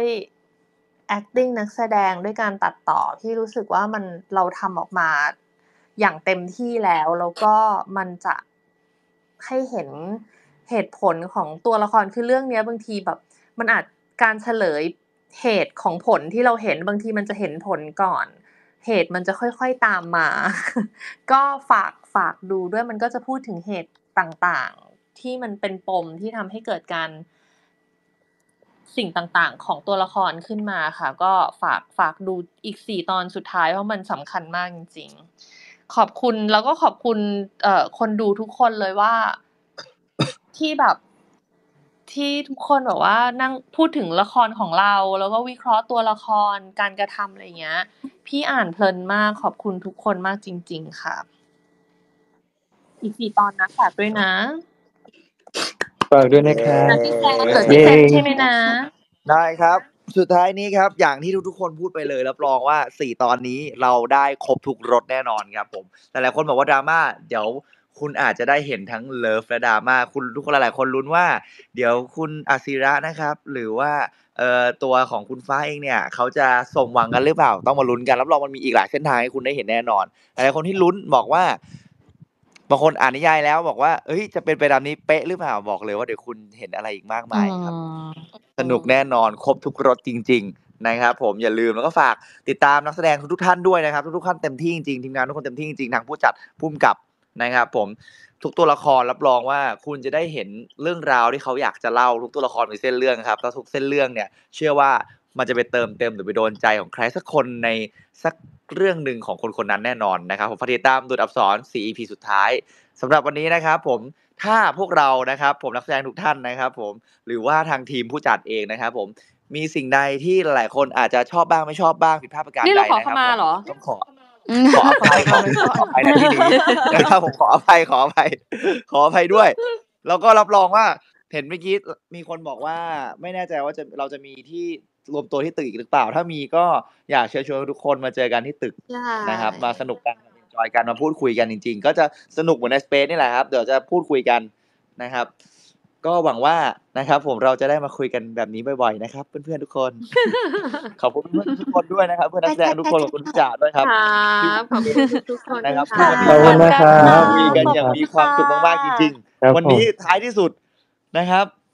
acting นักแสดงด้วยการตัดต่อพี่รู้สึกว่ามันเราทำออกมาอย่างเต็มที่แล้ว แล้วก็มันจะให้เห็นเหตุผลของตัวละครคือเรื่องเนี้ยบางทีแบบ มันอาจการเฉลยเหตุของผลที่เราเห็นบางทีมันจะเห็นผลก่อน เหตุมันจะค่อยๆตามมา ก็ฝากฝากดูด้วยมันก็จะพูดถึงเหตุต่างๆ ที่มันเป็นปมที่ทำให้เกิดการ สิ่งต่างๆ ของตัวละครขึ้นมาค่ะ ก็ฝากฝากดูอีกสี่ตอนสุดท้ายเพราะมันสำคัญมากจริงๆ ขอบคุณแล้วก็ขอบคุณเอ่อคนดูทุกคนเลยว่า ที่แบบที่ทุกคนแบบว่านั่งพูดถึงละครของเรา แล้วก็วิเคราะห์ตัวละครการกระทำอะไรอย่างเงี้ย พี่อ่านเพลินมากขอบคุณทุกคนมากจริง ๆ ค่ะ อีกสี่ตอนนะฝากด้วยนะฝากด้วยนะครับนะพี่แซมเหลือเย้พี่แซมใช่ไหมนะได้ครับ สุดท้ายนี้ครับ อย่างที่ทุกๆคนพูดไปเลยรับรองว่าสี่ตอนนี้เราได้ครบทุกรสแน่นอนครับผมแต่หลายคนบอกว่าดราม่าเดี๋ยวคุณอาจจะได้เห็นทั้งเลิฟและดราม่าคุณทุกคนหลายๆคนลุ้นว่า เดี๋ยวคุณอาศิระนะครับ หรือว่าเอ่อตัวของคุณฟ้าเองเนี่ยเขาจะสมหวังกันหรือเปล่าต้องมาลุ้นกันรับรองมันมีอีกหลายเส้นทางให้คุณได้เห็นแน่นอนหลายๆคนที่ลุ้นบอกว่าบางคนอ่านนิยายแล้วบอกว่าเอ้ยจะเป็นไปตามนี้เป๊ะหรือเปล่าบอกเลยว่าเดี๋ยวคุณเห็นอะไรอีกมากมายครับ สนุกแน่นอนครบทุกรสจริง ๆ นะครับผมอย่าลืมแล้วก็ฝากติดตามนักแสดงทุกๆท่านด้วยนะครับทุกๆท่านเต็มที่จริงๆทีมงานทุกคนเต็มที่จริงๆทางผู้จัดผู้กำกับนะครับผมทุกตัวละครรับรองว่าคุณจะได้เห็นเรื่องราวที่เขาอยากจะเล่าทุกตัวละครมีเส้นเรื่องครับแล้วทุกเส้นเรื่องเนี่ยเชื่อว่ามันจะไปเติมเต็มหรือไปโดนใจของใครสักคนในสักเรื่องหนึ่งของคนคนนั้นแน่นอนนะครับผมฝากติดตามดูดอับสร สี่ อี พี สุดท้ายสำหรับวันนี้นะครับผมถ้าพวกเรานะครับผมนักแสดงทุกท่านนะครับผมหรือว่าทางทีมผู้จัดเองนะครับผมมีสิ่งใดที่หลายคนอาจจะชอบบ้างไม่ชอบบ้างผิดพลาดประการนี่ใดเราขอนะคขรับมาผมเหรอต้องขอขออภัยขอขออภัยในที่นี้นะครับผมขออภัยขออภัยขออภัยด้วย แล้วก็รับรองว่าเห็นเมื่อกี้มีคนบอกว่าไม่แน่ใจว่าจะเราจะมีที่รวมตัวที่ตึกอีกหรือเปล่า ถ้ามีก็อยากเชิญชวนทุกคนมาเจอกันที่ตึกใช่นะครับมาสนุกกันมาจอยกันมาพูดคุยกันจริง ๆ ก็จะสนุกเหมือนในสเปซนี่แหละครับเดี๋ยวจะพูดคุยกันนะครับ ก็หวังว่านะครับผมเราจะได้มาคุยกันแบบนี้บ่อยๆนะครับเพื่อนๆทุกคน ขอบคุณเพื่อนๆทุกคนด้วยนะครับเพื่อนนักแสดงทุกคนขอบคุณพี่จ๋าด้วยครับครับขอบคุณทุกๆคนนะครับค่ะที่ขอบวัคุนณนี้นะครับคุยกันอย่างมีความสุขมากๆจริงครับๆ วันผมนี้ท้ายที่สุดนะครับ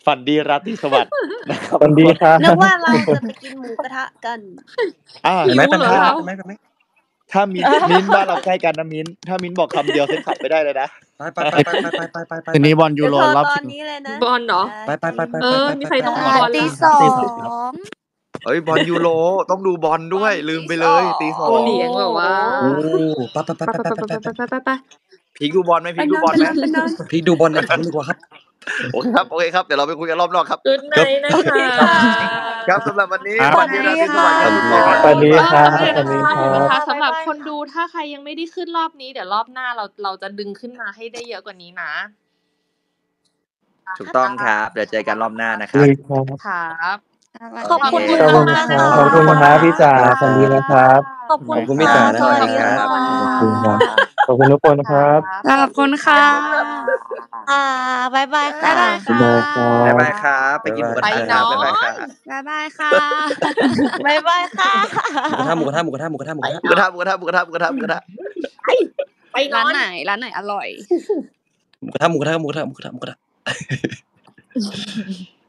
ฝันดีราตรีสวัสดิ์นะครับสวัสดีครับนึกว่าเราจะไปกินหมูกระทะกันอ่าเห็นไหมหิวเป็นเหรไหมอเราเป็นไหมเป็นไหมถ้ามิ้นมิ้นบ้านเราใกล้กันนะมิ้นถ้ามิ้นบอกคำเดียวเซ็ตขับไปได้เลยนะไปไปไปไปไปไปไปไปคืนนี้บอลยูเดี๋ยวโรโทรรอบตอชินงนี้เลยนะบอลเหรอไปไปไปไปเอไปอไปมีไปใครไปต้องไปดูบอลตีเหรสอองเอ้ยบอลยูโรต้องดูบอลด้วยลืมไปเลยตีสองเลี้ยงแบบว่าโอ้ไปไปไปไปไปไปไปไปไปไปไปไปไปพีคดูบอลไหมไปพีคน ดูอนบอลไปไหมนอนไปนอนพี่ดูบอลในฝันดีกว่าครับโอเคครับโอเคครับเดี๋ยวเราไปคุยกันรอบนอกครับกุดไนท์นะคะครับสำหรับวันนี้ครับฝันดีราตรีสวัสดิ์ครับทุกคนสวัสดีครับเออสวัสดีคเดี๋ยวรับนะคะสำหรับคนดูถ้าใครยังไม่ได้ขึ้นรอบนี้เดี๋ยวรอบหน้าเราเราจะดึงขึ้นมาให้ได้เยอะกว่านี้นะถูกต้องครับเดี๋ยวเจอกันรอบหน้านะคสรัวับสดีครับครับขอบคุณโอเคขอบคุณมากคๆรับค่ะขอบคุณนะครับพี่จ๋าสวัสดีนะครับขอบคุณขอบคุณพี่ค่ะจ๋านะสวัสดีครัค่ะบขอบคุณครับขอบคุณทุกคนครับขอบคุณค่ะอ่าบ๊ายบายค่ะบ๊ายบายค่ะบ๊ายบายครับ ไปกินหมูกระทะครับบ๊ายบายครับบ๊ายบายค่ะบ๊ายบายค่ะหมูกระทะหมูกระทะหมูกระทะหมูกระทะหมูกระทะหมูกระทะหมูกระทะหมูกระทะหมูกระทะหมูกระทะไปนร้าอน นไหน ร้านไหนอร่อยหมูกระทะหมูกระทะหมูกระทะหมูกระทะหมูกระทะ